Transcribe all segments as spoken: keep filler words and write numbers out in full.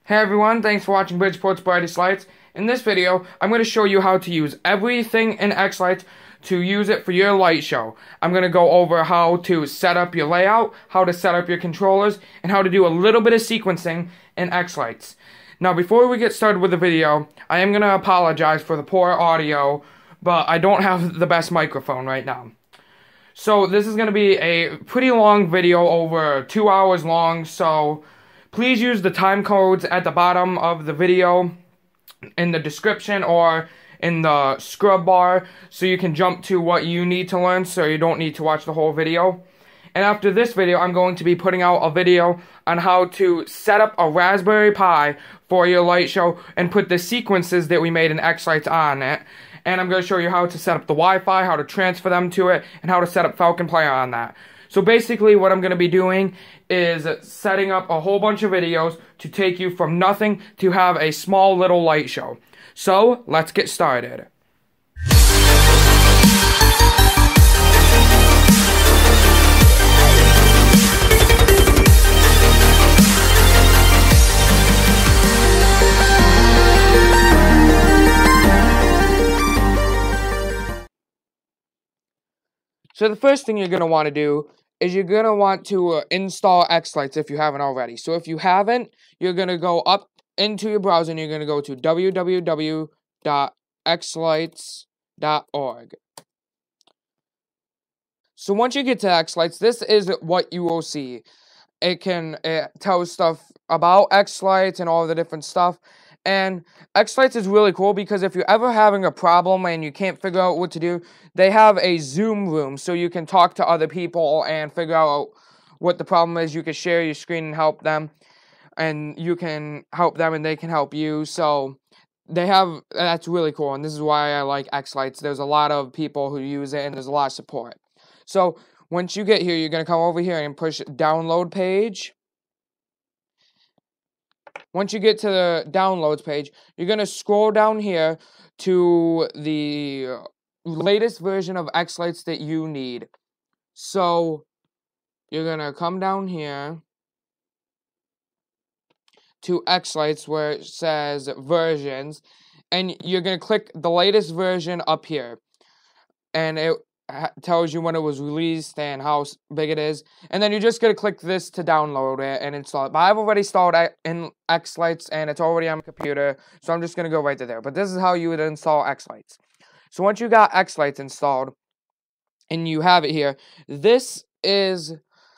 Hey everyone, thanks for watching Bridgeport's Brightest Lights. In this video, I'm going to show you how to use everything in Xlights to use it for your light show. I'm going to go over how to set up your layout, how to set up your controllers, and how to do a little bit of sequencing in Xlights. Now before we get started with the video, I am going to apologize for the poor audio, but I don't have the best microphone right now. So this is going to be a pretty long video, over two hours long, so please use the time codes at the bottom of the video, in the description, or in the scrub bar, so you can jump to what you need to learn, so you don't need to watch the whole video. And after this video, I'm going to be putting out a video on how to set up a Raspberry Pi for your light show and put the sequences that we made in Xlights on it. And I'm going to show you how to set up the Wi-Fi, how to transfer them to it, and how to set up Falcon Player on that. So basically what I'm going to be doing is setting up a whole bunch of videos to take you from nothing to have a small little light show. So let's get started. So the first thing you're going to want to do is you're going to want to uh, install Xlights if you haven't already. So if you haven't, you're going to go up into your browser and you're going to go to w w w dot xlights dot org. So once you get to Xlights, this is what you will see. It can it tells stuff about Xlights and all the different stuff. And Xlights is really cool because if you're ever having a problem and you can't figure out what to do, they have a Zoom room so you can talk to other people and figure out what the problem is. You can share your screen and help them, and you can help them and they can help you. So they have, that's really cool, and this is why I like Xlights. There's a lot of people who use it and there's a lot of support. So once you get here, you're going to come over here and push download page. Once you get to the downloads page, you're going to scroll down here to the latest version of Xlights that you need. So you're going to come down here to Xlights where it says versions, and you're going to click the latest version up here. And it tells you when it was released and how big it is, and then you're just going to click this to download it and install it. But I've already installed it in Xlights and it's already on my computer, so I'm just going to go right to there. But this is how you would install Xlights. So once you got Xlights installed and you have it here, this is,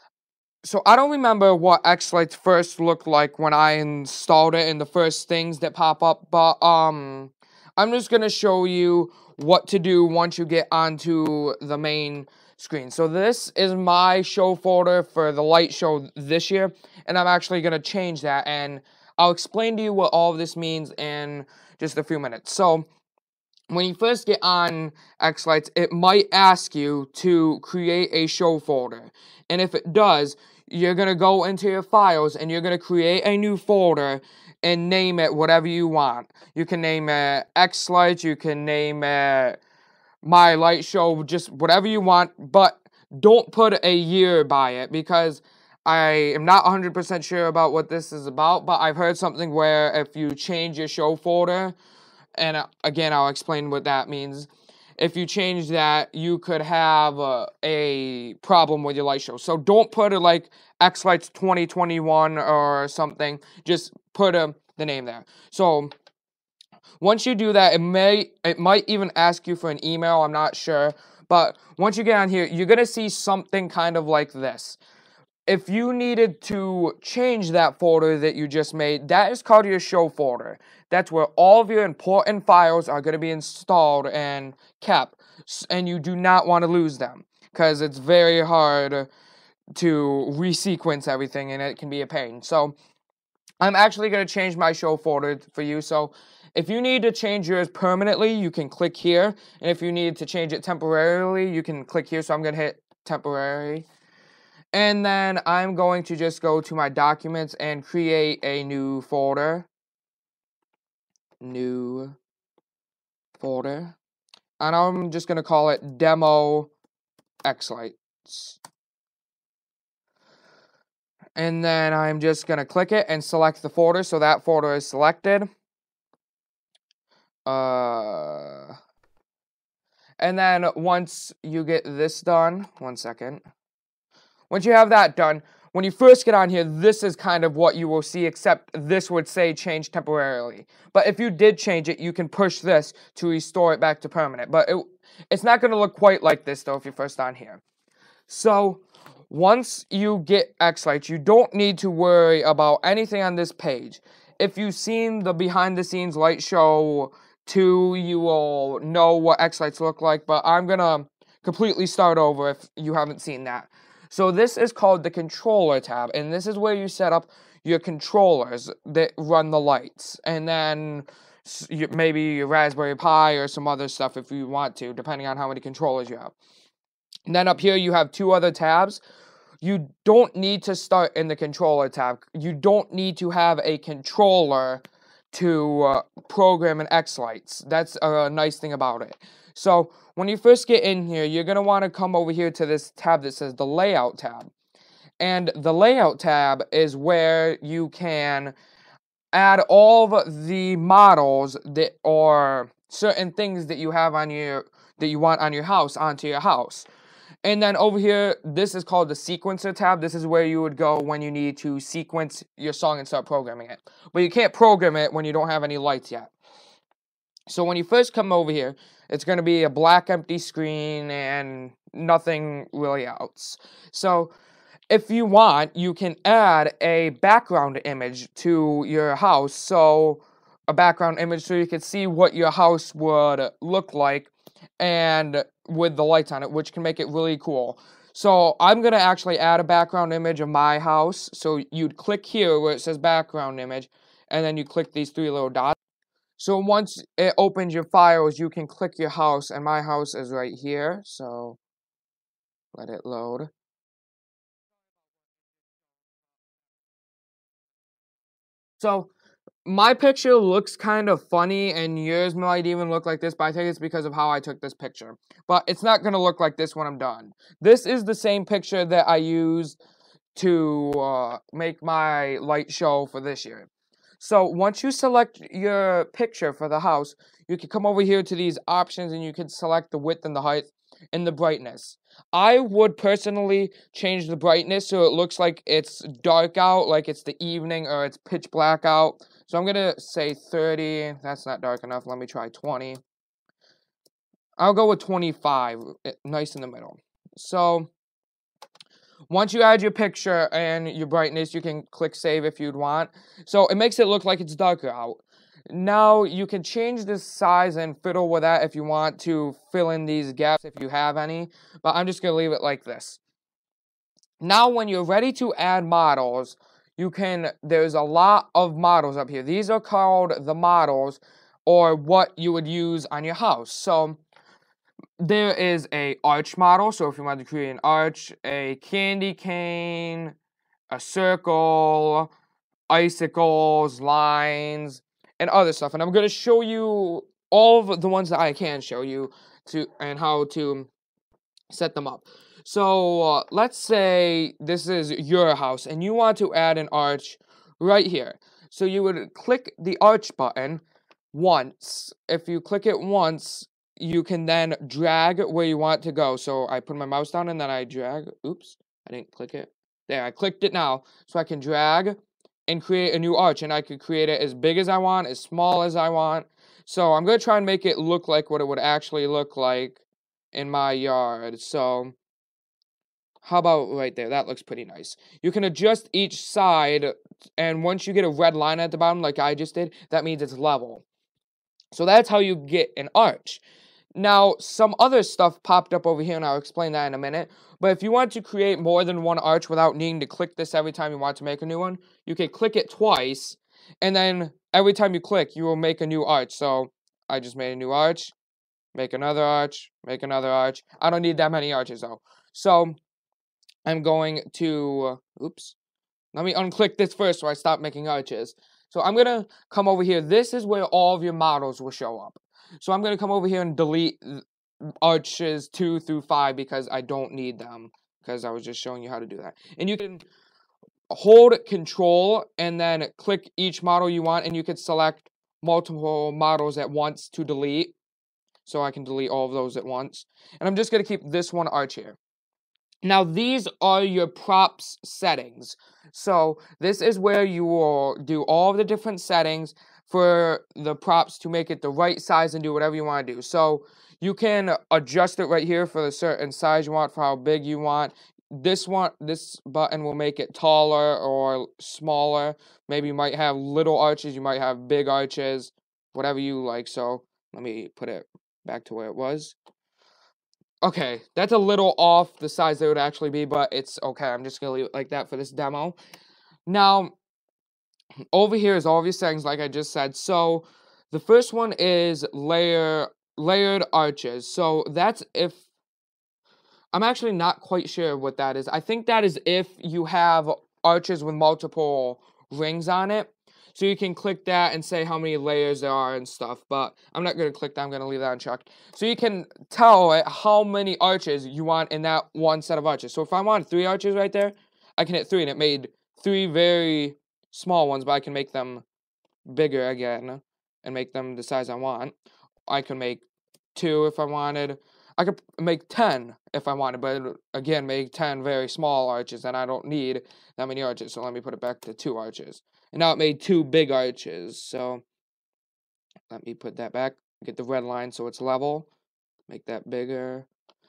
so I don't remember what Xlights first looked like when I installed it and the first things that pop up, but um I'm just going to show you what to do once you get onto the main screen. So this is my show folder for the light show this year, and I'm actually going to change that, and I'll explain to you what all of this means in just a few minutes. So when you first get on Xlights, it might ask you to create a show folder, and if it does, you're going to go into your files and you're going to create a new folder and name it whatever you want. You can name it Xlights, you can name it My Light Show, just whatever you want, but don't put a year by it because I am not one hundred percent sure about what this is about, but I've heard something where if you change your show folder, and again, I'll explain what that means. If you change that, you could have a, a problem with your light show. So don't put it like Xlights twenty twenty-one or something. Just put a, the name there. So once you do that, it may it might even ask you for an email. I'm not sure. But once you get on here, you're going to see something kind of like this. If you needed to change that folder that you just made, that is called your show folder. That's where all of your important files are going to be installed and kept, and you do not want to lose them because it's very hard to resequence everything and it can be a pain. So I'm actually going to change my show folder for you. So if you need to change yours permanently, you can click here, and if you need to change it temporarily, you can click here. So I'm going to hit temporary. And then I'm going to just go to my documents and create a new folder. New folder. And I'm just going to call it Demo Xlights. And then I'm just going to click it and select the folder. So that folder is selected. Uh, and then once you get this done, one second. Once you have that done, when you first get on here, this is kind of what you will see, except this would say change temporarily. But if you did change it, you can push this to restore it back to permanent. But it, it's not going to look quite like this, though, if you're first on here. So once you get Xlights, you don't need to worry about anything on this page. If you've seen the behind-the-scenes light show two, you will know what Xlights look like. But I'm going to completely start over if you haven't seen that. So this is called the controller tab, and this is where you set up your controllers that run the lights, and then maybe your Raspberry Pi or some other stuff if you want to, depending on how many controllers you have. And then up here you have two other tabs. You don't need to start in the controller tab. You don't need to have a controller to uh, program an Xlights. That's a nice thing about it. So when you first get in here, you're going to want to come over here to this tab that says the Layout tab. And the Layout tab is where you can add all of the models that or certain things that you have on your that you want on your house onto your house. And then over here, this is called the Sequencer tab. This is where you would go when you need to sequence your song and start programming it. But you can't program it when you don't have any lights yet. So when you first come over here, it's going to be a black empty screen and nothing really else. So if you want, you can add a background image to your house. So a background image so you can see what your house would look like and with the lights on it, which can make it really cool. So I'm going to actually add a background image of my house. So you'd click here where it says background image, and then you click these three little dots. So once it opens your files, you can click your house, and my house is right here. So let it load. So my picture looks kind of funny, and yours might even look like this, but I think it's because of how I took this picture. But it's not going to look like this when I'm done. This is the same picture that I used to uh, make my light show for this year. So once you select your picture for the house, you can come over here to these options and you can select the width and the height and the brightness. I would personally change the brightness so it looks like it's dark out, like it's the evening or it's pitch black out. So I'm going to say thirty. That's not dark enough. Let me try twenty. I'll go with twenty-five, nice in the middle. So once you add your picture and your brightness, you can click save if you'd want. So it makes it look like it's darker out. Now you can change the size and fiddle with that if you want to fill in these gaps if you have any. But I'm just going to leave it like this. Now when you're ready to add models, you can, there's a lot of models up here. These are called the models, or what you would use on your house. So there is a arch model, so if you want to create an arch, a candy cane, a circle, icicles, lines, and other stuff. And I'm going to show you all of the ones that I can show you to and how to set them up. So uh, let's say this is your house and you want to add an arch right here. So you would click the arch button once. If you click it once, you can then drag where you want to go. So I put my mouse down and then I drag. Oops, I didn't click it. There, I clicked it now. So I can drag and create a new arch. And I could create it as big as I want, as small as I want. So I'm going to try and make it look like what it would actually look like in my yard. So how about right there? That looks pretty nice. You can adjust each side. And once you get a red line at the bottom like I just did, that means it's level. So that's how you get an arch. Now, some other stuff popped up over here, and I'll explain that in a minute. But if you want to create more than one arch without needing to click this every time you want to make a new one, you can click it twice, and then every time you click, you will make a new arch. So I just made a new arch, make another arch, make another arch. I don't need that many arches, though. So I'm going to, oops, let me unclick this first so I stop making arches. So I'm going to come over here. This is where all of your models will show up. So I'm going to come over here and delete arches two through five because I don't need them, because I was just showing you how to do that. And you can hold Control and then click each model you want, and you could select multiple models at once to delete. So I can delete all of those at once. And I'm just going to keep this one arch here. Now, these are your props settings. So this is where you will do all of the different settings for the props to make it the right size and do whatever you want to do. So you can adjust it right here for the certain size you want, for how big you want. This one, this button will make it taller or smaller. Maybe you might have little arches, you might have big arches, whatever you like. So let me put it back to where it was. Okay, that's a little off the size that it would actually be, but it's okay. I'm just going to leave it like that for this demo. Now, over here is all of your settings, like I just said. So the first one is layer layered arches. So that's if... I'm actually not quite sure what that is. I think that is if you have arches with multiple rings on it. So you can click that and say how many layers there are and stuff. But I'm not going to click that. I'm going to leave that unchecked. So you can tell it how many arches you want in that one set of arches. So if I want three arches right there, I can hit three. And it made three very small ones. But I can make them bigger again and make them the size I want. I can make two if I wanted. I could make ten if I wanted, but again, make ten very small arches, and I don't need that many arches, so let me put it back to two arches. And now it made two big arches, so let me put that back, get the red line so it's level, make that bigger.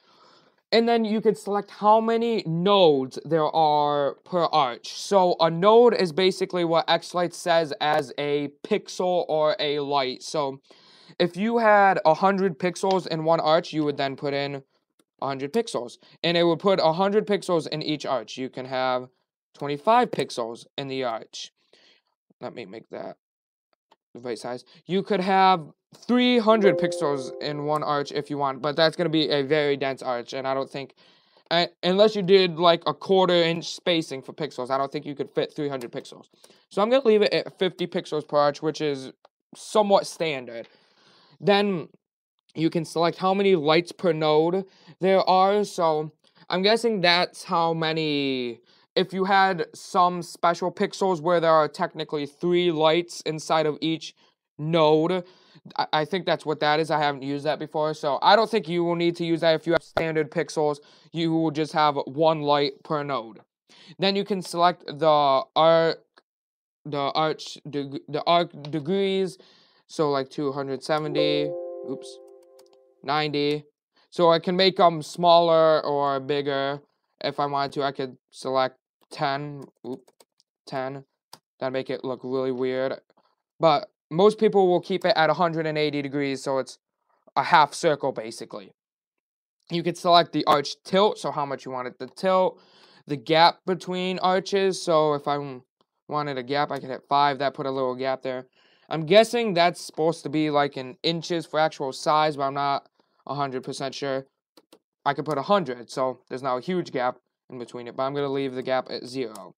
And then you can select how many nodes there are per arch. So a node is basically what Xlights says as a pixel or a light. So if you had one hundred pixels in one arch, you would then put in one hundred pixels. And it would put one hundred pixels in each arch. You can have twenty-five pixels in the arch. Let me make that the right size. You could have three hundred pixels in one arch if you want, but that's going to be a very dense arch, and I don't think, uh, unless you did like a quarter inch spacing for pixels, I don't think you could fit three hundred pixels. So I'm going to leave it at fifty pixels per arch, which is somewhat standard. Then you can select how many lights per node there are. So I'm guessing that's how many, if you had some special pixels where there are technically three lights inside of each node, I, I think that's what that is. I haven't used that before. So I don't think you will need to use that. If you have standard pixels, you will just have one light per node. Then you can select the arc, the arch, the arc degrees. So like two hundred seventy, oops, ninety. So I can make them smaller or bigger. If I wanted to, I could select ten, oop, ten. That'd make it look really weird. But most people will keep it at one hundred eighty degrees, so it's a half circle basically. You could select the arch tilt, so how much you want it to tilt. The gap between arches, so if I wanted a gap, I could hit five. That put a little gap there. I'm guessing that's supposed to be like in inches for actual size, but I'm not one hundred percent sure. I could put one hundred, so there's now a huge gap in between it, but I'm going to leave the gap at zero.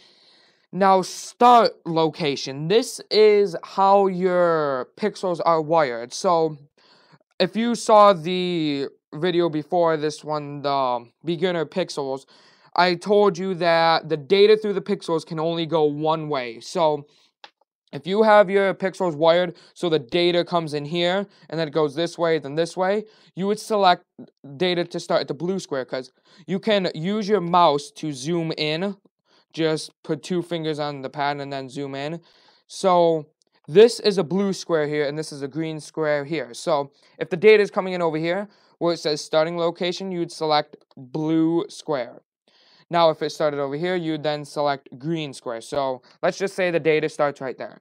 Now, start location. This is how your pixels are wired. So, if you saw the video before this one, the beginner pixels, I told you that the data through the pixels can only go one way. So, if you have your pixels wired so the data comes in here and then it goes this way, then this way, you would select data to start at the blue square because you can use your mouse to zoom in. Just put two fingers on the pad and then zoom in. So this is a blue square here and this is a green square here. So if the data is coming in over here where it says starting location, you would select blue square. Now, if it started over here, you then select green square. So let's just say the data starts right there.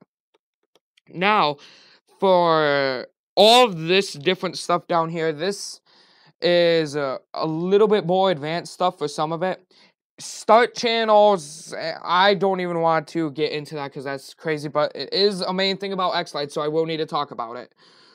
Now, for all of this different stuff down here, this is a, a little bit more advanced stuff for some of it. Start channels, I don't even want to get into that because that's crazy, but it is a main thing about Xlights, so I will need to talk about it.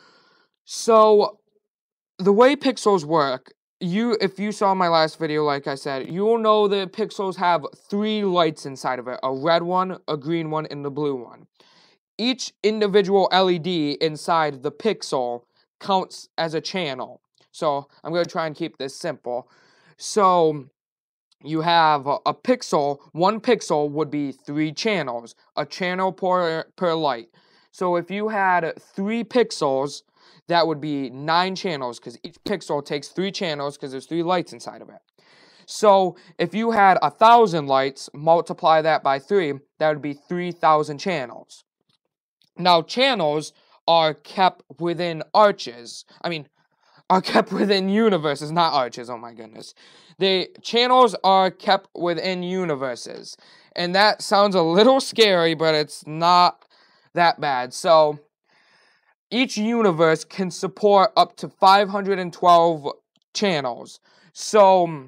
So, the way pixels work, You, if you saw my last video, like I said, you will know that pixels have three lights inside of it. A red one, a green one, and the blue one. Each individual L E D inside the pixel counts as a channel. So, I'm going to try and keep this simple. So, you have a, a pixel. One pixel would be three channels, a channel per, per light. So if you had three pixels, that would be nine channels, because each pixel takes three channels because there's three lights inside of it. So if you had a thousand lights, multiply that by three, that would be three thousand channels. Now, channels are kept within arches. I mean, are kept within universes, not arches. Oh my goodness. The channels are kept within universes. And that sounds a little scary, but it's not that bad. So each universe can support up to five hundred twelve channels. So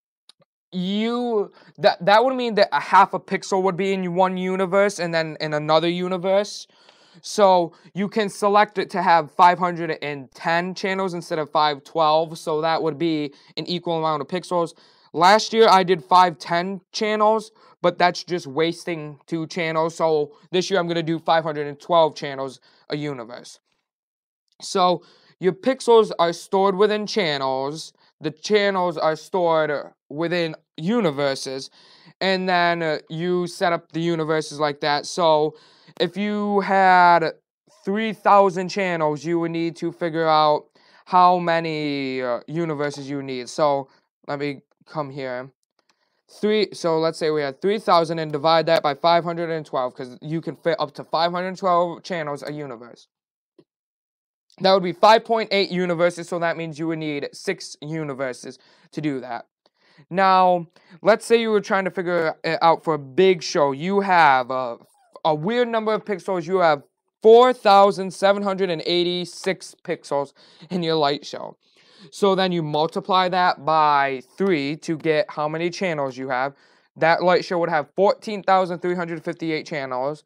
you that that would mean that a half a pixel would be in one universe and then in another universe. So you can select it to have five hundred ten channels instead of five hundred twelve. So that would be an equal amount of pixels. Last year I did five hundred ten channels, but that's just wasting two channels. So this year I'm going to do five hundred twelve channels a universe. So your pixels are stored within channels. The channels are stored within universes. And then uh, you set up the universes like that. So if you had three thousand channels, you would need to figure out how many uh, universes you need. So let me come here. Three. So let's say we had three thousand and divide that by five hundred twelve, because you can fit up to five hundred twelve channels a universe. That would be five point eight universes, so that means you would need six universes to do that. Now, let's say you were trying to figure it out for a big show. You have a, a weird number of pixels. You have four thousand seven hundred eighty-six pixels in your light show. So then you multiply that by three to get how many channels you have. That light show would have fourteen thousand three hundred fifty-eight channels.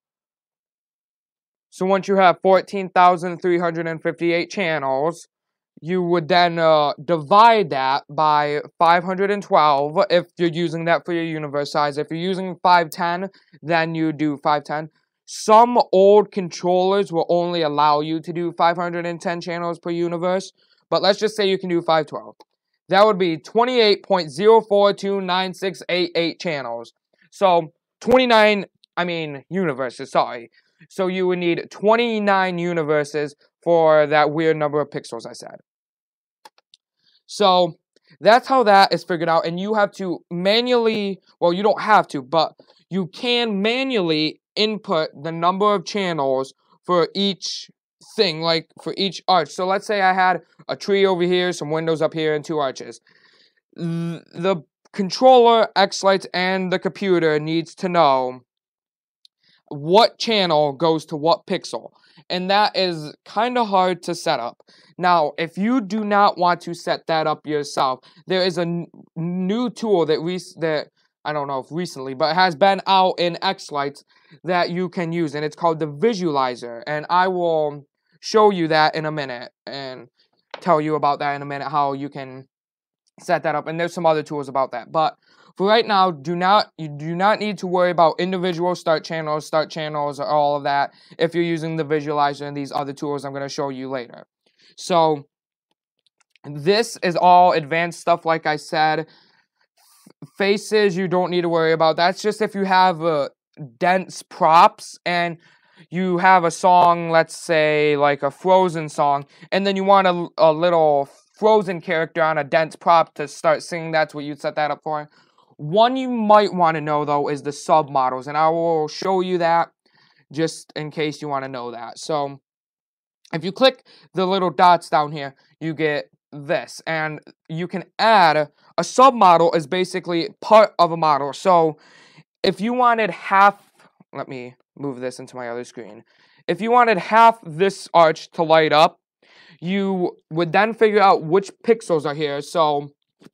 So once you have fourteen thousand three hundred fifty-eight channels, you would then uh, divide that by five hundred twelve if you're using that for your universe size. If you're using five hundred ten, then you do five hundred ten. Some old controllers will only allow you to do five hundred ten channels per universe, but let's just say you can do five hundred twelve. That would be twenty-eight point zero four two nine six eight eight channels. So twenty-nine, I mean universes, sorry. So you would need twenty-nine universes for that weird number of pixels I said. So that's how that is figured out. And you have to manually, well, you don't have to, but you can manually input the number of channels for each thing, like for each arch. So let's say I had a tree over here, some windows up here, and two arches. The controller, Xlights, and the computer needs to know what channel goes to what pixel, and that is kind of hard to set up. Now, if you do not want to set that up yourself, there is a n new tool that we that I don't know if recently, but it has been out in Xlights that you can use, and it's called the visualizer, and I will show you that in a minute and tell you about that in a minute, how you can set that up, and there's some other tools about that. But for right now, do not you do not need to worry about individual start channels, start channels, or all of that if you're using the visualizer and these other tools I'm going to show you later. So this is all advanced stuff, like I said. Faces you don't need to worry about. That's just if you have uh, dense props and you have a song, let's say like a Frozen song, and then you want a, a little Frozen character on a dense prop to start singing. That's what you'd set that up for. One you might want to know, though, is the submodels, and I will show you that just in case you want to know that. So if you click the little dots down here, you get this, and you can add a submodel is basically part of a model. So if you wanted half, let me move this into my other screen. If you wanted half this arch to light up, you would then figure out which pixels are here. So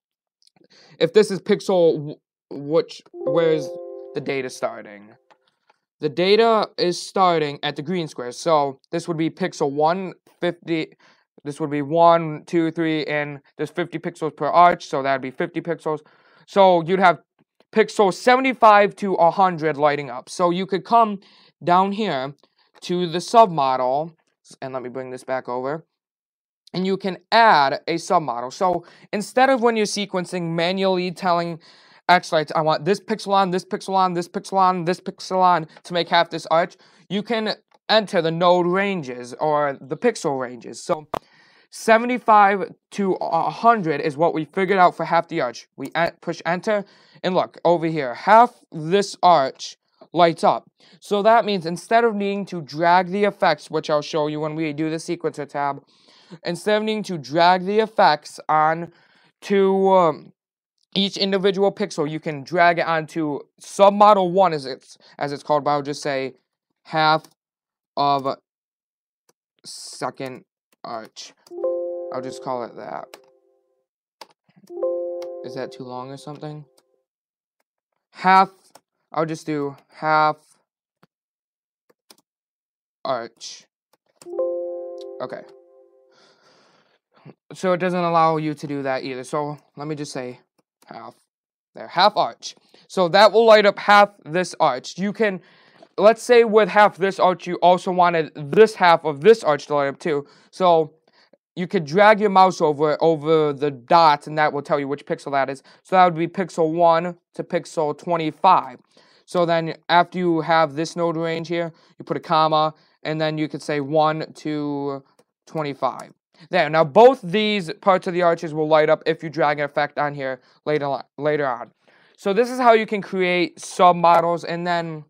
if this is pixel, which, where's the data starting? The data is starting at the green square. So this would be pixel one fifty. This would be one, two, three, and there's fifty pixels per arch. So that'd be fifty pixels. So you'd have pixels seventy-five to one hundred lighting up. So you could come down here to the submodel, and let me bring this back over. And you can add a submodel. So instead of when you're sequencing manually telling Xlights, I want this pixel on, this pixel on, this pixel on, this pixel on to make half this arch, you can enter the node ranges or the pixel ranges. So seventy-five to one hundred is what we figured out for half the arch. We push enter, and look, over here, half this arch lights up. So that means instead of needing to drag the effects, which I'll show you when we do the sequencer tab, instead of needing to drag the effects on to um, each individual pixel, you can drag it onto submodel one, as it's, as it's called, but I'll just say half of second arch. I'll just call it that. Is that too long or something? Half, I'll just do half arch. Okay. So it doesn't allow you to do that either. So let me just say half. There, half arch. So that will light up half this arch. You can, let's say with half this arch, you also wanted this half of this arch to light up too. So you could drag your mouse over over the dots, and that will tell you which pixel that is. So that would be pixel one to pixel twenty-five. So then after you have this node range here, you put a comma, and then you could say one to twenty-five. There. Now both these parts of the arches will light up if you drag an effect on here later later on. So this is how you can create submodels, and then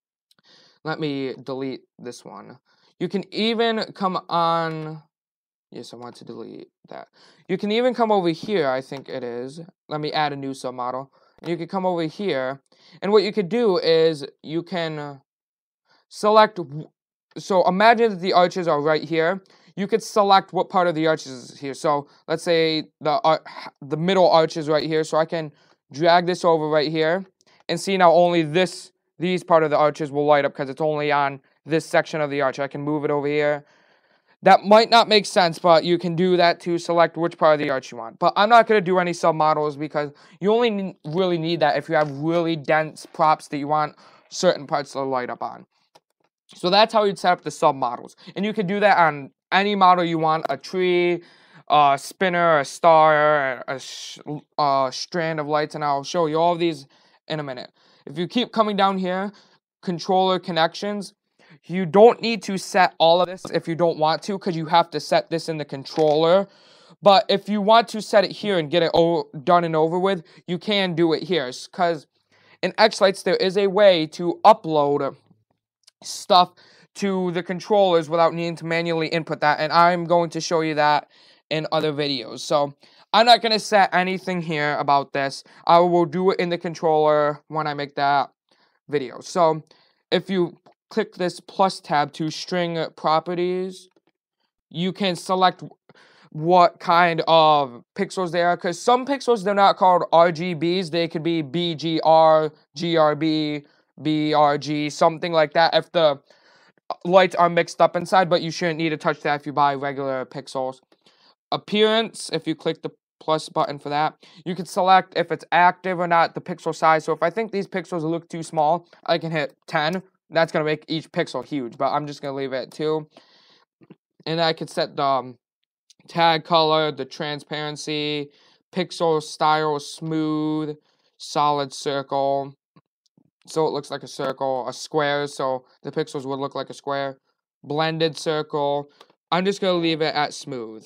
let me delete this one. You can even come on. Yes, I want to delete that. You can even come over here, I think it is. Let me add a new submodel. You can come over here, and what you could do is you can select. So imagine that the arches are right here. You could select what part of the arch is here. So let's say the uh, the middle arch is right here. So I can drag this over right here, and see now only this these part of the arches will light up because it's only on this section of the arch. I can move it over here. That might not make sense, but you can do that to select which part of the arch you want. But I'm not going to do any submodels because you only need, really need that if you have really dense props that you want certain parts to light up on. So that's how you'd set up the submodels. And you can do that on any model you want, a tree, a spinner, a star, a, a strand of lights, and I'll show you all of these in a minute. If you keep coming down here, controller connections, you don't need to set all of this if you don't want to, because you have to set this in the controller. But if you want to set it here and get it done and over with, you can do it here. Because in Xlights, there is a way to upload stuff to the controllers without needing to manually input that. And I'm going to show you that in other videos. So I'm not going to set anything here about this. I will do it in the controller when I make that video. So if you click this plus tab to string properties, you can select what kind of pixels they are, because some pixels, they're not called R G Bs. They could be B G R, G R B, B R G, something like that if the lights are mixed up inside, but you shouldn't need to touch that if you buy regular pixels. Appearance, if you click the plus button for that, you can select if it's active or not, the pixel size. So if I think these pixels look too small, I can hit ten. That's going to make each pixel huge, but I'm just going to leave it at two. And I could set the um, tag color, the transparency, pixel style, smooth, solid circle. So it looks like a circle, a square, so the pixels would look like a square. Blended circle. I'm just going to leave it at smooth.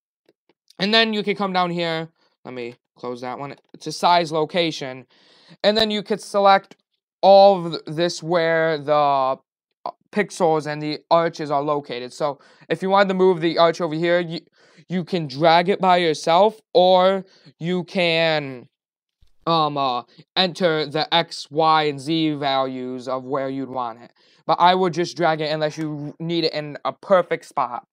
And then you can come down here. Let me close that one. It's a size location. And then you could select all of this where the pixels and the arches are located. So if you wanted to move the arch over here, you, you can drag it by yourself, or you can um uh, enter the X, Y, and Z values of where you'd want it. But I would just drag it unless you need it in a perfect spot.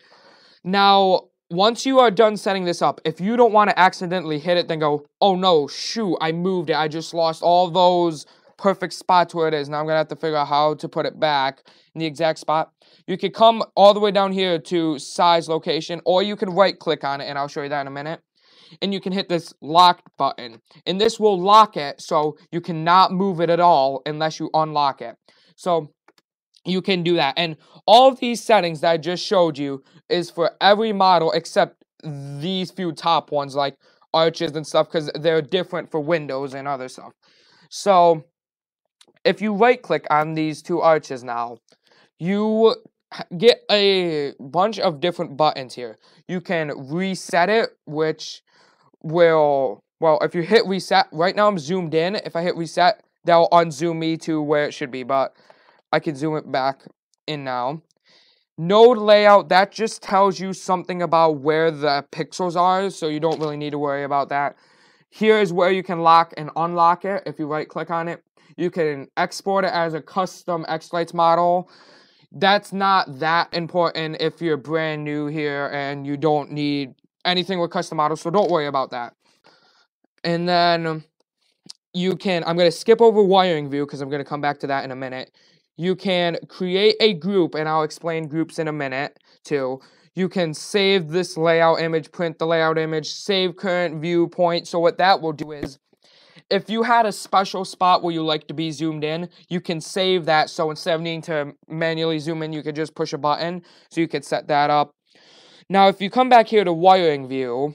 Now, once you are done setting this up, if you don't want to accidentally hit it, then go, oh no, shoot, I moved it. I just lost all those perfect spots where it is. Now I'm going to have to figure out how to put it back in the exact spot. You could come all the way down here to size location, or you can right click on it, and I'll show you that in a minute. And you can hit this lock button, and this will lock it, so you cannot move it at all unless you unlock it. So you can do that. And all of these settings that I just showed you is for every model except these few top ones, like arches and stuff because they're different for windows and other stuff. So if you right click on these two arches now, you get a bunch of different buttons here. You can reset it, which will, well, if you hit reset, right now I'm zoomed in. If I hit reset, that'll unzoom me to where it should be, but I can zoom it back in now. Node layout, that just tells you something about where the pixels are, so you don't really need to worry about that. Here is where you can lock and unlock it. If you right click on it, you can export it as a custom Xlights model. That's not that important if you're brand new here and you don't need anything with custom models, so don't worry about that. And then you can, I'm going to skip over wiring view because I'm going to come back to that in a minute. You can create a group, and I'll explain groups in a minute too. You can save this layout image, print the layout image, save current viewpoint. So what that will do is, if you had a special spot where you like to be zoomed in, you can save that. So instead of needing to manually zoom in, you could just push a button. So you could set that up. Now, if you come back here to wiring view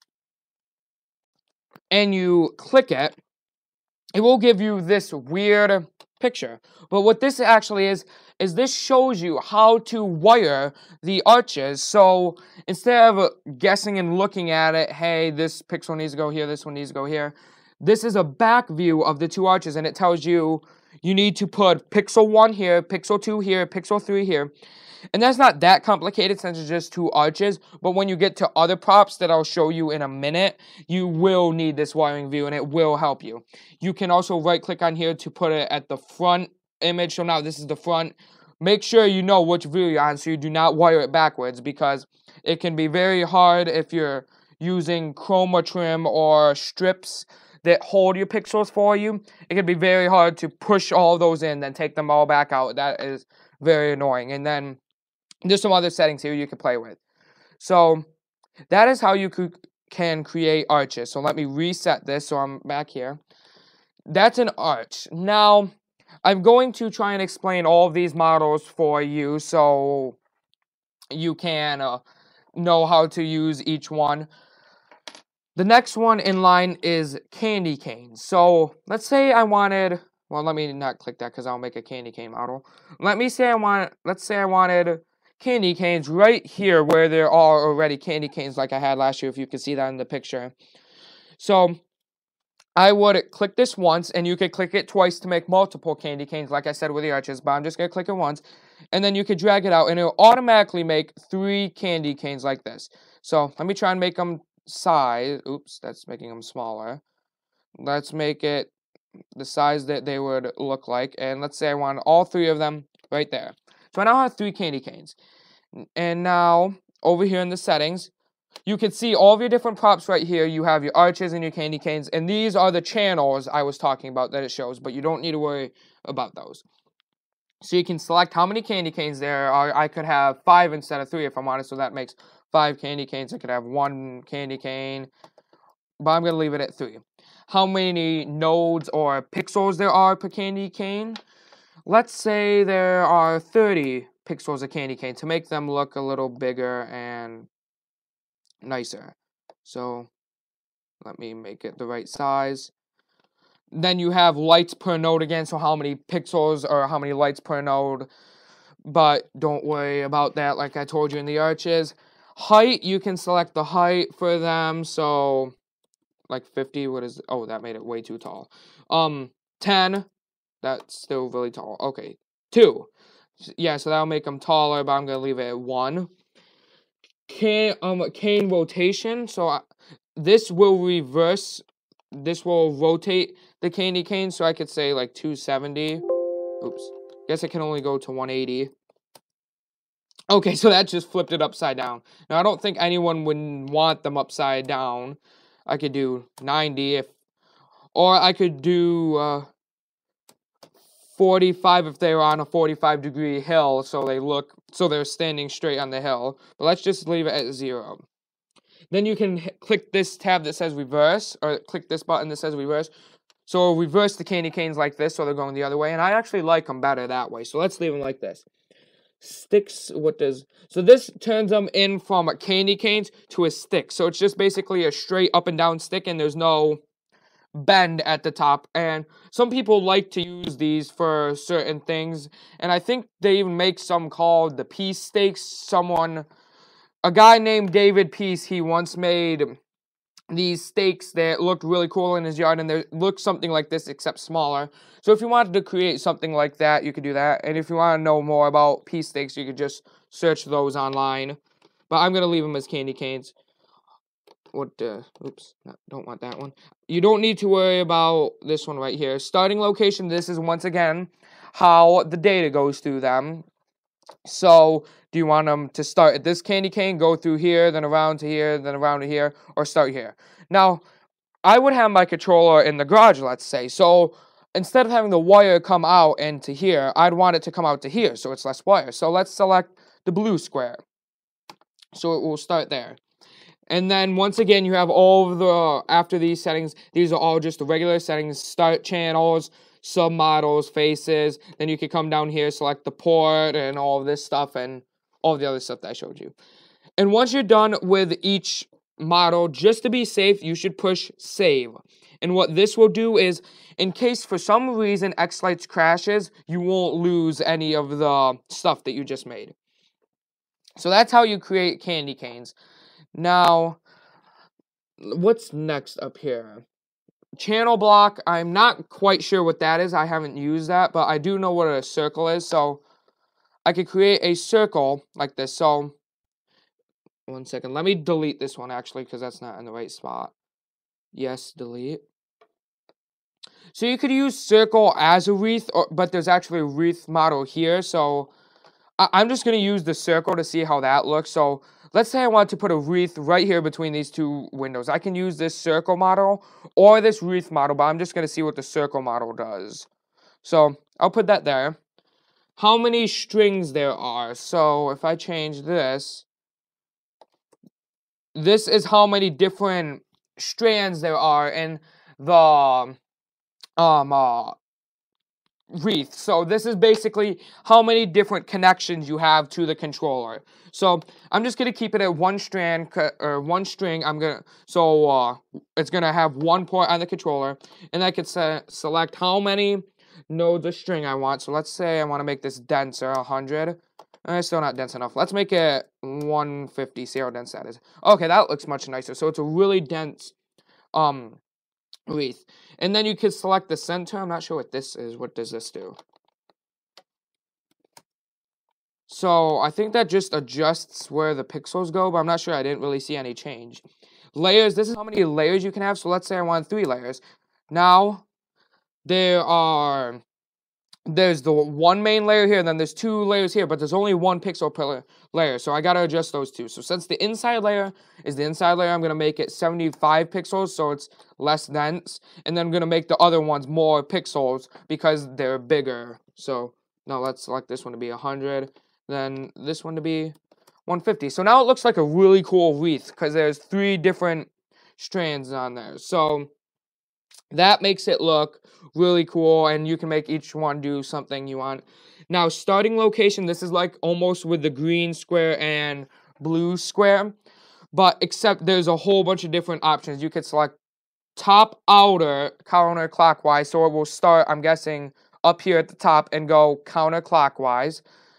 and you click it, it will give you this weird picture. But what this actually is, is this shows you how to wire the arches. So instead of guessing and looking at it, hey, this pixel needs to go here, this one needs to go here, this is a back view of the two arches, and it tells you you need to put pixel one here, pixel two here, pixel three here. And that's not that complicated since it's just two arches, but when you get to other props that I'll show you in a minute, you will need this wiring view and it will help you. You can also right click on here to put it at the front image. So now this is the front. Make sure you know which view you're on so you do not wire it backwards, because it can be very hard if you're using chroma trim or strips that hold your pixels for you. It can be very hard to push all those in, then take them all back out. That is very annoying. And then there's some other settings here you can play with. So that is how you could, can create arches. So let me reset this so I'm back here. That's an arch. Now, I'm going to try and explain all of these models for you so you can uh, know how to use each one. The next one in line is candy canes. So let's say I wanted, well, let me not click that because I'll make a candy cane model. Let me say I want, let's say I wanted candy canes right here where there are already candy canes like I had last year, if you can see that in the picture. So I would click this once, and you could click it twice to make multiple candy canes, like I said with the arches, but I'm just going to click it once, and then you could drag it out, and it will automatically make three candy canes like this. So let me try and make them size. Oops, that's making them smaller. Let's make it the size that they would look like, and let's say I want all three of them right there. So I now have three candy canes. And now, over here in the settings, you can see all of your different props right here. You have your arches and your candy canes, and these are the channels I was talking about that it shows, but you don't need to worry about those. So you can select how many candy canes there are. I could have five instead of three if I'm honest, so that makes five candy canes. I could have one candy cane, but I'm going to leave it at three. How many nodes or pixels there are per candy cane? Let's say there are thirty pixels of candy cane to make them look a little bigger and nicer. So let me make it the right size. Then you have lights per node again, so how many pixels or how many lights per node. But don't worry about that like I told you in the arches. Height, you can select the height for them. So like fifty, what is, oh, that made it way too tall. Um, ten. That's still really tall. Okay, two. Yeah, so that'll make them taller, but I'm going to leave it at one. Cane, um, cane rotation. So I, this will reverse. This will rotate the candy cane. So I could say like two seventy. Oops. Guess I can only go to one eighty. Okay, so that just flipped it upside down. Now, I don't think anyone would want them upside down. I could do ninety if, or I could do uh, forty-five if they were on a forty-five degree hill, so they look, so they're standing straight on the hill. But let's just leave it at zero. Then you can click this tab that says reverse, or click this button that says reverse. So it'll reverse the candy canes like this, so they're going the other way. And I actually like them better that way, so let's leave them like this. sticks, what does, so this turns them in from candy canes to a stick. So it's just basically a straight up and down stick, and there's no bend at the top. And some people like to use these for certain things, and I think they even make some called the Peace stakes. Someone, a guy named David Peace, he once made these stakes that looked really cool in his yard, and they look something like this except smaller. So if you wanted to create something like that, you could do that. And if you want to know more about Peace stakes, you could just search those online. But I'm gonna leave them as candy canes. What the, oops, no, don't want that one. You don't need to worry about this one right here. Starting location, this is once again how the data goes through them. So do you want them to start at this candy cane, go through here, then around to here, then around to here, or start here? Now, I would have my controller in the garage, let's say. So instead of having the wire come out into here, I'd want it to come out to here, so it's less wire. So let's select the blue square. So it will start there. And then once again, you have all of the, after these settings, these are all just the regular settings: start channels, submodels, faces. Then you can come down here, select the port and all of this stuff and all the other stuff that I showed you. And once you're done with each model, just to be safe, you should push save. And what this will do is, in case for some reason Xlights crashes, you won't lose any of the stuff that you just made. So that's how you create candy canes. Now, what's next up here? Channel block, I'm not quite sure what that is. I haven't used that, but I do know what a circle is. So I could create a circle like this. So, one second. Let me delete this one, actually, because that's not in the right spot. Yes, delete. So you could use circle as a wreath, or, but there's actually a wreath model here. So I, I'm just going to use the circle to see how that looks. So let's say I want to put a wreath right here between these two windows. I can use this circle model or this wreath model, but I'm just going to see what the circle model does. So I'll put that there. How many strings there are. So if I change this, this is how many different strands there are in the um uh, wreath. So this is basically how many different connections you have to the controller. So I'm just gonna keep it at one strand or one string. I'm gonna so uh, it's gonna have one port on the controller, and I can se select how many nodes of string I want. So let's say I want to make this denser, one hundred. Uh, it's still not dense enough. Let's make it one fifty. See how dense that is. Okay, that looks much nicer. So it's a really dense um wreath. And then you could select the center. I'm not sure what this is. What does this do? So I think that just adjusts where the pixels go, but I'm not sure. I didn't really see any change. Layers. This is how many layers you can have. So let's say I want three layers. Now there are there's the one main layer here, and then there's two layers here, but there's only one pixel per layer, so I gotta adjust those two. So since the inside layer is the inside layer, I'm gonna make it seventy-five pixels, so it's less dense, and then I'm gonna make the other ones more pixels because they're bigger. So now let's select this one to be one hundred, then this one to be one fifty. So now it looks like a really cool wreath because there's three different strands on there. So that makes it look really cool, and you can make each one do something you want. Now, starting location, this is like almost with the green square and blue square, but except there's a whole bunch of different options. You could select top outer counterclockwise, so it will start, I'm guessing, up here at the top and go counterclockwise.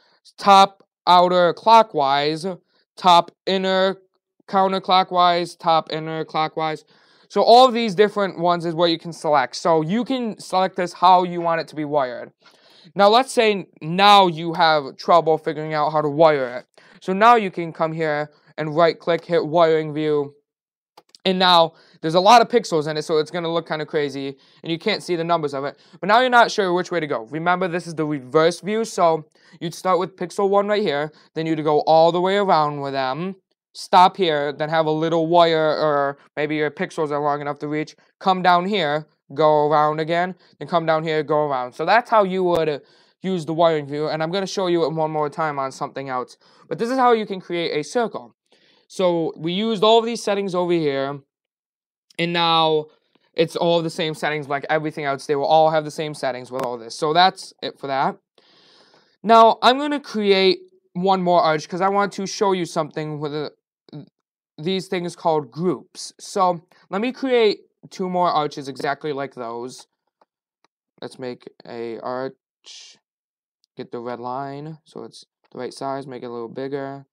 Top outer clockwise, top inner counterclockwise, top inner clockwise. So all of these different ones is what you can select. So you can select this how you want it to be wired. Now let's say now you have trouble figuring out how to wire it. So now you can come here and right click, hit wiring view. And now there's a lot of pixels in it, so it's going to look kind of crazy and you can't see the numbers of it. But now you're not sure which way to go. Remember, this is the reverse view. So you'd start with pixel one right here. Then you'd go all the way around with them. Stop here, then have a little wire, or maybe your pixels are long enough to reach. Come down here, go around again, then come down here, go around. So that's how you would use the wiring view, and I'm going to show you it one more time on something else. But this is how you can create a circle. So we used all of these settings over here, and now it's all the same settings like everything else. They will all have the same settings with all this. So that's it for that. Now I'm going to create one more arch because I want to show you something with a, these things called groups. So let me create two more arches exactly like those. Let's make a arch, get the red line so it's the right size, make it a little bigger.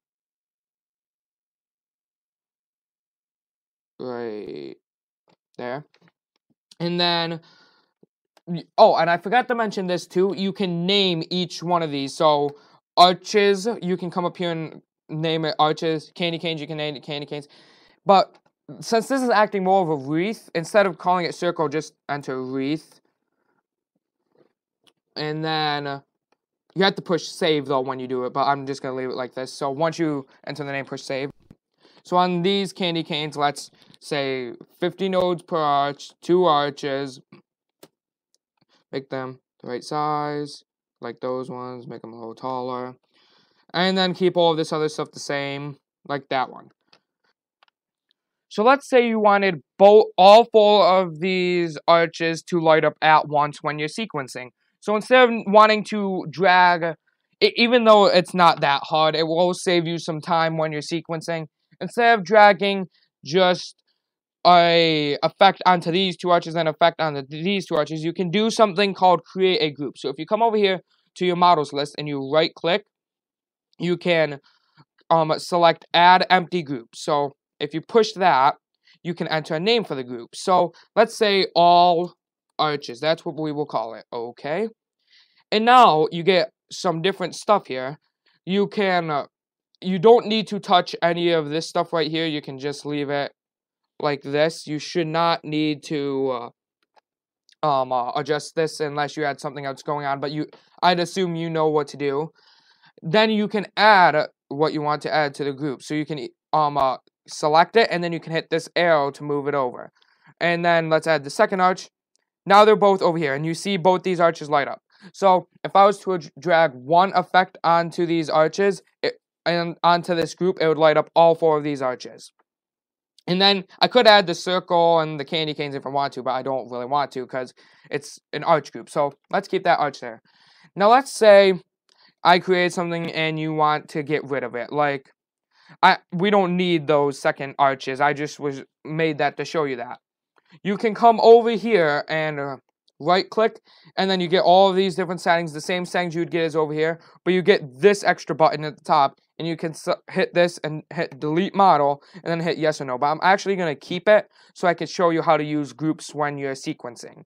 Right there. And then, oh, and I forgot to mention this too. You can name each one of these. So arches, you can come up here and name it arches. Candy canes, you can name it candy canes. But since this is acting more of a wreath, instead of calling it circle, just enter wreath. And then uh, you have to push save though when you do it, but I'm just going to leave it like this. So once you enter the name, push save. So on these candy canes, let's say fifty nodes per arch, two arches. Make them the right size, like those ones, make them a little taller. And then keep all of this other stuff the same, like that one. So let's say you wanted both, all four of these arches to light up at once when you're sequencing. So instead of wanting to drag, it, even though it's not that hard, it will save you some time when you're sequencing. Instead of dragging just a effect onto these two arches and effect onto these two arches, you can do something called create a group. So if you come over here to your models list and you right click, you can um, select add empty group. So if you push that, you can enter a name for the group. So let's say all arches. That's what we will call it. Okay. And now you get some different stuff here. You can, uh, you don't need to touch any of this stuff right here. You can just leave it like this. You should not need to uh, um, uh, adjust this unless you had something else going on. But you, I'd assume you know what to do. Then you can add what you want to add to the group. So you can um uh, select it, and then you can hit this arrow to move it over. And then let's add the second arch. Now they're both over here, and you see both these arches light up. So if I was to drag one effect onto these arches it, and onto this group, it would light up all four of these arches. And then I could add the circle and the candy canes if I want to, but I don't really want to because it's an arch group. So let's keep that arch there. Now let's say I create something and you want to get rid of it. Like, I we don't need those second arches. I just was made that to show you that. You can come over here and uh, right click, and then you get all of these different settings. The same settings you'd get is over here, but you get this extra button at the top, and you can hit this and hit delete model, and then hit yes or no. But I'm actually going to keep it so I can show you how to use groups when you're sequencing.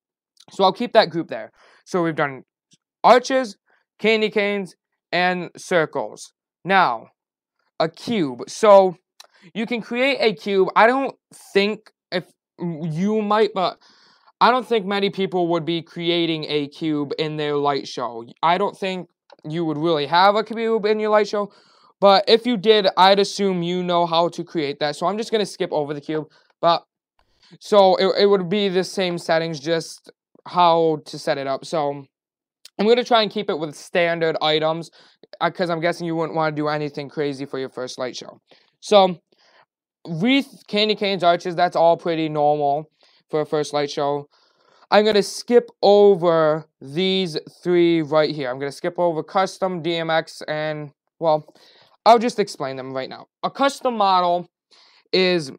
So I'll keep that group there. So we've done arches, candy canes, and circles. Now, a cube. So you can create a cube. I don't think if you might, but I don't think many people would be creating a cube in their light show. I don't think you would really have a cube in your light show. But if you did, I'd assume you know how to create that. So I'm just going to skip over the cube. But so it, it would be the same settings, just how to set it up. So I'm going to try and keep it with standard items because I'm guessing you wouldn't want to do anything crazy for your first light show. So wreath, candy canes, arches, that's all pretty normal for a first light show. I'm going to skip over these three right here. I'm going to skip over custom, D M X, and, well, I'll just explain them right now. A custom model is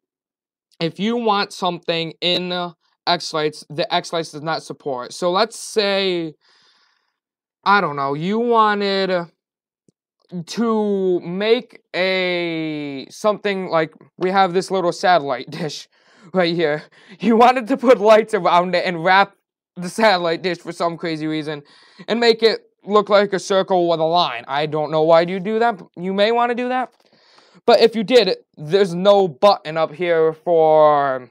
if you want something in Xlights, the Xlights does not support. So let's say, I don't know, you wanted to make a something like we have this little satellite dish right here. You wanted to put lights around it and wrap the satellite dish for some crazy reason and make it look like a circle with a line. I don't know why you do that. You may want to do that. But if you did, there's no button up here for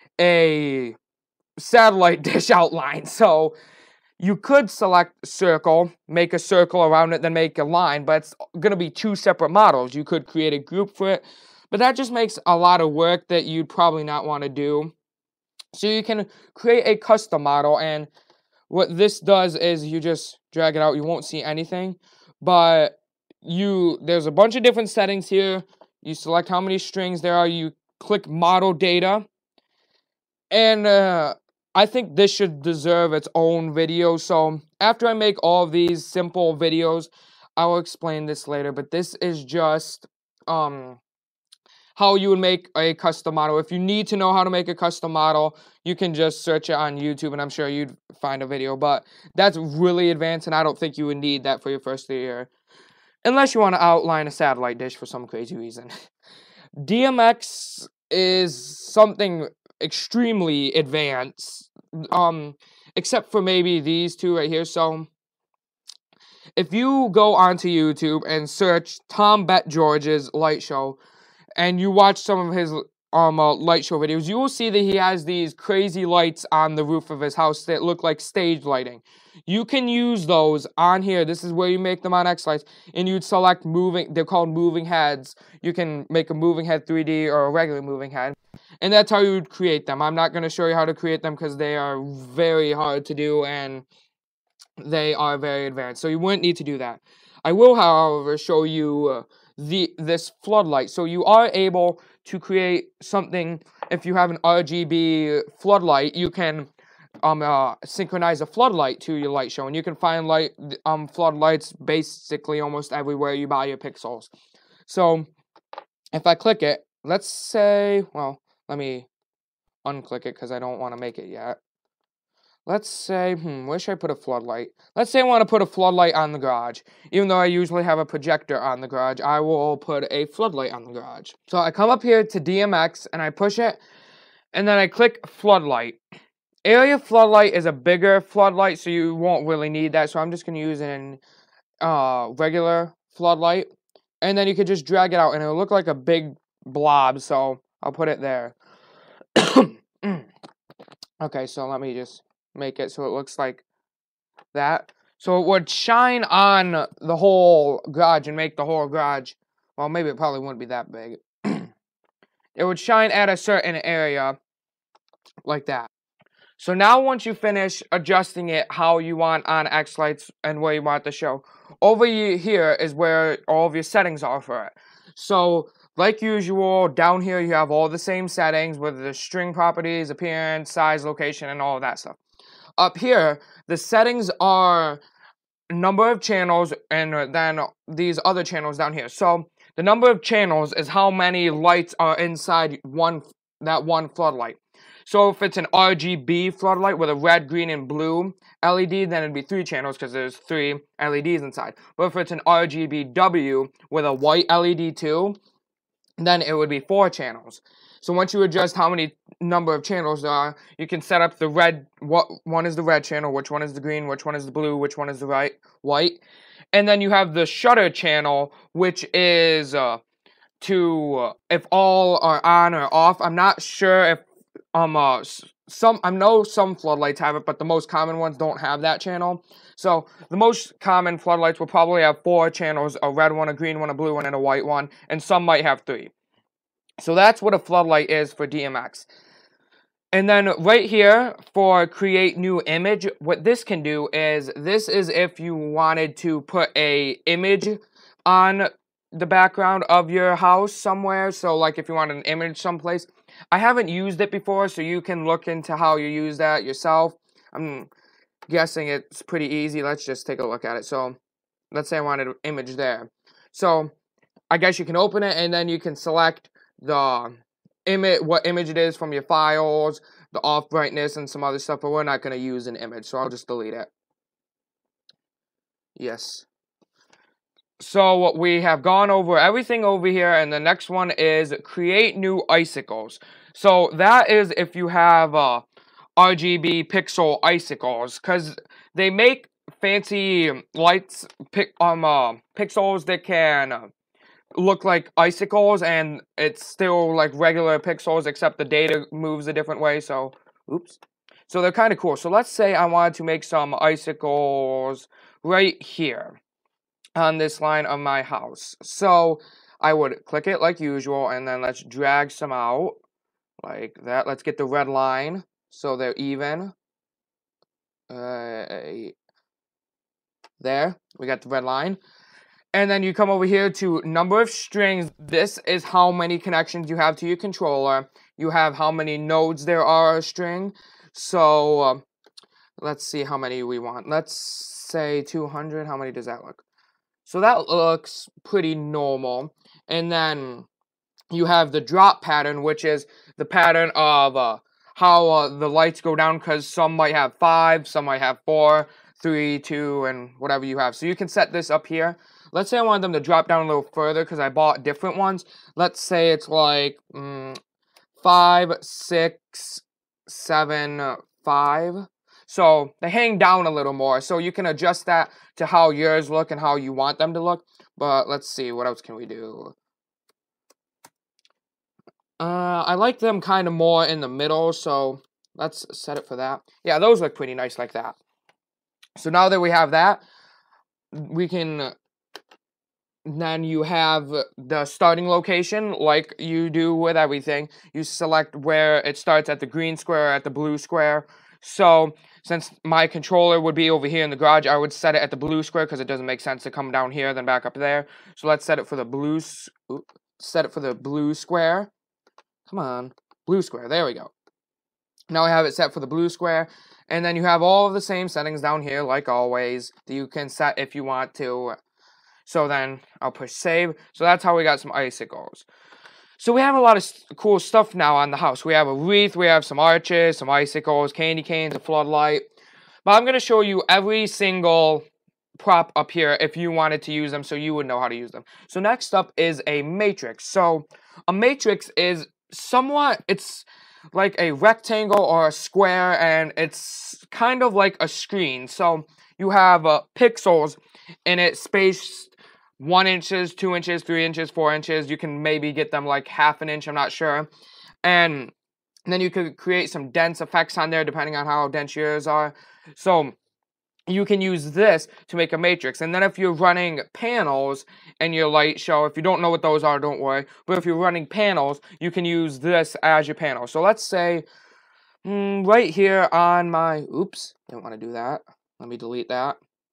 a satellite dish outline. So you could select circle, make a circle around it, then make a line, but it's going to be two separate models. You could create a group for it, but that just makes a lot of work that you'd probably not want to do. So you can create a custom model, and what this does is you just drag it out. You won't see anything, but you there's a bunch of different settings here. You select how many strings there are. You click model data, and uh, I think this should deserve its own video. So after I make all of these simple videos, I will explain this later, but this is just um how you would make a custom model. If you need to know how to make a custom model, you can just search it on YouTube, and I'm sure you'd find a video. But that's really advanced, and I don't think you would need that for your first year, unless you want to outline a satellite dish for some crazy reason. D M X is something extremely advanced, um, except for maybe these two right here. So if you go onto YouTube and search Tom Bet George's light show, and you watch some of his um uh, light show videos, you will see that he has these crazy lights on the roof of his house that look like stage lighting. You can use those on here. This is where you make them on Xlights, and you'd select moving. They're called moving heads. You can make a moving head three D or a regular moving head, and that's how you would create them. I'm not going to show you how to create them because they are very hard to do and they are very advanced. So you wouldn't need to do that. I will, however, show you uh, the this floodlight. So you are able to create something. If you have an R G B floodlight, you can um uh, synchronize a floodlight to your light show, and you can find light um floodlights basically almost everywhere you buy your pixels. So if I click it, let's say, well, let me unclick it because I don't want to make it yet. Let's say, hmm, where should I put a floodlight? Let's say I want to put a floodlight on the garage. Even though I usually have a projector on the garage, I will put a floodlight on the garage. So I come up here to D M X, and I push it, and then I click floodlight. Area floodlight is a bigger floodlight, so you won't really need that. So I'm just going to use an uh, regular floodlight. And then you could just drag it out, and it'll look like a big blob, so I'll put it there. Okay, so let me just make it so it looks like that. So it would shine on the whole garage and make the whole garage, well, maybe it probably wouldn't be that big. It would shine at a certain area like that. So now once you finish adjusting it how you want on Xlights and where you want the show, over here is where all of your settings are for it. So like usual, down here you have all the same settings with the string properties, appearance, size, location, and all of that stuff. Up here, the settings are number of channels and then these other channels down here. So the number of channels is how many lights are inside one that one floodlight. So if it's an R G B floodlight with a red, green, and blue L E D, then it'd be three channels because there's three L E Ds inside. But if it's an R G B W with a white L E D too, then it would be four channels. So once you adjust how many number of channels there are, you can set up the red, what one is the red channel, which one is the green, which one is the blue, which one is the right white. And then you have the shutter channel, which is uh, to, uh, if all are on or off. I'm not sure if, um, uh, some, I know some floodlights have it, but the most common ones don't have that channel. So the most common floodlights will probably have four channels, a red one, a green one, a blue one, and a white one, and some might have three. So that's what a floodlight is for D M X. And then right here for create new image, what this can do is, this is if you wanted to put a image on the background of your house somewhere. So like if you want an image someplace. I haven't used it before, so you can look into how you use that yourself. I'm guessing it's pretty easy. Let's just take a look at it. So let's say I wanted an image there. So I guess you can open it, and then you can select the image, what image it is from your files, the off brightness, and some other stuff, but we're not going to use an image, so I'll just delete it. Yes. So we have gone over everything over here, and the next one is create new icicles. So that is if you have uh, R G B pixel icicles, because they make fancy lights, pic, um, uh, pixels that can uh, look like icicles, and it's still like regular pixels, except the data moves a different way. So, oops. So they're kind of cool. So let's say I wanted to make some icicles right here on this line of my house. So I would click it like usual, and then let's drag some out like that. Let's get the red line so they're even. Uh, there, we got the red line. And then you come over here to number of strings. This is how many connections you have to your controller. You have how many nodes there are a string. So uh, let's see how many we want. Let's say two hundred. How many does that look? So that looks pretty normal. And then you have the drop pattern, which is the pattern of uh, how uh, the lights go down, because some might have five, some might have four, three, two, and whatever you have. So you can set this up here. Let's say I want them to drop down a little further because I bought different ones. Let's say it's like mm, five, six, seven, five. So they hang down a little more. So you can adjust that to how yours look and how you want them to look. But let's see, what else can we do? Uh, I like them kind of more in the middle, so let's set it for that. Yeah, those look pretty nice like that. So now that we have that, we can, then you have the starting location like you do with everything. You select where it starts at the green square or at the blue square. So since my controller would be over here in the garage, I would set it at the blue square because it doesn't make sense to come down here then back up there. So let's set it for the blue, set it for the blue square. Come on, blue square, there we go. Now I have it set for the blue square, and then you have all of the same settings down here, like always, that you can set if you want to. So then I'll push save. So that's how we got some icicles. So we have a lot of cool stuff now on the house. We have a wreath, we have some arches, some icicles, candy canes, a floodlight. But I'm going to show you every single prop up here if you wanted to use them so you would know how to use them. So next up is a matrix. So a matrix is somewhat, it's like a rectangle or a square, and it's kind of like a screen. So you have uh, pixels in it spaced one inches, two inches, three inches, four inches. You can maybe get them like half an inch, I'm not sure. And then you could create some dense effects on there depending on how dense yours are. So you can use this to make a matrix. And then if you're running panels in your light show, if you don't know what those are, don't worry. But if you're running panels, you can use this as your panel. So let's say mm, right here on my, oops, don't want to do that. Let me delete that.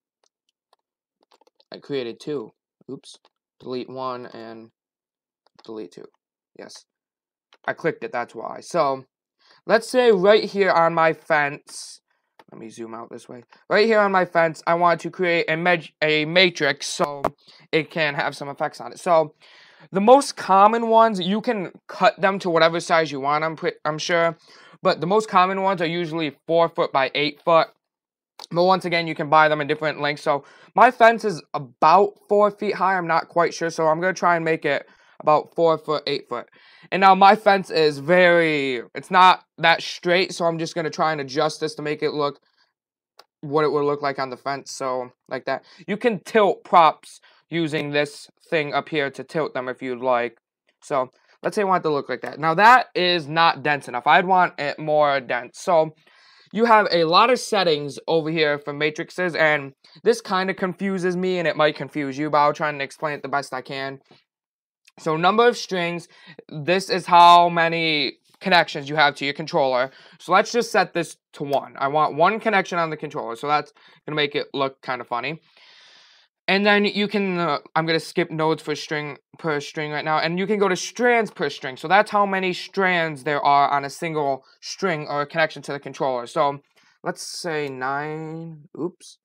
I created two. Oops. Delete one and delete two. Yes. I clicked it, that's why. So let's say right here on my fence, let me zoom out this way. Right here on my fence, I want to create a, a matrix so it can have some effects on it. So the most common ones, you can cut them to whatever size you want, I'm, I'm sure. But the most common ones are usually four foot by eight foot. But once again, you can buy them in different lengths. So my fence is about four feet high. I'm not quite sure. So I'm going to try and make it about four foot, eight foot. And now my fence is very, it's not that straight. So I'm just going to try and adjust this to make it look what it would look like on the fence. So like that. You can tilt props using this thing up here to tilt them if you'd like. So let's say I want it to look like that. Now that is not dense enough. I'd want it more dense. So you have a lot of settings over here for matrices, and this kind of confuses me, and it might confuse you, but I'll try and explain it the best I can. So number of strings, this is how many connections you have to your controller. So let's just set this to one. I want one connection on the controller, so that's going to make it look kind of funny. And then you can, uh, I'm going to skip nodes for string per string right now, and you can go to strands per string. So that's how many strands there are on a single string or a connection to the controller. So let's say nine, oops.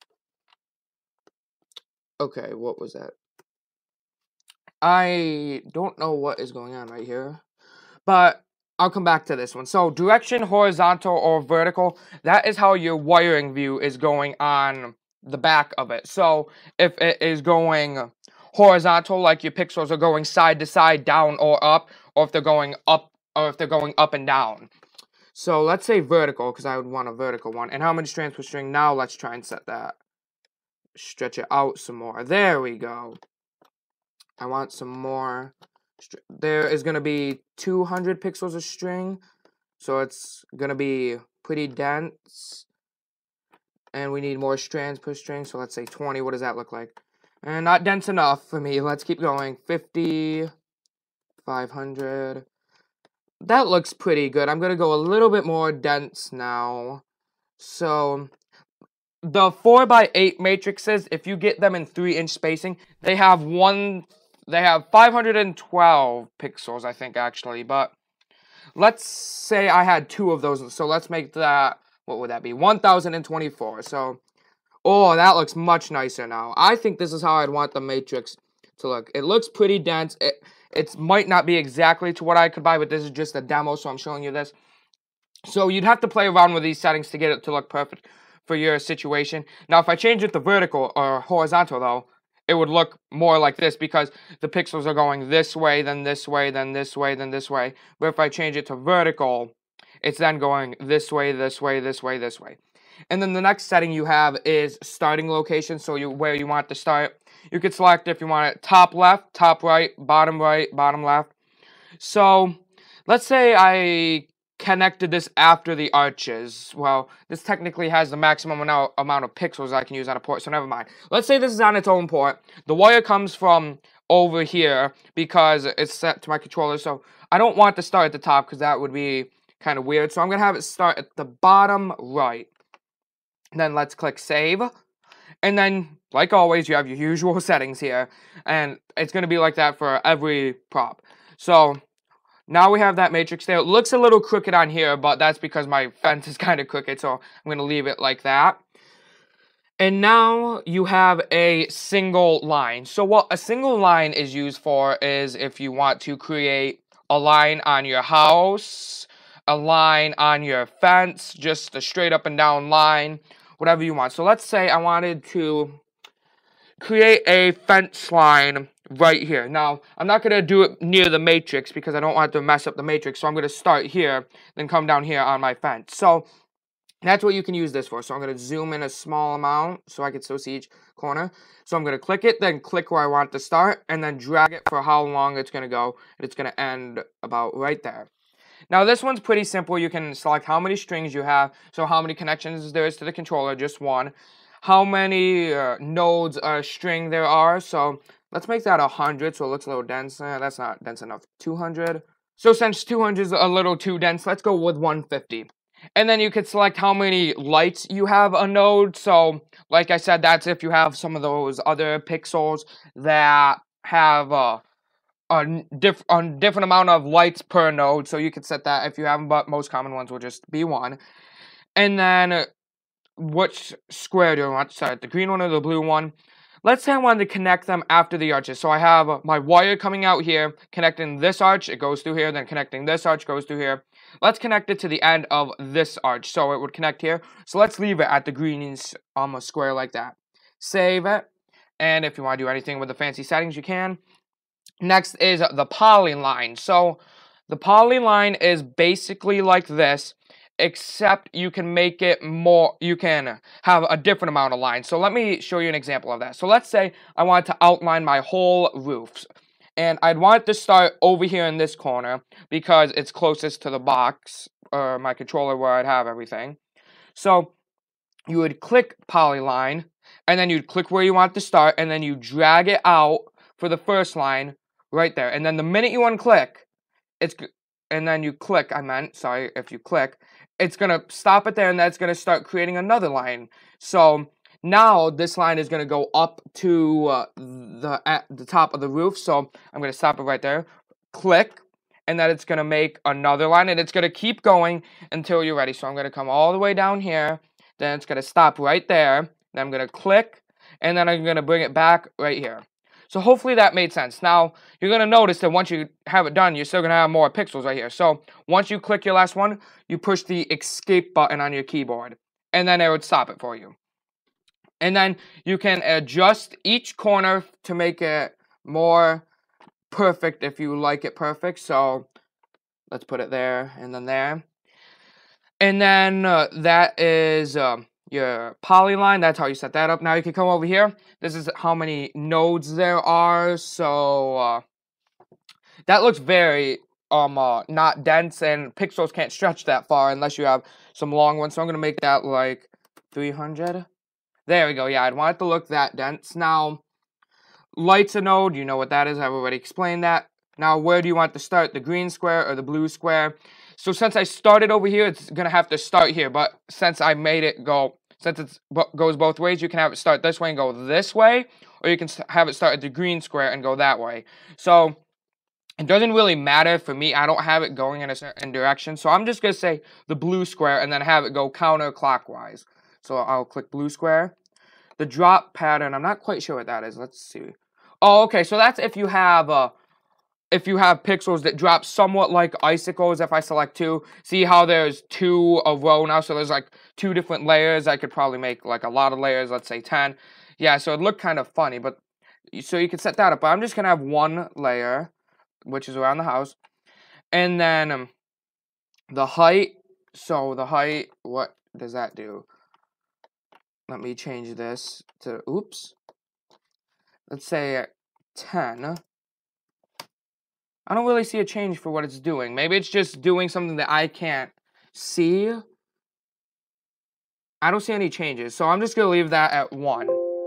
Okay, what was that? I don't know what is going on right here, but I'll come back to this one. So direction, horizontal or vertical, that is how your wiring view is going on the back of it. So if it is going horizontal, like your pixels are going side to side, down or up, or if they're going up, or if they're going up and down. So let's say vertical, because I would want a vertical one. And how many strands per string? Now let's try and set that. Stretch it out some more. There we go. I want some more. There is going to be two hundred pixels a string, so it's going to be pretty dense. And we need more strands per string, so let's say twenty. What does that look like? And not dense enough for me. Let's keep going. fifty, five hundred. That looks pretty good. I'm going to go a little bit more dense now. So the four by eight matrices, if you get them in three inch spacing, they have one, they have five hundred twelve pixels, I think, actually. But let's say I had two of those, so let's make that, what would that be? one thousand twenty-four. So Oh, that looks much nicer now. I think this is how I'd want the matrix to look. It looks pretty dense. It it might not be exactly to what I could buy, but this is just a demo, so I'm showing you this. So you'd have to play around with these settings to get it to look perfect for your situation. Now, if I change it to vertical or horizontal, though, it would look more like this because the pixels are going this way, then this way, then this way, then this way. But if I change it to vertical, it's then going this way, this way, this way, this way. And then the next setting you have is starting location, so you where you want to start. You could select if you want it top left, top right, bottom right, bottom left. So let's say I connected this after the arches. Well, this technically has the maximum amount of pixels I can use on a port, so never mind. Let's say this is on its own port. The wire comes from over here because it's set to my controller, so I don't want to start at the top because that would be kind of weird. So I'm going to have it start at the bottom right. Then let's click save. And then, like always, you have your usual settings here. And it's going to be like that for every prop. So now we have that matrix there. It looks a little crooked on here, but that's because my fence is kind of crooked. So I'm going to leave it like that. And now you have a single line. So what a single line is used for is if you want to create a line on your house, a line on your fence, just a straight up and down line, whatever you want. So let's say I wanted to create a fence line right here. Now, I'm not going to do it near the matrix because I don't want to mess up the matrix. So I'm going to start here, then come down here on my fence. So that's what you can use this for. So I'm going to zoom in a small amount so I can still see each corner. So I'm going to click it, then click where I want to start, and then drag it for how long it's going to go. And it's going to end about right there. Now, this one's pretty simple. You can select how many strings you have, so how many connections there is to the controller, just one. How many uh, nodes a string there are, so let's make that one hundred, so it looks a little dense. Eh, that's not dense enough. two hundred. So since two hundred is a little too dense, let's go with one fifty. And then you could select how many lights you have a node, so like I said, that's if you have some of those other pixels that have Uh, A, diff a different amount of lights per node, so you can set that if you have them, but most common ones will just be one. And then, uh, which square do I want to start, the green one or the blue one? Let's say I wanted to connect them after the arches. So I have uh, my wire coming out here, connecting this arch, it goes through here, then connecting this arch, goes through here. Let's connect it to the end of this arch, so it would connect here. So let's leave it at the green um, square like that. Save it, and if you want to do anything with the fancy settings, you can. Next is the polyline. So the polyline is basically like this, except you can make it more, you can have a different amount of lines. So let me show you an example of that. So let's say I wanted to outline my whole roof. And I'd want it to start over here in this corner because it's closest to the box, or my controller where I'd have everything. So you would click polyline, and then you'd click where you want to start, and then you drag it out for the first line right there. And then the minute you unclick, it's, and then you click, I meant, sorry, if you click, it's going to stop it there, and that's going to start creating another line. So now this line is going to go up to uh, the at the top of the roof. So I'm going to stop it right there. Click, and then it's going to make another line, and it's going to keep going until you're ready. So I'm going to come all the way down here. Then it's going to stop right there. Then I'm going to click, and then I'm going to bring it back right here. So hopefully that made sense. Now, you're going to notice that once you have it done, you're still going to have more pixels right here. So once you click your last one, you push the escape button on your keyboard, and then it would stop it for you. And then you can adjust each corner to make it more perfect if you like it perfect. So let's put it there and then there. And then uh, that is um, your polyline. That's how you set that up. Now you can come over here. This is how many nodes there are. So uh, that looks very um uh, not dense, and pixels can't stretch that far unless you have some long ones. So I'm going to make that like three hundred. There we go. Yeah, I'd want it to look that dense. Now, lights a node. You know what that is. I've already explained that. Now, where do you want to start? The green square or the blue square? So since I started over here, it's going to have to start here. But since I made it go, since it goes both ways, you can have it start this way and go this way. Or you can have it start at the green square and go that way. So it doesn't really matter for me. I don't have it going in a certain direction. So I'm just going to say the blue square and then have it go counterclockwise. So I'll click blue square. the drop pattern, I'm not quite sure what that is. Let's see. Oh, okay, so that's if you have uh, if you have pixels that drop somewhat like icicles. If I select two, see how there's two a row now, so there's like two different layers. I could probably make like a lot of layers, let's say ten. Yeah, so it looked kind of funny, but so you can set that up. But I'm just gonna have one layer, which is around the house, and then um, the height. So the height, what does that do? Let me change this to, oops. Let's say ten. I don't really see a change for what it's doing. Maybe it's just doing something that I can't see. I don't see any changes, so I'm just going to leave that at one.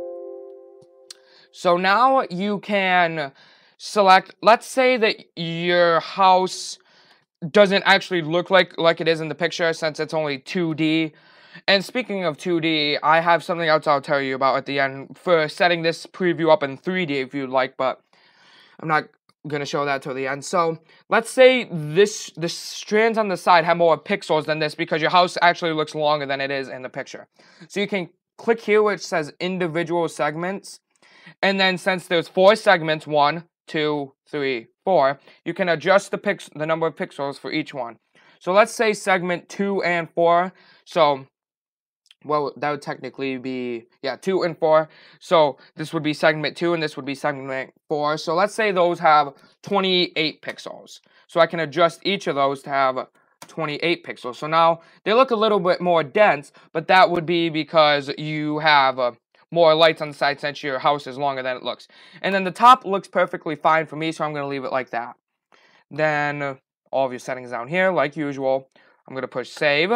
So now you can select, let's say that your house doesn't actually look like, like it is in the picture since it's only two D. And speaking of two D, I have something else I'll tell you about at the end for setting this preview up in three D if you'd like, but I'm not going to show that till the end. So let's say this the strands on the side have more pixels than this because your house actually looks longer than it is in the picture. So you can click here where it says individual segments, and then since there's four segments, one, two, three, four, you can adjust the pix the number of pixels for each one. So let's say segment two and four. So well, that would technically be, yeah, two and four. So this would be segment two and this would be segment four. So let's say those have twenty-eight pixels. So I can adjust each of those to have twenty-eight pixels. So now they look a little bit more dense, but that would be because you have uh, more lights on the side since your house is longer than it looks. And then the top looks perfectly fine for me, so I'm going to leave it like that. Then uh, all of your settings down here, like usual. I'm going to push save.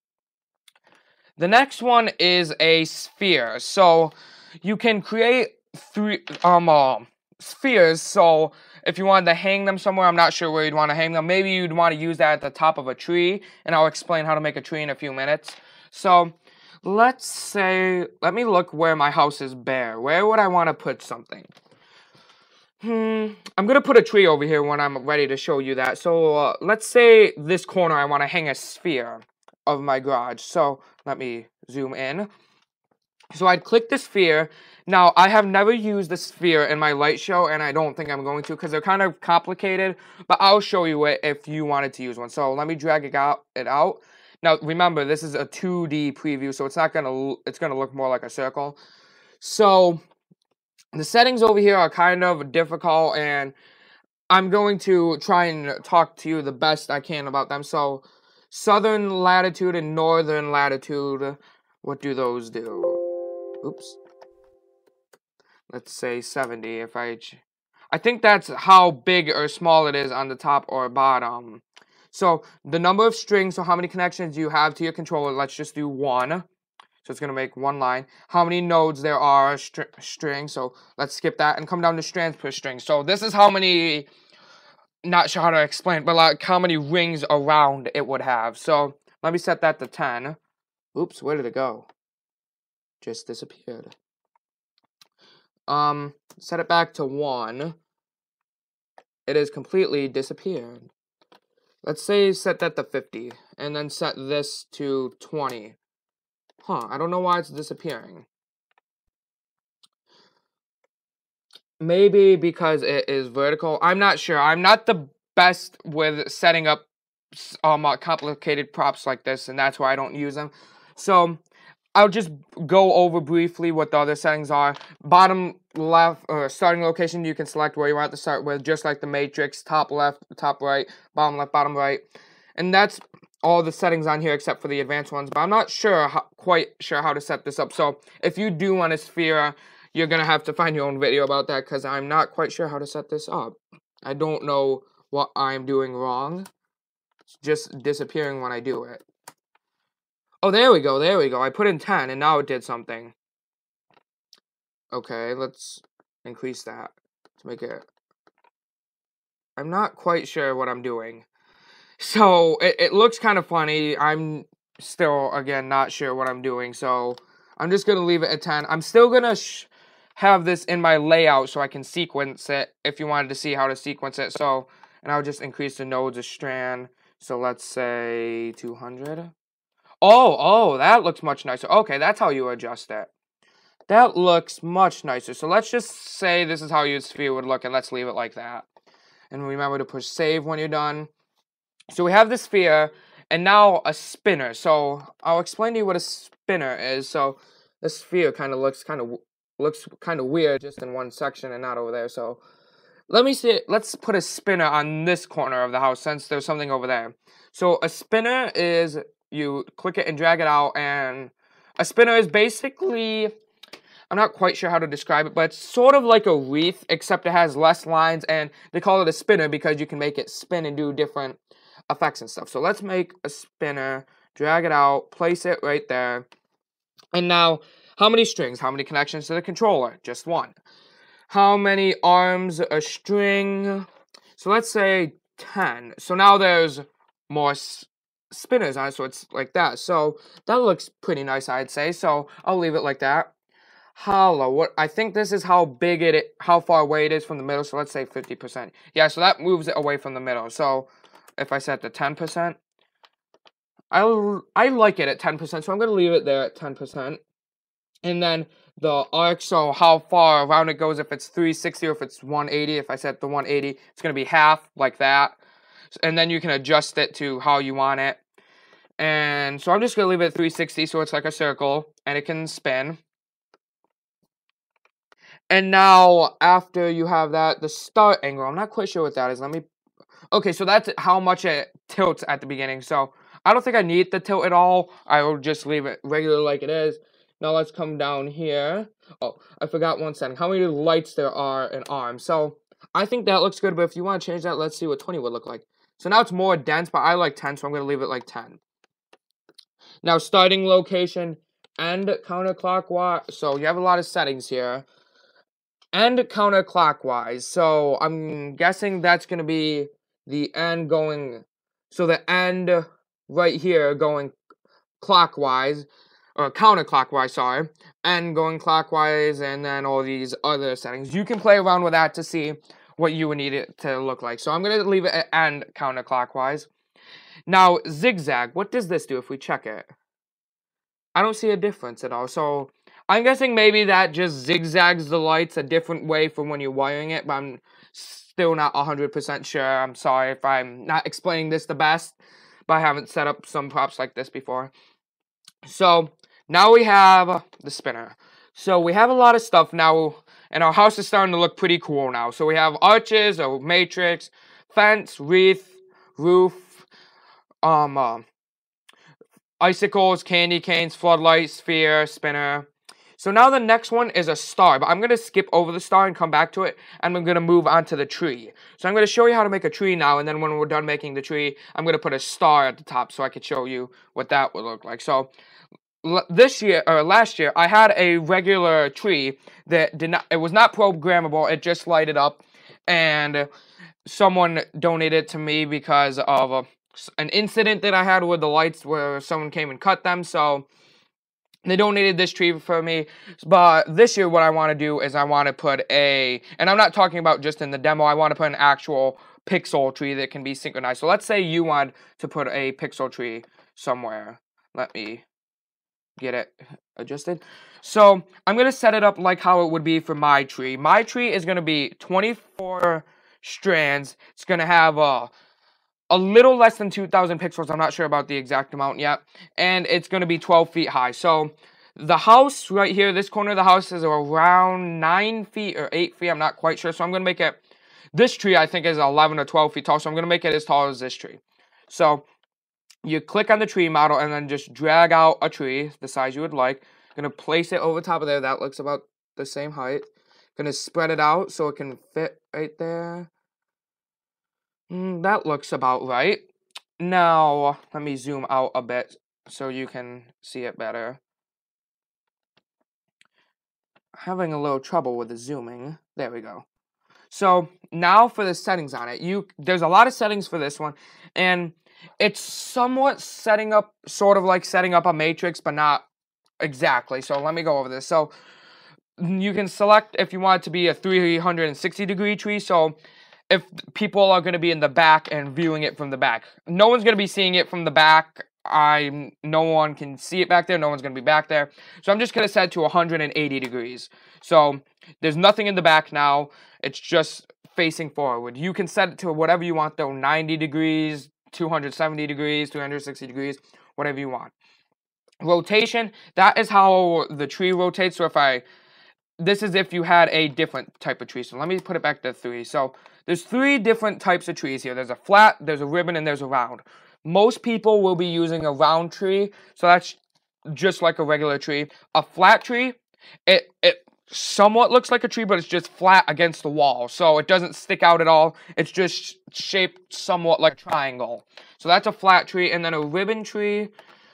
The next one is a sphere. So you can create three um uh, spheres. So if you wanted to hang them somewhere, I'm not sure where you'd want to hang them. Maybe you'd want to use that at the top of a tree, and I'll explain how to make a tree in a few minutes. So let's say, let me look where my house is bare. Where would I want to put something? Hmm, I'm going to put a tree over here when I'm ready to show you that. So uh, let's say this corner I want to hang a sphere of my garage. So let me zoom in. So I'd click the sphere. Now, I have never used the sphere in my light show, and I don't think I'm going to because they're kind of complicated, but I'll show you it if you wanted to use one. So let me drag it out. It out. Now, remember, this is a two D preview, so it's not going to, it's going to look more like a circle. So the settings over here are kind of difficult, and I'm going to try and talk to you the best I can about them. So southern latitude and northern latitude, what do those do? Oops. Let's say seventy. If I, I think that's how big or small it is on the top or bottom. So the number of strings, so how many connections you have to your controller, let's just do one. So it's going to make one line. How many nodes there are, str string, so let's skip that and come down to strands per string. So this is how many, not sure how to explain, but like how many rings around it would have. So let me set that to ten. Oops, where did it go? Just disappeared. Um, set it back to one. It has completely disappeared. Let's say set that to fifty, and then set this to twenty. Huh, I don't know why it's disappearing. Maybe because it is vertical. I'm not sure. I'm not the best with setting up um, uh, complicated props like this, and that's why I don't use them. So I'll just go over briefly what the other settings are. Bottom left, or starting location, you can select where you want to start with, just like the matrix. Top left, top right, bottom left, bottom right. And that's all the settings on here except for the advanced ones. But I'm not sure, how, quite sure how to set this up. So if you do want a sphere, you're going to have to find your own video about that because I'm not quite sure how to set this up. I don't know what I'm doing wrong. It's just disappearing when I do it. Oh, there we go, there we go. I put in ten, and now it did something. Okay, let's increase that to make it... I'm not quite sure what I'm doing. So, it, it looks kind of funny. I'm still, again, not sure what I'm doing. So, I'm just going to leave it at ten. I'm still going to sh have this in my layout so I can sequence it if you wanted to see how to sequence it. So, and I'll just increase the nodes a strand. So, let's say two hundred. Oh, oh, that looks much nicer. Okay, that's how you adjust it. that looks much nicer. So let's just say this is how your sphere would look, and let's leave it like that. And remember to push save when you're done. So we have the sphere, and now a spinner. So I'll explain to you what a spinner is. So the sphere kind of looks kind of looks kind of weird just in one section and not over there. So let me see. Let's put a spinner on this corner of the house since there's something over there. So a spinner is you click it and drag it out, and a spinner is basically, I'm not quite sure how to describe it, but it's sort of like a wreath, except it has less lines, and they call it a spinner because you can make it spin and do different effects and stuff. So let's make a spinner, drag it out, place it right there. And now, how many strings? How many connections to the controller? Just one. How many arms a string? So let's say ten. So now there's more spinners on it, so it's like that. So that looks pretty nice, I'd say. So I'll leave it like that. Hollow. What I think this is how big it, how far away it is from the middle. So let's say fifty percent. Yeah, so that moves it away from the middle. So if I set the ten percent, I I like it at ten percent. So I'm gonna leave it there at ten percent. And then the arc, so how far around it goes, if it's three sixty or if it's one eighty. If I set the one eighty, it's gonna be half like that. And then you can adjust it to how you want it. And so I'm just gonna leave it at three sixty, so it's like a circle and it can spin. And now, after you have that, the start angle, I'm not quite sure what that is. Let me, okay, so that's how much it tilts at the beginning. So I don't think I need the tilt at all. I will just leave it regular like it is. Now let's come down here. Oh, I forgot one setting. How many lights there are in ARM. So I think that looks good, but if you want to change that, let's see what twenty would look like. So now it's more dense, but I like ten, so I'm going to leave it like ten. Now starting location and counterclockwise. So you have a lot of settings here. And counterclockwise. So I'm guessing that's going to be the end going, so the end right here going clockwise, or counterclockwise, sorry, and going clockwise, and then all these other settings. You can play around with that to see what you would need it to look like. So I'm going to leave it at end counterclockwise. Now, zigzag, what does this do if we check it? I don't see a difference at all. So I'm guessing maybe that just zigzags the lights a different way from when you're wiring it, but I'm still not one hundred percent sure. I'm sorry if I'm not explaining this the best, but I haven't set up some props like this before. So now we have the spinner. So we have a lot of stuff now, and our house is starting to look pretty cool now. So we have arches, a matrix, fence, wreath, roof, um, uh, icicles, candy canes, floodlight, sphere, spinner. So now the next one is a star, but I'm going to skip over the star and come back to it, and I'm going to move on to the tree. So I'm going to show you how to make a tree now, and then when we're done making the tree, I'm going to put a star at the top so I could show you what that would look like. So this year, or last year, I had a regular tree that did not, it was not programmable, it just lighted up, and someone donated it to me because of a, an incident that I had with the lights where someone came and cut them, so they donated this tree for me. But this year what I want to do is I want to put a, and I'm not talking about just in the demo, I want to put an actual pixel tree that can be synchronized. So let's say you want to put a pixel tree somewhere. Let me get it adjusted. So I'm going to set it up like how it would be for my tree. My tree is going to be twenty-four strands. It's going to have a a little less than two thousand pixels. I'm not sure about the exact amount yet. And it's going to be twelve feet high. So the house right here, this corner of the house is around nine feet or eight feet. I'm not quite sure. So I'm going to make it, this tree I think is eleven or twelve feet tall. So I'm going to make it as tall as this tree. So you click on the tree model and then just drag out a tree, the size you would like. Going to place it over top of there. That looks about the same height. Going to spread it out so it can fit right there. Mm, that looks about right. Now, let me zoom out a bit so you can see it better. Having a little trouble with the zooming. There we go. So now for the settings on it. You there's a lot of settings for this one, and it's somewhat setting up, sort of like setting up a matrix, but not exactly. So let me go over this. So you can select if you want it to be a three hundred sixty degree tree. So if people are going to be in the back and viewing it from the back, no one's going to be seeing it from the back I no one can see it back there. No one's going to be back there. So I'm just going to set it to one hundred eighty degrees. So there's nothing in the back now. It's just facing forward. You can set it to whatever you want though. ninety degrees, two hundred seventy degrees, two hundred sixty degrees, whatever you want. Rotation, that is how the tree rotates. So if I, this is if you had a different type of tree. So let me put it back to three. So there's three different types of trees here. There's a flat, there's a ribbon, and there's a round. Most people will be using a round tree, so that's just like a regular tree. A flat tree, it it somewhat looks like a tree, but it's just flat against the wall, so it doesn't stick out at all. It's just shaped somewhat like a triangle. So that's a flat tree, and then a ribbon tree,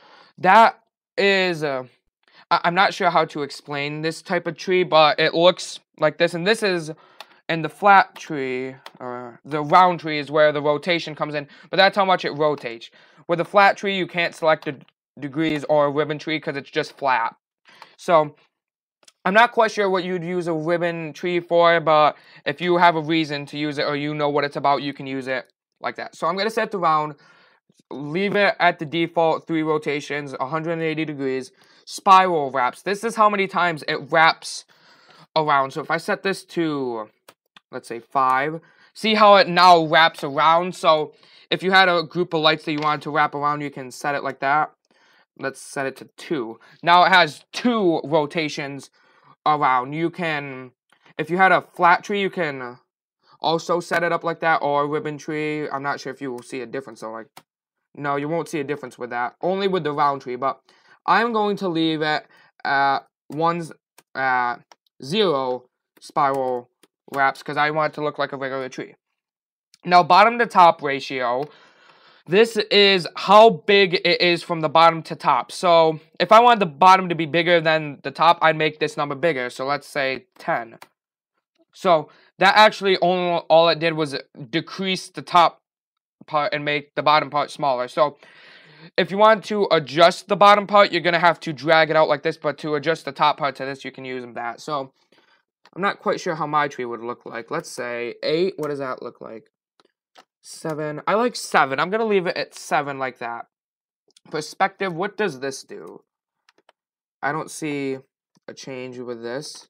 that is a, I'm not sure how to explain this type of tree, but it looks like this, and this is. And the flat tree, or the round tree, is where the rotation comes in. But that's how much it rotates. With a flat tree, you can't select the degrees, or a ribbon tree because it's just flat. So, I'm not quite sure what you'd use a ribbon tree for, but if you have a reason to use it, or you know what it's about, you can use it like that. So I'm going to set the round, leave it at the default three rotations, one hundred eighty degrees. Spiral wraps. This is how many times it wraps around. So if I set this to, let's say five, see how it now wraps around. So if you had a group of lights that you wanted to wrap around, you can set it like that. Let's set it to two. Now it has two rotations around. You can, if you had a flat tree, you can also set it up like that, or a ribbon tree. I'm not sure if you will see a difference though. Like, no, you won't see a difference with that. Only with the round tree. But I'm going to leave it at one's at zero spiral wraps because I want it to look like a regular tree. Now, bottom to top ratio, this is how big it is from the bottom to top. So if I wanted the bottom to be bigger than the top, I'd make this number bigger. So let's say ten. So that actually only all it did was decrease the top part and make the bottom part smaller. So if you want to adjust the bottom part, you're going to have to drag it out like this. But to adjust the top part to this, you can use that. So I'm not quite sure how my tree would look like. Let's say eight. What does that look like? seven. I like seven. I'm going to leave it at seven like that. Perspective. What does this do? I don't see a change with this.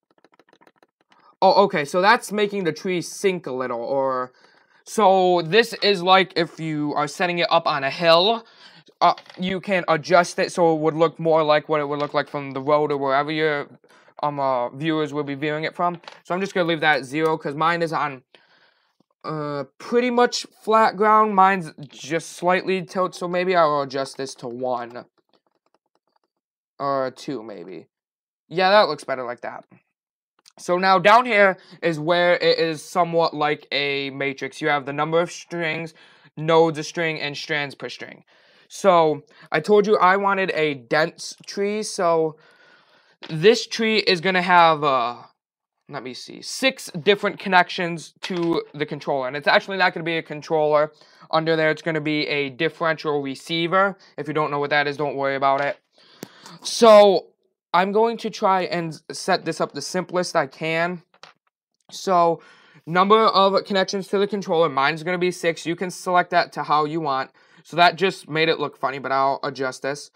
Oh, okay. So that's making the tree sink a little. Or so this is like if you are setting it up on a hill. Uh, you can adjust it so it would look more like what it would look like from the road or wherever your um uh, viewers will be viewing it from. So I'm just gonna leave that at zero because mine is on uh pretty much flat ground. Mine's just slightly tilt, so maybe I'll adjust this to one or two, maybe. Yeah, that looks better like that. So now down here is where it is somewhat like a matrix. You have the number of strings, nodes a string, and strands per string. So I told you I wanted a dense tree. So this tree is going to have, uh, let me see, six different connections to the controller. And it's actually not going to be a controller. Under there, it's going to be a differential receiver. If you don't know what that is, don't worry about it. So I'm going to try and set this up the simplest I can. So number of connections to the controller, mine's going to be six. You can select that to how you want. So that just made it look funny, but I'll adjust this.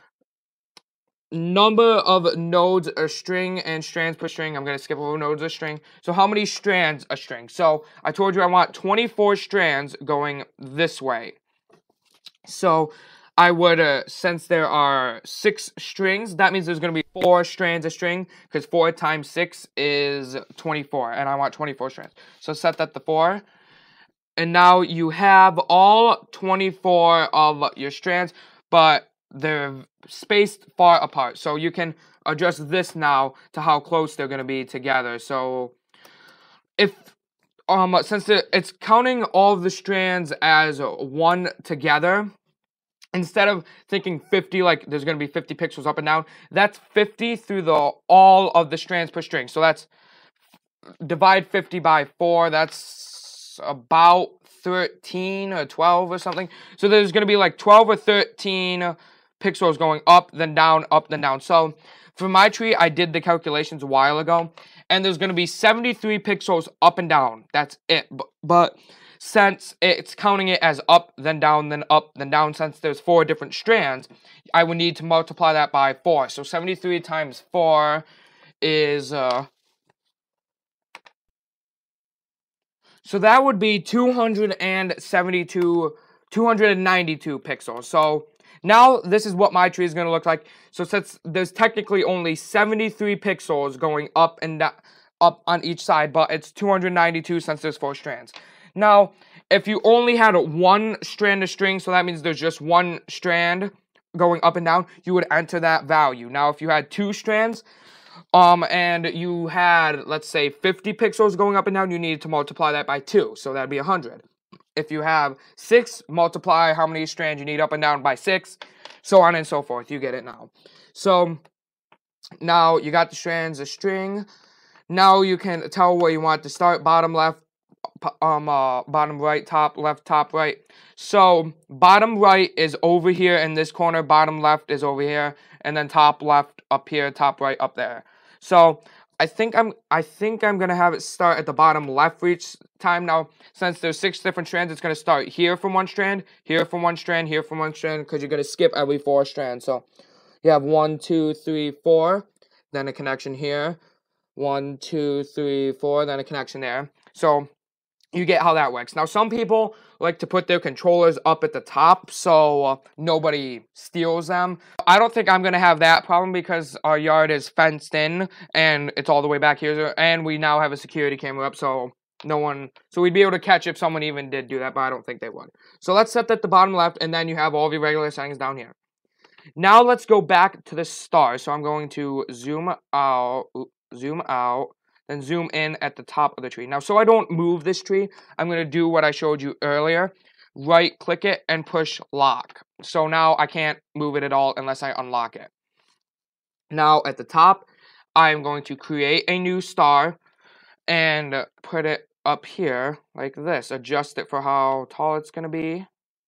Number of nodes a string and strands per string. I'm going to skip over nodes a string. So how many strands a string? So I told you I want twenty-four strands going this way. So I would, uh, since there are six strings, that means there's going to be four strands a string, because four times six is twenty-four, and I want twenty-four strands. So set that to four. And now you have all twenty-four of your strands, but they're spaced far apart. So you can adjust this now to how close they're going to be together. So if, um, since it's counting all of the strands as one together, instead of thinking fifty, like there's going to be fifty pixels up and down, that's fifty through the all of the strands per string. So that's, divide fifty by four, that's about thirteen or twelve or something. So there's going to be like twelve or thirteen pixels going up, then down, up, then down. So for my tree, I did the calculations a while ago, and there's going to be seventy-three pixels up and down. That's it. But, but since it's counting it as up, then down, then up, then down, since there's four different strands, I would need to multiply that by four. So seventy-three times four is, uh, so that would be two hundred seventy-two, two hundred ninety-two pixels. So now this is what my tree is going to look like. So since there's technically only seventy-three pixels going up and down, up on each side, but it's two hundred ninety-two since there's four strands. Now, if you only had one strand of string, so that means there's just one strand going up and down, you would enter that value. Now, if you had two strands, um, and you had, let's say, fifty pixels going up and down, you needed to multiply that by two, so that'd be one hundred. If you have six, multiply how many strands you need up and down by six, so on and so forth. You get it now. So, now you got the strands of string. Now you can tell where you want to start, bottom left, um, uh, bottom right, top left, top right. So bottom right is over here in this corner, bottom left is over here, and then top left up here, top right up there. So I think I'm, I think I'm gonna have it start at the bottom left for each time. Now, since there's six different strands, it's gonna start here from one strand, here from one strand, here from one strand, because you're gonna skip every four strands. So you have one, two, three, four, then a connection here. One, two, three, four, then a connection there. So you get how that works. Now, some people like to put their controllers up at the top so uh, nobody steals them. I don't think I'm going to have that problem because our yard is fenced in and it's all the way back here. And we now have a security camera up, so no one... So we'd be able to catch if someone even did do that, but I don't think they would. So let's set that at the bottom left, and then you have all of your regular settings down here. Now let's go back to the star. So I'm going to zoom out... zoom out, then zoom in at the top of the tree. Now, so I don't move this tree, I'm going to do what I showed you earlier. Right click it and push lock. So now I can't move it at all unless I unlock it. Now at the top, I'm going to create a new star and put it up here like this. Adjust it for how tall it's going to be.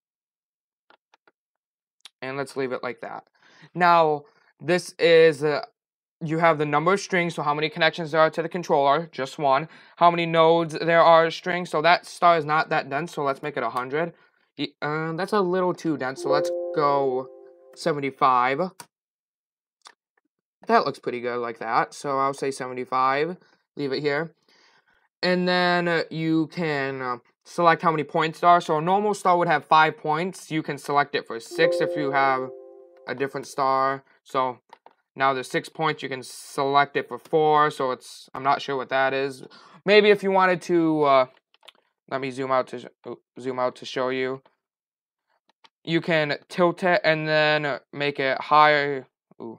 And let's leave it like that. Now, this is... Uh, you have the number of strings, so how many connections there are to the controller, just one. How many nodes there are strings, so that star is not that dense, so let's make it one hundred. Uh, that's a little too dense, so let's go seventy-five. That looks pretty good like that, so I'll say seventy-five. Leave it here. And then uh, you can uh, select how many points there are. So a normal star would have five points. You can select it for six if you have a different star. So... now there's six points, you can select it for four, so it's, I'm not sure what that is. Maybe if you wanted to, uh, let me zoom out to, zoom out to show you. You can tilt it and then make it higher. Ooh.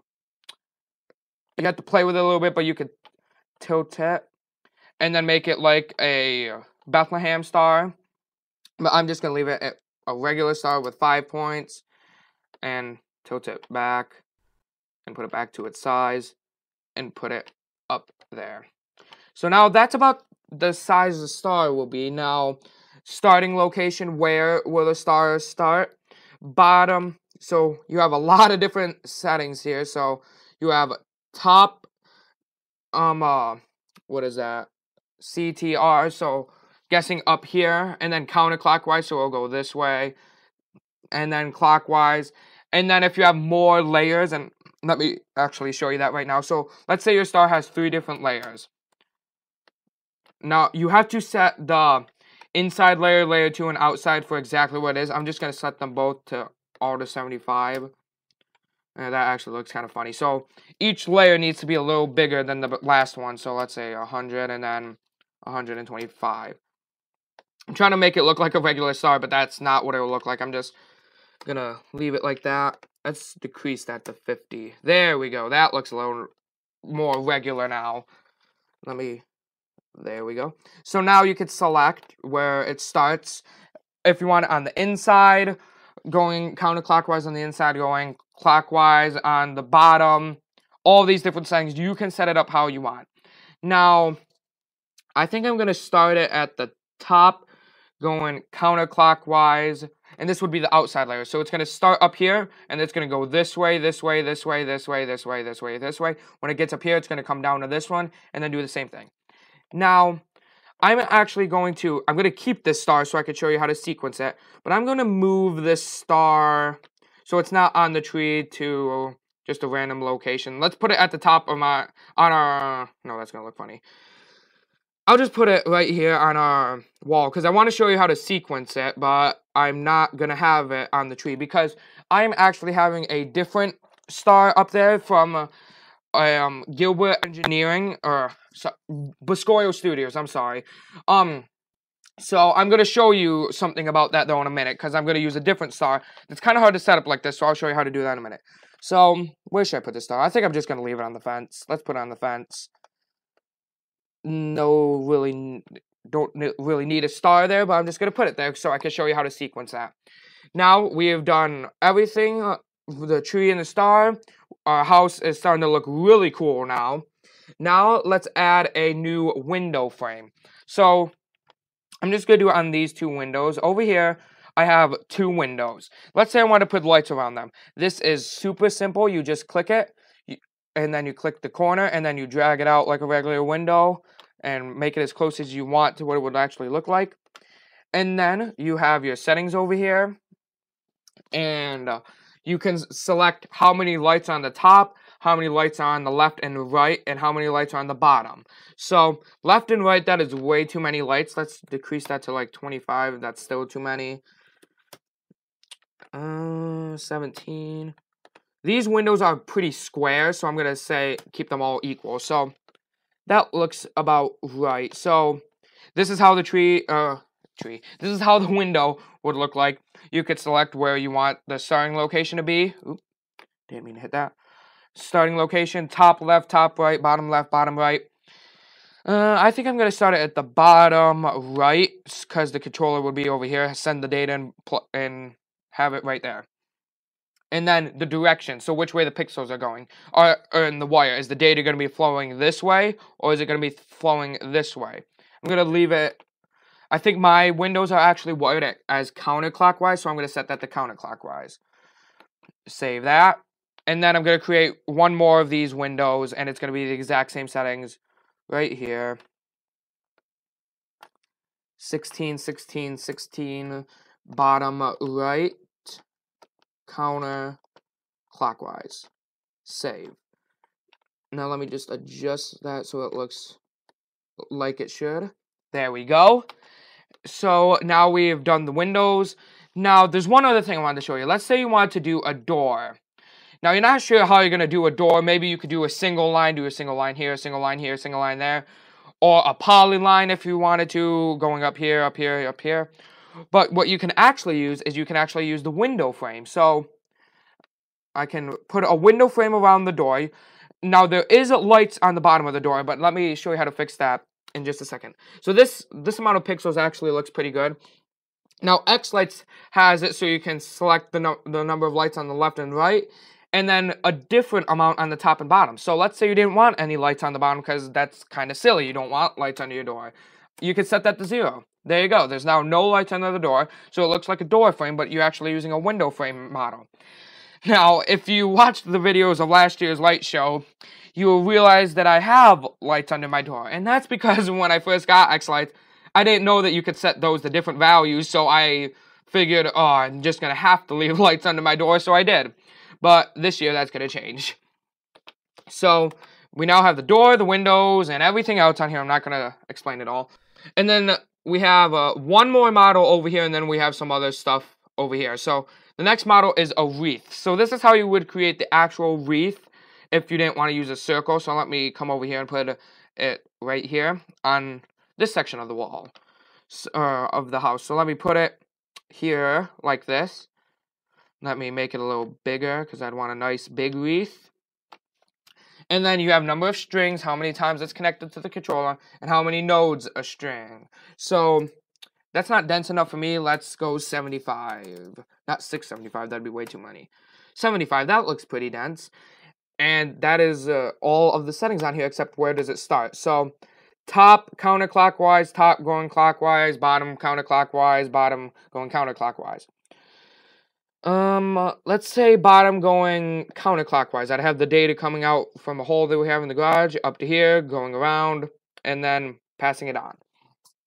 You have to play with it a little bit, but you could tilt it and then make it like a Bethlehem star. But I'm just going to leave it at a regular star with five points and tilt it back. And put it back to its size, and put it up there. So now that's about the size the star will be. Now, starting location, where will the stars start? Bottom, so you have a lot of different settings here. So you have top, um, uh, what is that? C T R, so guessing up here, and then counterclockwise, so it'll go this way, and then clockwise. And then if you have more layers, and let me actually show you that right now. So let's say your star has three different layers. Now you have to set the inside layer, layer two, and outside for exactly what it is. I'm just going to set them both to all to seventy-five. And that actually looks kind of funny. So each layer needs to be a little bigger than the last one. So let's say one hundred and then one hundred twenty-five. I'm trying to make it look like a regular star, but that's not what it will look like. I'm just gonna leave it like that. Let's decrease that to fifty. There we go. That looks a little more regular now. Let me, there we go. So now you could select where it starts. If you want it on the inside, going counterclockwise on the inside, going clockwise on the bottom. All these different settings, you can set it up how you want. Now, I think I'm gonna start it at the top, going counterclockwise. And this would be the outside layer. So it's going to start up here, and it's going to go this way, this way, this way, this way, this way, this way, this way. When it gets up here, it's going to come down to this one, and then do the same thing. Now, I'm actually going to, I'm going to keep this star so I can show you how to sequence it. But I'm going to move this star so it's not on the tree to just a random location. Let's put it at the top of my, on our, no, that's going to look funny. I'll just put it right here on our wall because I want to show you how to sequence it, but I'm not going to have it on the tree because I'm actually having a different star up there from uh, um, Gilbert Engineering, or so, Boscoyo Studios, I'm sorry. Um, so I'm going to show you something about that though in a minute because I'm going to use a different star. It's kind of hard to set up like this, so I'll show you how to do that in a minute. So, where should I put this star? I think I'm just going to leave it on the fence. Let's put it on the fence. No, really, don't really need a star there, but I'm just going to put it there so I can show you how to sequence that. Now, we have done everything, uh, the tree and the star. Our house is starting to look really cool now. Now, let's add a new window frame. So, I'm just going to do it on these two windows. Over here, I have two windows. Let's say I want to put lights around them. This is super simple. You just click it, you, and then you click the corner, and then you drag it out like a regular window, and make it as close as you want to what it would actually look like. And then you have your settings over here. And uh, you can select how many lights on the top, how many lights are on the left and right, and how many lights are on the bottom. So, left and right, that is way too many lights. Let's decrease that to like twenty-five. That's still too many. Uh, seventeen. These windows are pretty square, so I'm going to say keep them all equal. So, that looks about right. So, this is how the tree, uh, tree, this is how the window would look like. You could select where you want the starting location to be. Oop, didn't mean to hit that. Starting location, top left, top right, bottom left, bottom right. Uh, I think I'm going to start it at the bottom right, because the controller would be over here. Send the data and, and have it right there. And then the direction, so which way the pixels are going, or, or in the wire. Is the data going to be flowing this way, or is it going to be flowing this way? I'm going to leave it, I think my windows are actually wired as counterclockwise, so I'm going to set that to counterclockwise. Save that. And then I'm going to create one more of these windows, and it's going to be the exact same settings right here. sixteen, sixteen, sixteen, bottom right. Counter clockwise. Save. Now let me just adjust that so it looks like it should. There we go. So now we've done the windows. Now there's one other thing I wanted to show you. Let's say you want to do a door. Now you're not sure how you're going to do a door. Maybe you could do a single line, do a single line here, a single line here, a single line there. Or a polyline if you wanted to, going up here, up here, up here. But what you can actually use is you can actually use the window frame. So I can put a window frame around the door. Now there is lights on the bottom of the door, but let me show you how to fix that in just a second. So this this amount of pixels actually looks pretty good. Now Xlights has it so you can select the, no the number of lights on the left and right, and then a different amount on the top and bottom. So let's say you didn't want any lights on the bottom because that's kind of silly. You don't want lights under your door. You could set that to zero. There you go. There's now no lights under the door, so it looks like a door frame, but you're actually using a window frame model. Now, if you watched the videos of last year's light show, you will realize that I have lights under my door. And that's because when I first got Xlights, I didn't know that you could set those to different values, so I figured, oh, I'm just going to have to leave lights under my door, so I did. But this year, that's going to change. So, we now have the door, the windows, and everything else on here. I'm not going to explain it all. And then we have uh, one more model over here, and then we have some other stuff over here. So, the next model is a wreath. So, this is how you would create the actual wreath if you didn't want to use a circle. So, let me come over here and put it right here on this section of the wall, uh, of the house. So, let me put it here like this. Let me make it a little bigger because I'd want a nice big wreath. And then you have number of strings, how many times it's connected to the controller, and how many nodes a string. So that's not dense enough for me. Let's go seventy-five. Not six seventy-five, that'd be way too many. seventy-five, that looks pretty dense. And that is uh, all of the settings on here except where does it start. So top counterclockwise, top going clockwise, bottom counterclockwise, bottom going counterclockwise. Um, let's say bottom going counterclockwise. I'd have the data coming out from a hole that we have in the garage up to here, going around, and then passing it on.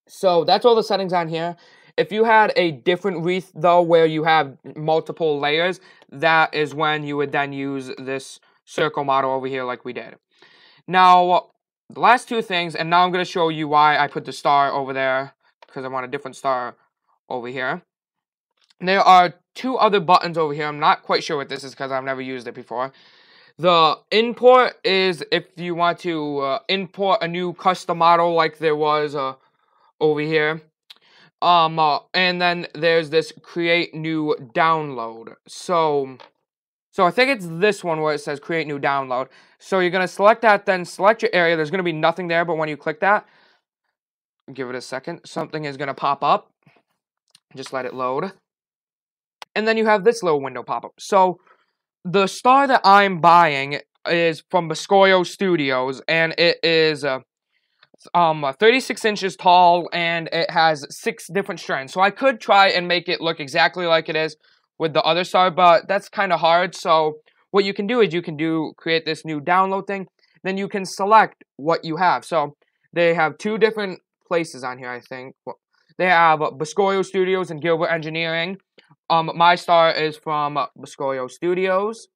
So that's all the settings on here. If you had a different wreath though, where you have multiple layers, that is when you would then use this circle model over here like we did. Now, the last two things, and now I'm going to show you why I put the star over there, because I want a different star over here. There are two other buttons over here. I'm not quite sure what this is because I've never used it before. The import is if you want to uh, import a new custom model like there was uh, over here. Um, uh, and then there's this create new download. So, so I think it's this one where it says create new download. So you're going to select that, then select your area. There's going to be nothing there, but when you click that, give it a second, something is going to pop up. Just let it load. And then you have this little window pop up. So the star that I'm buying is from Biscoyo Studios, and it is uh, um thirty-six inches tall, and it has six different strands. So I could try and make it look exactly like it is with the other star, but that's kind of hard. So what you can do is you can do create this new download thing. Then you can select what you have. So they have two different places on here, I think. They have Biscoyo Studios and Gilbert Engineering. Um, my star is from Biscoyo Studios.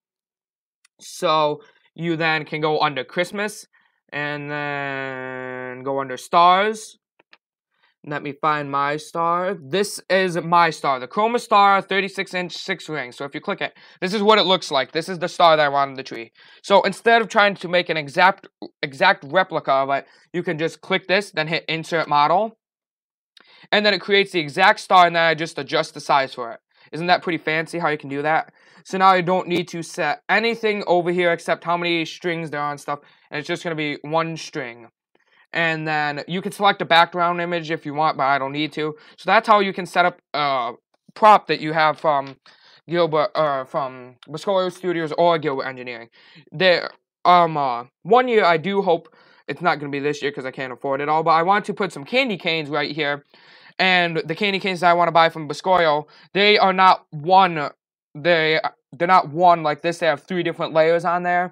So you then can go under Christmas and then go under stars. Let me find my star. This is my star, the Chroma Star thirty-six inch six ring. So if you click it, this is what it looks like. This is the star that I want on the tree. So instead of trying to make an exact exact replica of it, you can just click this, then hit insert model. And then it creates the exact star, and then I just adjust the size for it. Isn't that pretty fancy how you can do that? So now I don't need to set anything over here except how many strings there are and stuff. And it's just going to be one string. And then you can select a background image if you want, but I don't need to. So that's how you can set up a prop that you have from Gilbert, uh, from Biscoyo Studios or Gilbert Engineering. There, um, uh, one year I do hope it's not going to be this year because I can't afford it all, but I want to put some candy canes right here. And the candy canes that I want to buy from Biscoyo, they are not one. They they're not one like this. They have three different layers on there.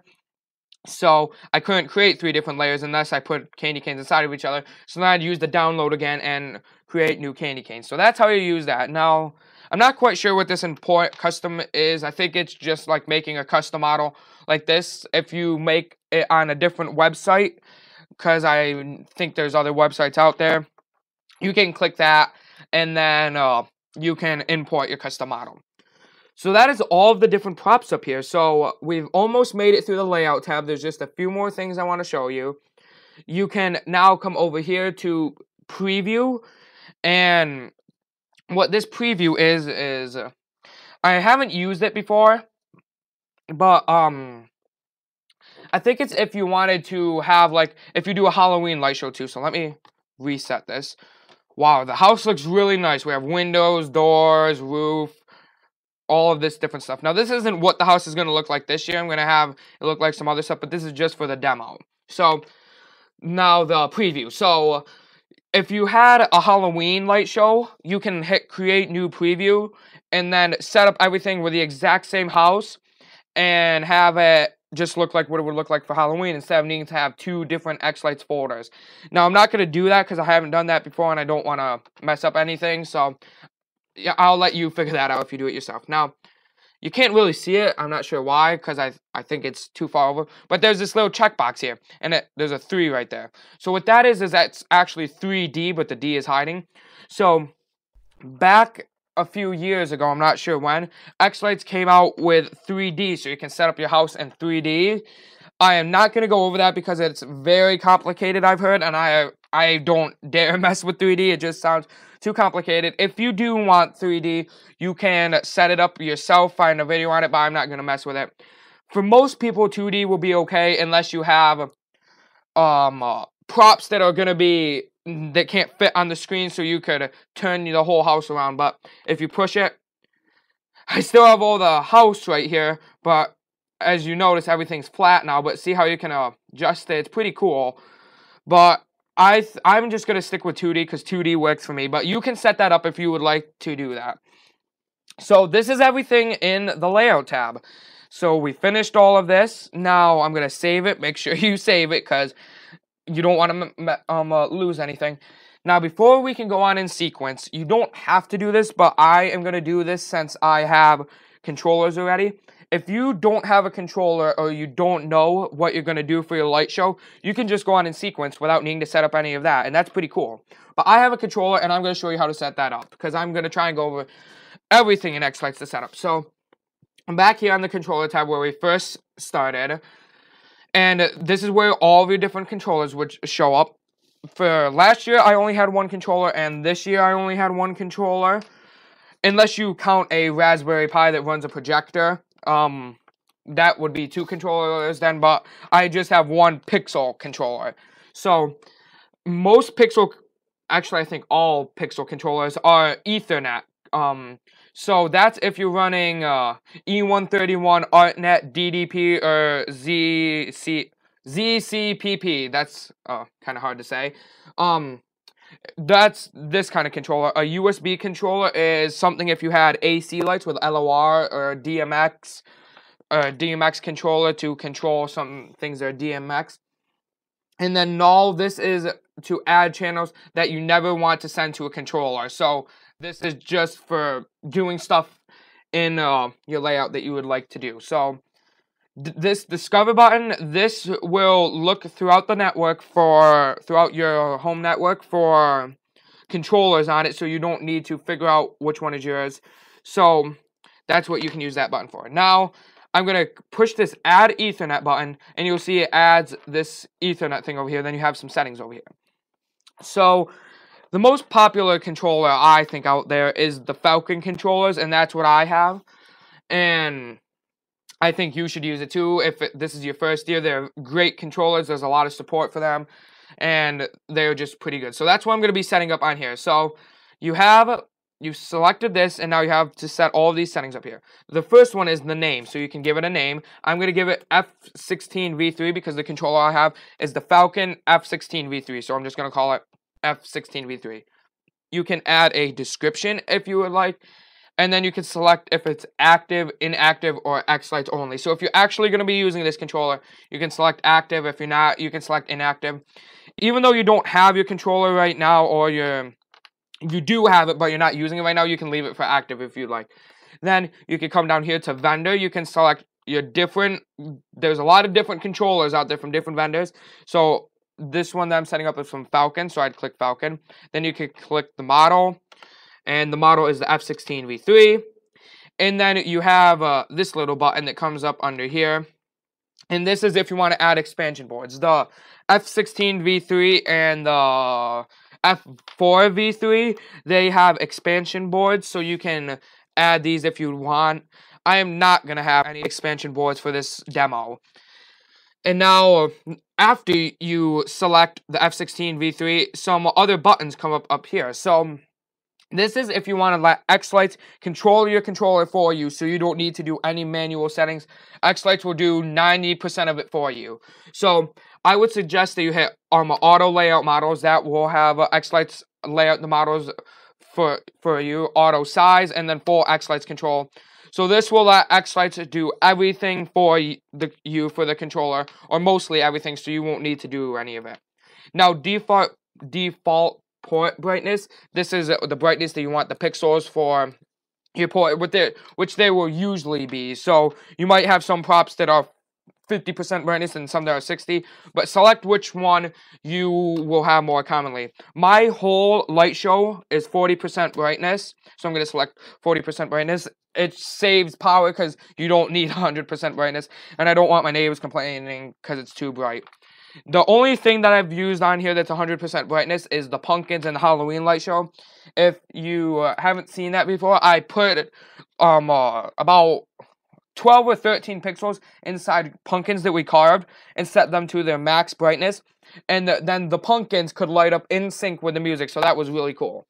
So I couldn't create three different layers unless I put candy canes inside of each other. So then I'd use the download again and create new candy canes. So that's how you use that. Now, I'm not quite sure what this import custom is. I think it's just like making a custom model like this. If you make it on a different website, because I think there's other websites out there, you can click that, and then uh, you can import your custom model. So that is all of the different props up here. So we've almost made it through the layout tab. There's just a few more things I want to show you. You can now come over here to preview, and what this preview is is uh, I haven't used it before, but um I think it's if you wanted to have, like, if you do a Halloween light show too. So let me reset this. Wow, the house looks really nice. We have windows, doors, roof, all of this different stuff. Now, this isn't what the house is going to look like this year. I'm going to have it look like some other stuff, but this is just for the demo. So, now the preview. So, if you had a Halloween light show, you can hit create new preview and then set up everything with the exact same house and have it just look like what it would look like for Halloween instead of needing to have two different Xlights folders. Now, I'm not going to do that because I haven't done that before and I don't want to mess up anything. So, yeah, I'll let you figure that out if you do it yourself. Now, you can't really see it. I'm not sure why because I, I think it's too far over. But there's this little checkbox here and it, there's a three right there. So what that is is that's actually three D, but the D is hiding. So back a few years ago, I'm not sure when, Xlights came out with three D, so you can set up your house in three D. I am not going to go over that because it's very complicated, I've heard, and I I don't dare mess with three D. It just sounds too complicated. If you do want three D, you can set it up yourself, find a video on it, but I'm not going to mess with it. For most people, two D will be okay unless you have um uh, props that are going to be that can't fit on the screen, so you could turn the whole house around. But if you push it, I still have all the house right here, but as you notice, everything's flat now. But see how you can uh, adjust it? It's pretty cool. But I th I'm just gonna stick with two D because two D works for me. But you can set that up if you would like to do that. So this is everything in the layout tab. So we finished all of this. Now I'm gonna save it. Make sure you save it because you don't want to um, uh, lose anything. Now, before we can go on in sequence, you don't have to do this, but I am going to do this since I have controllers already. If you don't have a controller or you don't know what you're going to do for your light show, you can just go on in sequence without needing to set up any of that, and that's pretty cool. But I have a controller, and I'm going to show you how to set that up, because I'm going to try and go over everything in Xlights to set up. So, I'm back here on the controller tab where we first started, and this is where all of your different controllers would show up. For last year, I only had one controller, and this year I only had one controller. Unless you count a Raspberry Pi that runs a projector, um, that would be two controllers then, but I just have one Pixel controller. So, most Pixel, actually I think all Pixel controllers are Ethernet. Um, so that's if you're running uh, E one thirty-one, ArtNet, D D P, or Z C... Z C P P, that's uh, kind of hard to say. Um, that's this kind of controller. A U S B controller is something if you had A C lights with L O R or D M X, or D M X controller to control some things that are D M X. And then null, this is to add channels that you never want to send to a controller. So this is just for doing stuff in uh, your layout that you would like to do. So this discover button, this will look throughout the network for, throughout your home network for controllers on it, so you don't need to figure out which one is yours. So that's what you can use that button for. Now, I'm going to push this add Ethernet button, and you'll see it adds this Ethernet thing over here, then you have some settings over here. So, the most popular controller, I think, out there is the Falcon controllers, and that's what I have. And I think you should use it too. If it, this is your first year, they're great controllers. There's a lot of support for them, and they're just pretty good. So that's what I'm going to be setting up on here. So you have, you selected this, and now you have to set all of these settings up here. The first one is the name, so you can give it a name. I'm going to give it F sixteen V three because the controller I have is the Falcon F sixteen V three, so I'm just going to call it F sixteen V three. You can add a description if you would like. And then you can select if it's active, inactive, or Xlights only. So if you're actually going to be using this controller, you can select active. If you're not, you can select inactive. Even though you don't have your controller right now, or you're, you do have it, but you're not using it right now, you can leave it for active if you'd like. Then you can come down here to vendor. You can select your different, there's a lot of different controllers out there from different vendors. So this one that I'm setting up is from Falcon, so I'd click Falcon. Then you can click the model. And the model is the F sixteen V three. And then you have uh, this little button that comes up under here. And this is if you want to add expansion boards. The F sixteen V three and the F four V three, they have expansion boards. So you can add these if you want. I am not going to have any expansion boards for this demo. And now, after you select the F sixteen V three, some other buttons come up up here. So this is if you want to let Xlights control your controller for you, so you don't need to do any manual settings. Xlights will do ninety percent of it for you. So I would suggest that you hit um, auto layout models. That will have uh, Xlights layout the models for for you, auto size, and then full Xlights control. So this will let Xlights do everything for the you for the controller, or mostly everything, so you won't need to do any of it. Now default default port brightness. This is the brightness that you want the pixels for your port, with it, which they will usually be. So you might have some props that are fifty percent brightness and some that are sixty, but select which one you will have more commonly. My whole light show is forty percent brightness, so I'm going to select forty percent brightness. It saves power because you don't need one hundred percent brightness, and I don't want my neighbors complaining because it's too bright. The only thing that I've used on here that's one hundred percent brightness is the pumpkins and the Halloween light show. If you uh, haven't seen that before, I put um uh, about twelve or thirteen pixels inside pumpkins that we carved and set them to their max brightness. And the, then the pumpkins could light up in sync with the music, so that was really cool.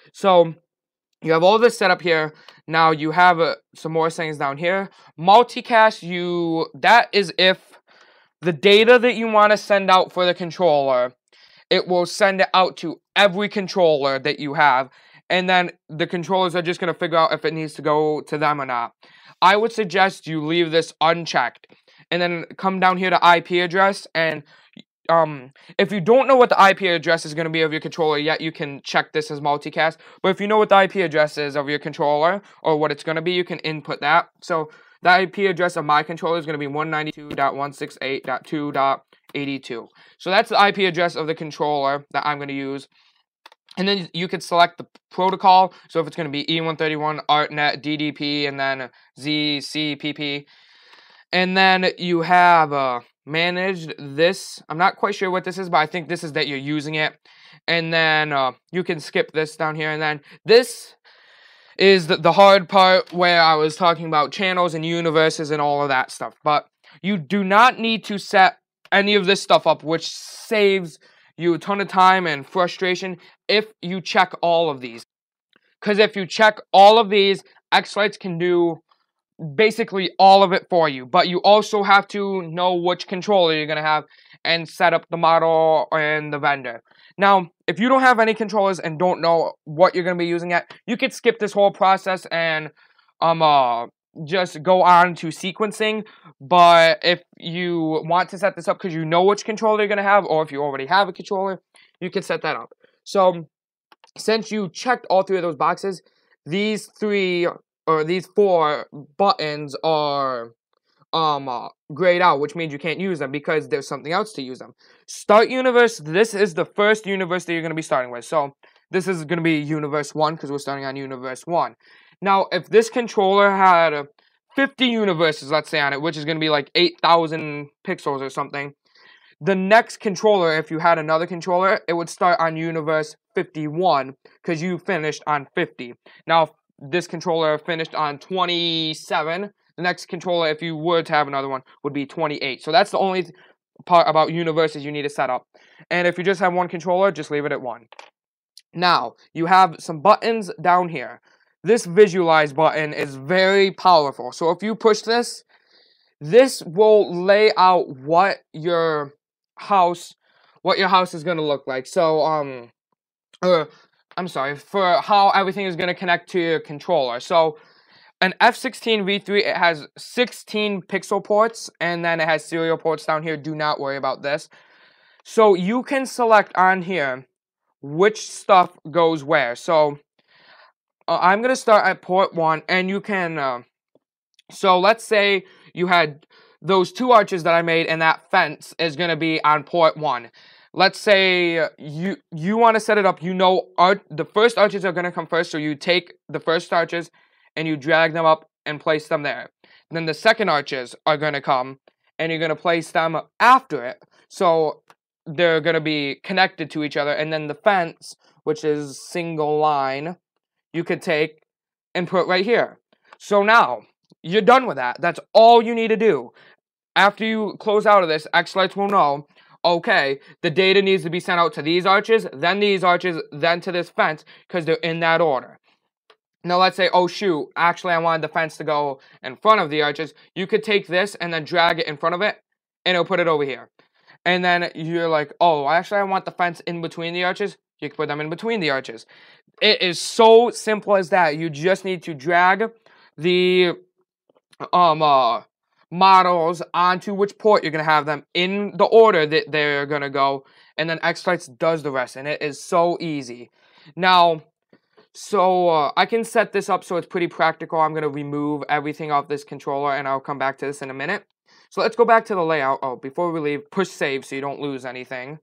So you have all this set up here. Now you have uh, some more settings down here. Multicast, you that is if the data that you want to send out for the controller, it will send it out to every controller that you have. And then the controllers are just going to figure out if it needs to go to them or not. I would suggest you leave this unchecked. And then come down here to I P address. And um, if you don't know what the I P address is going to be of your controller yet, you can check this as multicast. But if you know what the I P address is of your controller or what it's going to be, you can input that. So the I P address of my controller is going to be one ninety-two dot one sixty-eight dot two dot eighty-two. So that's the I P address of the controller that I'm going to use. And then you could select the protocol. So if it's going to be E one thirty-one, ArtNet, D D P, and then Z C P P. And then you have uh, managed this. I'm not quite sure what this is, but I think this is that you're using it. And then uh, you can skip this down here. And then this is the, the hard part where I was talking about channels and universes and all of that stuff. But you do not need to set any of this stuff up, which saves you a ton of time and frustration if you check all of these. Because if you check all of these, Xlights can do basically all of it for you, but you also have to know which controller you're going to have and set up the model and the vendor. Now, if you don't have any controllers and don't know what you're going to be using yet, you could skip this whole process and um uh just go on to sequencing. But if you want to set this up because you know which controller you're going to have, or if you already have a controller, you can set that up. So since you checked all three of those boxes, these three or these four buttons are um uh, grayed out, which means you can't use them because there's something else to use them. Start universe. This is the first universe that you're going to be starting with. So this is going to be universe one because we're starting on universe one. Now, if this controller had uh, fifty universes, let's say, on it, which is going to be like eight thousand pixels or something, the next controller, if you had another controller, it would start on universe fifty-one because you finished on fifty. Now, this controller finished on twenty-seven. The next controller, if you were to have another one, would be twenty-eight. So that's the only part about universes you need to set up. And if you just have one controller, just leave it at one. Now, you have some buttons down here. This visualize button is very powerful. So if you push this, this will lay out what your house, what your house is going to look like. So, um, uh, I'm sorry, for how everything is going to connect to your controller. So, an F sixteen V three, it has sixteen pixel ports, and then it has serial ports down here. Do not worry about this. So, you can select on here which stuff goes where. So, uh, I'm going to start at port one, and you can, uh, so let's say you had those two arches that I made, and that fence is going to be on port one. Let's say you you want to set it up, you know art, the first arches are going to come first, so you take the first arches and you drag them up and place them there. And then the second arches are going to come and you're going to place them after it, so they're going to be connected to each other. And then the fence, which is single line, you could take and put right here. So now, you're done with that. That's all you need to do. After you close out of this, Xlights will know, okay, the data needs to be sent out to these arches, then these arches, then to this fence, because they're in that order. Now, let's say, oh, shoot, actually, I wanted the fence to go in front of the arches. You could take this and then drag it in front of it, and it'll put it over here. And then you're like, oh, actually, I want the fence in between the arches. You can put them in between the arches. It is so simple as that. You just need to drag the um uh models onto which port you're going to have them in the order that they're going to go, and then Xlights does the rest, and it is so easy. Now, so uh, I can set this up so it's pretty practical. I'm going to remove everything off this controller, and I'll come back to this in a minute. So let's go back to the layout. Oh, before we leave, push save so you don't lose anything.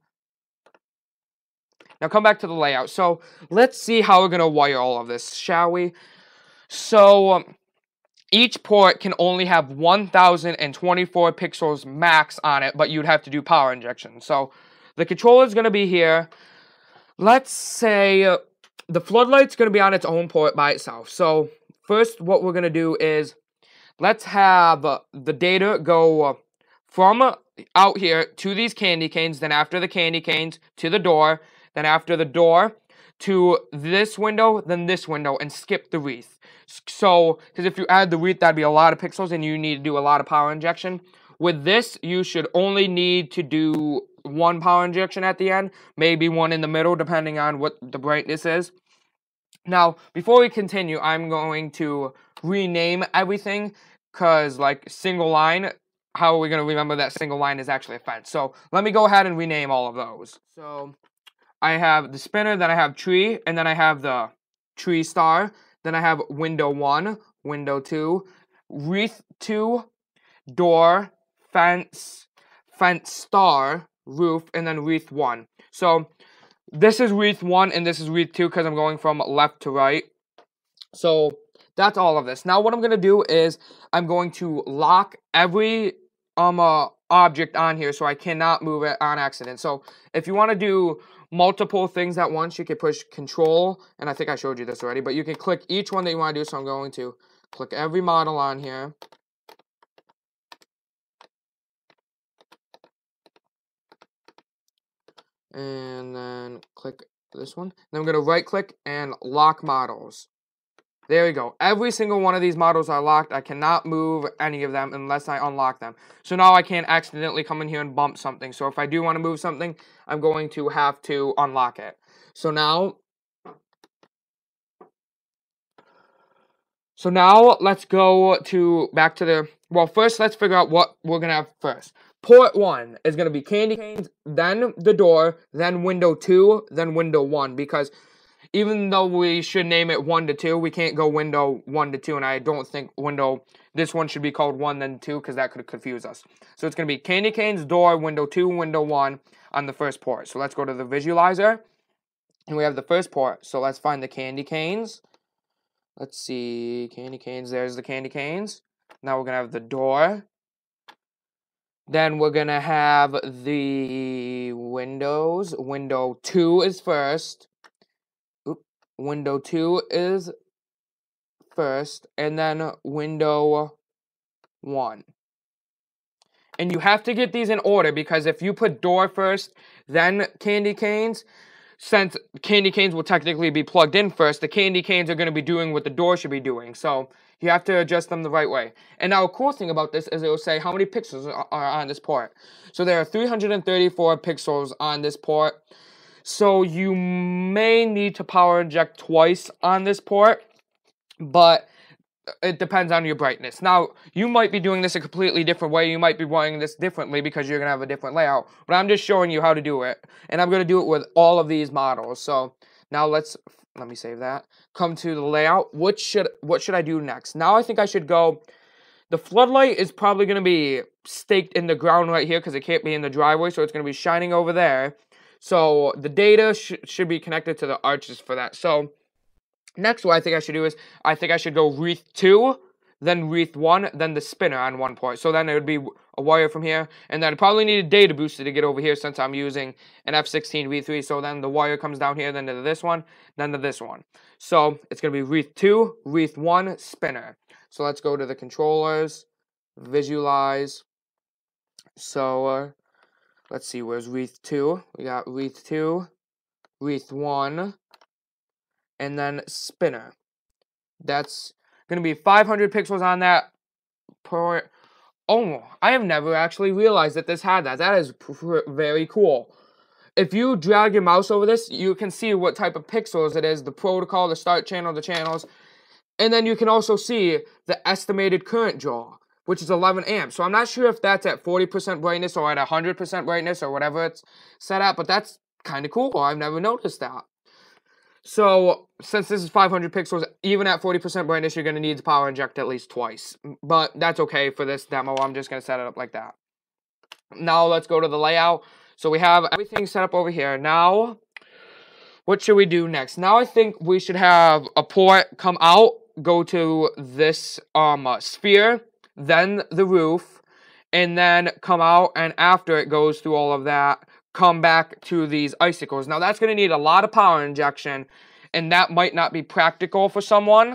Now come back to the layout. So let's see how we're going to wire all of this, shall we? So um, each port can only have one thousand twenty-four pixels max on it, but you'd have to do power injection. So the controller is going to be here. Let's say uh, the floodlight's going to be on its own port by itself. So first what we're going to do is let's have uh, the data go uh, from uh, out here to these candy canes, then after the candy canes to the door, then after the door to this window, then this window, and skip the wreath. So, because if you add the wreath, that'd be a lot of pixels, and you need to do a lot of power injection. With this, you should only need to do one power injection at the end, maybe one in the middle, depending on what the brightness is. Now, before we continue, I'm going to rename everything, because, like, single line how are we going to remember that single line is actually a fence? So let me go ahead and rename all of those. So I have the spinner, then I have tree, and then I have the tree star. Then I have window one, window two, wreath two, door, fence, fence star, roof, and then wreath one. So this is wreath one and this is wreath two because I'm going from left to right. So that's all of this. Now what I'm going to do is I'm going to lock every um uh, object on here so I cannot move it on accident. So if you want to do multiple things at once, you can push control, and I think I showed you this already, but you can click each one that you want to do. So I'm going to click every model on here. And then click this one. Then I'm going to right click and lock models. There we go. Every single one of these models are locked. I cannot move any of them unless I unlock them. So now I can't accidentally come in here and bump something. So if I do want to move something, I'm going to have to unlock it. So now, so now let's go to back to the, well, first let's figure out what we're going to have first. Port one is going to be candy canes, then the door, then window two, then window one, because even though we should name it one to two, we can't go window one to two, and I don't think window, this one should be called one then two, because that could confuse us. So it's going to be candy canes, door, window two, window one on the first port. So let's go to the visualizer, and we have the first port. So let's find the candy canes. Let's see, candy canes, there's the candy canes. Now we're going to have the door. Then we're going to have the windows. Window two is first. Oop. Window two is first. And then window one. And you have to get these in order because if you put door first, then candy canes, since candy canes will technically be plugged in first, the candy canes are going to be doing what the door should be doing. So you have to adjust them the right way. And now a cool thing about this is it will say how many pixels are on this port. So there are three hundred thirty-four pixels on this port. So you may need to power inject twice on this port, but it depends on your brightness. Now, you might be doing this a completely different way. You might be wanting this differently because you're going to have a different layout. But I'm just showing you how to do it. And I'm going to do it with all of these models. So now let's, let me save that. Come to the layout. What should, what should I do next? Now I think I should go, the floodlight is probably going to be staked in the ground right here because it can't be in the driveway. So it's going to be shining over there. So the data sh should be connected to the arches for that. So next, what I think I should do is, I think I should go wreath two, then wreath one, then the spinner on one port. So then it would be a wire from here, and then I probably need a data booster to get over here since I'm using an F sixteen V three. So then the wire comes down here, then to this one, then to this one. So it's going to be wreath two, wreath one, spinner. So let's go to the controllers, visualize. So uh, let's see, where's wreath two? We got wreath two, wreath one, and then spinner. That's going to be five hundred pixels on that per. Oh, I have never actually realized that this had that. That is very cool. If you drag your mouse over this, you can see what type of pixels it is, the protocol, the start channel, the channels, and then you can also see the estimated current draw, which is eleven amps. So I'm not sure if that's at forty percent brightness or at one hundred percent brightness or whatever it's set at, but that's kind of cool. I've never noticed that. So, since this is five hundred pixels, even at forty percent brightness, you're going to need to power inject at least twice. But that's okay for this demo. I'm just going to set it up like that. Now, let's go to the layout. So, we have everything set up over here. Now, what should we do next? Now, I think we should have a port come out, go to this um uh, sphere, then the roof, and then come out, and after it goes through all of that, come back to these icicles. Now, that's going to need a lot of power injection, and that might not be practical for someone,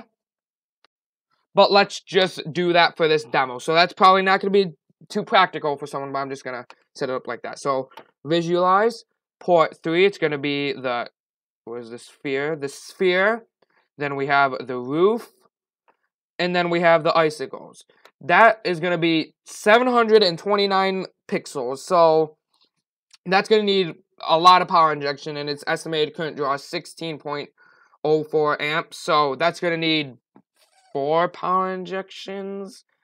but let's just do that for this demo. So that's probably not going to be too practical for someone, but I'm just going to set it up like that. So visualize, port three, it's going to be the, where's the sphere? The sphere, then we have the roof, and then we have the icicles. That is going to be seven hundred twenty-nine pixels, so that's going to need a lot of power injection, and its estimated current draw is sixteen point oh four amps. So that's going to need four power injections,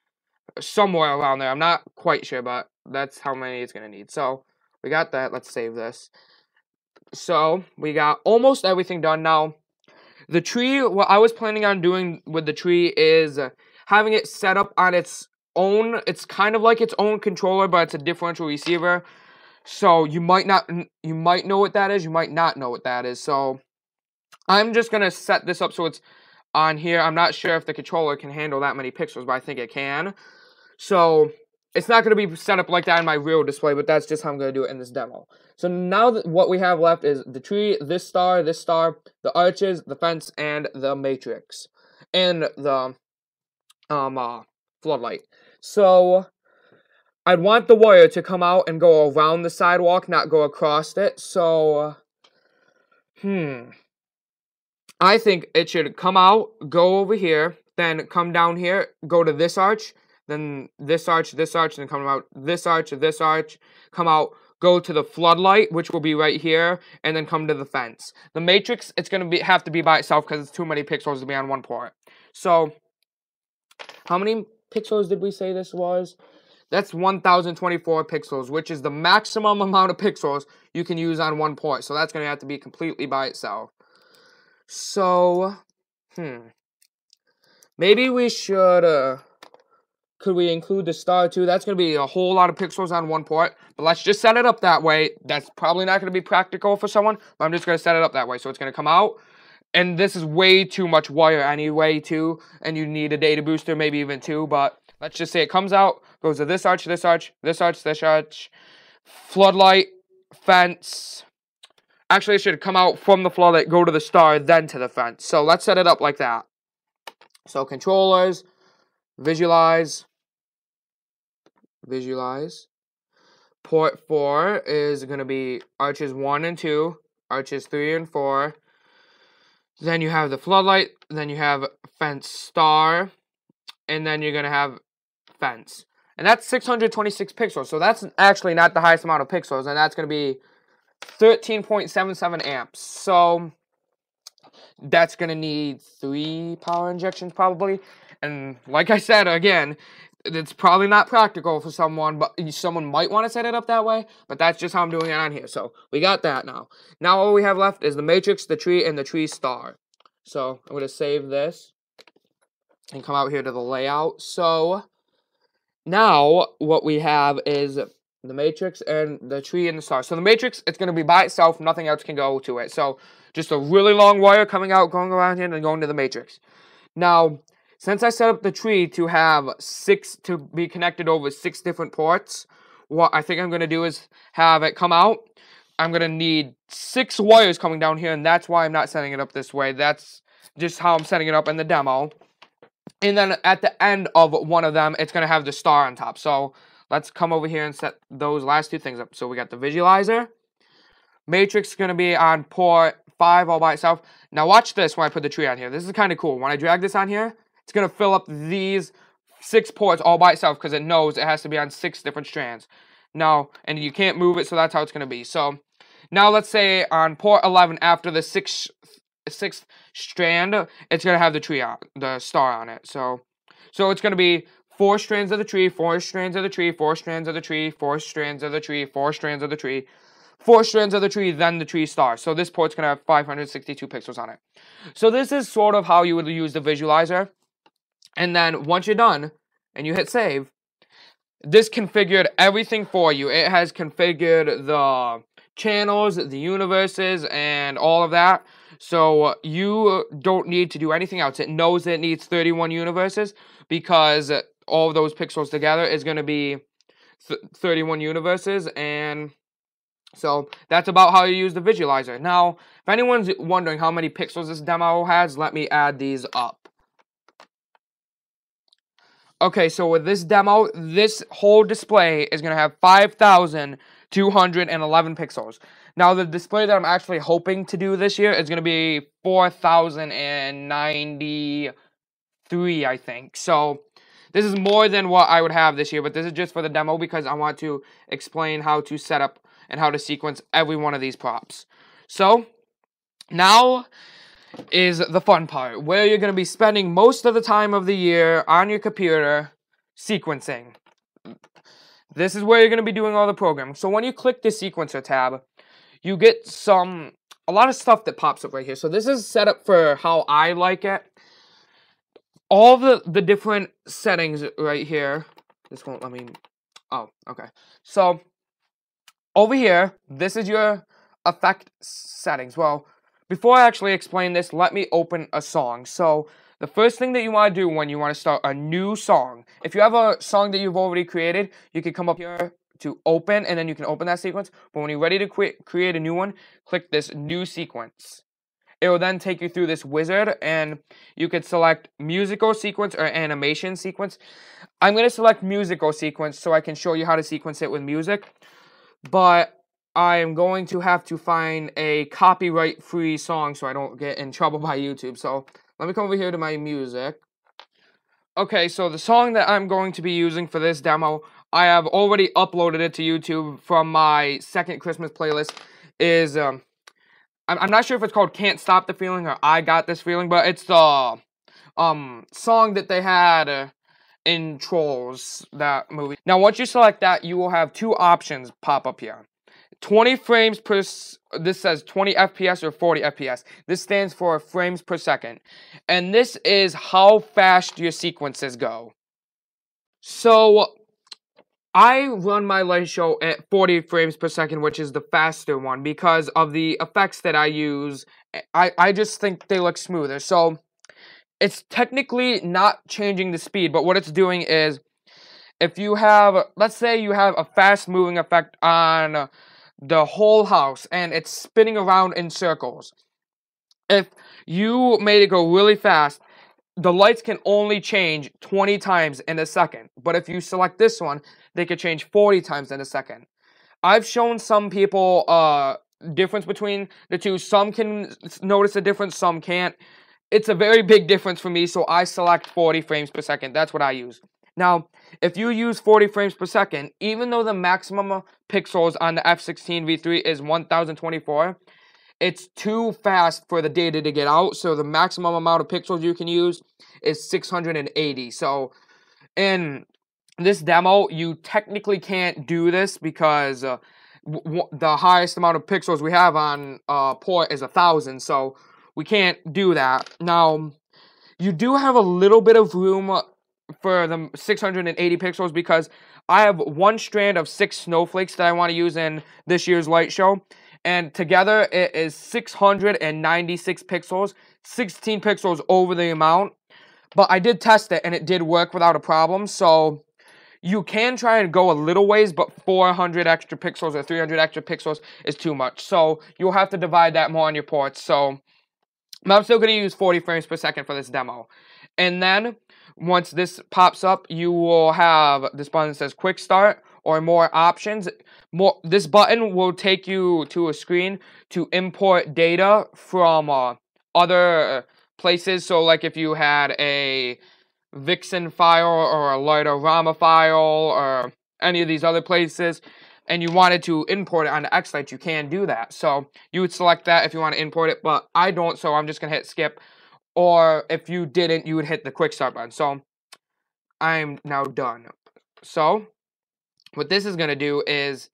somewhere around there. I'm not quite sure, but that's how many it's going to need. So we got that. Let's save this. So we got almost everything done now. The tree, what I was planning on doing with the tree is having it set up on its own. It's kind of like its own controller, but it's a differential receiver. So you might not, you might know what that is. You might not know what that is. So I'm just going to set this up so it's on here. I'm not sure if the controller can handle that many pixels, but I think it can. So it's not going to be set up like that in my real display, but that's just how I'm going to do it in this demo. So now that what we have left is the tree, this star, this star, the arches, the fence, and the matrix, and the um uh, floodlight. So I'd want the wire to come out and go around the sidewalk, not go across it. So, hmm, I think it should come out, go over here, then come down here, go to this arch, then this arch, this arch, and then come out this arch, this arch, come out, go to the floodlight, which will be right here, and then come to the fence. The matrix, it's going to be have to be by itself because it's too many pixels to be on one port. So, how many pixels did we say this was? That's one thousand twenty-four pixels, which is the maximum amount of pixels you can use on one port. So that's going to have to be completely by itself. So, hmm. Maybe we should, uh, could we include the star too? That's going to be a whole lot of pixels on one port. But let's just set it up that way. That's probably not going to be practical for someone. But I'm just going to set it up that way. So it's going to come out. And this is way too much wire anyway, too. And you need a data booster, maybe even two. But let's just say it comes out, goes to this arch, this arch, this arch, this arch, floodlight, fence. Actually, it should come out from the floodlight, go to the star, then to the fence. So let's set it up like that. So controllers, visualize, visualize. Port four is going to be arches one and two, arches three and four. Then you have the floodlight, then you have fence star, and then you're going to have fence. And that's six hundred twenty-six pixels. So that's actually not the highest amount of pixels, and that's going to be thirteen point seven seven amps. So that's going to need three power injections probably. And like I said, again, it's probably not practical for someone, but someone might want to set it up that way. But that's just how I'm doing it on here. So we got that now. Now all we have left is the matrix, the tree, and the tree star. So I'm going to save this and come out here to the layout. So now what we have is the matrix and the tree and the star. So the matrix, it's going to be by itself. Nothing else can go to it. So just a really long wire coming out, going around here, and then going to the matrix. Now, since I set up the tree to have six, to be connected over six different ports, what I think I'm going to do is have it come out. I'm going to need six wires coming down here, and that's why I'm not setting it up this way. That's just how I'm setting it up in the demo. And then at the end of one of them, it's going to have the star on top. So let's come over here and set those last two things up. So we got the visualizer. Matrix is going to be on port five all by itself. Now watch this when I put the tree on here. This is kind of cool. When I drag this on here, it's going to fill up these six ports all by itself because it knows it has to be on six different strands. Now, and you can't move it, so that's how it's going to be. So now let's say on port eleven, after the sixth, sixth strand, it's going to have the tree on, the star on it. So, so it's going to be four strands of the tree, four strands of the tree, four strands of the tree, four strands of the tree, four strands of the tree, four strands of the tree, then the tree star. So this port's going to have five hundred sixty-two pixels on it. So this is sort of how you would use the visualizer. And then once you're done and you hit save, this configured everything for you. It has configured the channels, the universes, and all of that. So you don't need to do anything else. It knows that it needs thirty-one universes because all of those pixels together is going to be th thirty-one universes. And so that's about how you use the visualizer. Now, if anyone's wondering how many pixels this demo has, let me add these up. Okay, so with this demo, this whole display is going to have five thousand two hundred eleven pixels. Now, the display that I'm actually hoping to do this year is going to be four thousand ninety-three, I think. So this is more than what I would have this year, but this is just for the demo because I want to explain how to set up and how to sequence every one of these props. So now is the fun part, where you're going to be spending most of the time of the year on your computer sequencing. This is where you're going to be doing all the programming. So when you click the sequencer tab, you get some, a lot of stuff that pops up right here. So this is set up for how I like it. All the, the different settings right here. This won't let me, oh, okay. So over here, this is your effect settings. Well, before I actually explain this, let me open a song. So the first thing that you want to do when you want to start a new song, if you have a song that you've already created, you can come up here to open, and then you can open that sequence. But when you're ready to create a new one, click this new sequence. It will then take you through this wizard, and you could select musical sequence or animation sequence. I'm going to select musical sequence so I can show you how to sequence it with music. But I am going to have to find a copyright-free song so I don't get in trouble by YouTube. So let me come over here to my music. Okay, so the song that I'm going to be using for this demo, I have already uploaded it to YouTube from my second Christmas playlist, is, um, I'm, I'm not sure if it's called Can't Stop the Feeling or I Got This Feeling, but it's the um, song that they had uh, in Trolls, that movie. Now, once you select that, you will have two options pop up here. twenty frames per, this says twenty F P S or forty F P S. This stands for frames per second. And this is how fast your sequences go. So, I run my light show at forty frames per second, which is the faster one, because of the effects that I use. I, I just think they look smoother. So, it's technically not changing the speed, but what it's doing is, if you have, let's say you have a fast moving effect on the whole house, and it's spinning around in circles. If you made it go really fast, the lights can only change twenty times in a second. But if you select this one, they could change forty times in a second. I've shown some people uh difference between the two. Some can notice a difference, some can't. It's a very big difference for me, so I select forty frames per second. That's what I use. Now, if you use forty frames per second, even though the maximum pixels on the F sixteen V three is one thousand twenty-four, it's too fast for the data to get out, so the maximum amount of pixels you can use is six hundred eighty. So, in this demo, you technically can't do this because uh, w the highest amount of pixels we have on uh, port is one thousand, so we can't do that. Now, you do have a little bit of room for the six hundred eighty pixels because I have one strand of six snowflakes that I want to use in this year's light show, and together it is six hundred ninety-six pixels, sixteen pixels over the amount. But I did test it and it did work without a problem, so you can try and go a little ways, but four hundred extra pixels or three hundred extra pixels is too much. So you'll have to divide that more on your ports. So I'm still going to use forty frames per second for this demo. And then once this pops up, you will have this button that says Quick Start or more options. More, this button will take you to a screen to import data from uh, other places. So like if you had a Vixen file or a Lightorama file or any of these other places, and you wanted to import it onto Xlights, you can do that. So you would select that if you want to import it, but I don't, so I'm just going to hit skip. Or if you didn't, you would hit the quick start button. So I'm now done. So what this is going to do is,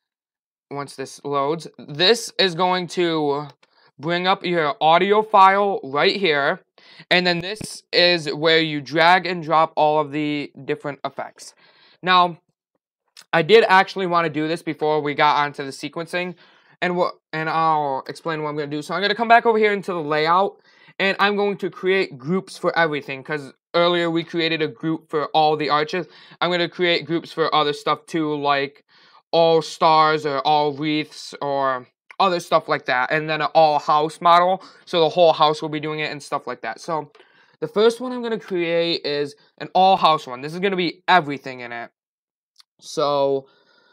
once this loads, this is going to bring up your audio file right here. And then this is where you drag and drop all of the different effects. Now, I did actually want to do this before we got onto the sequencing, and what and I'll explain what I'm going to do. So I'm going to come back over here into the layout, and I'm going to create groups for everything, because earlier we created a group for all the arches. I'm going to create groups for other stuff too, like all stars or all wreaths or other stuff like that, and then an all house model, so the whole house will be doing it and stuff like that. So the first one I'm going to create is an all house one. This is going to be everything in it. So,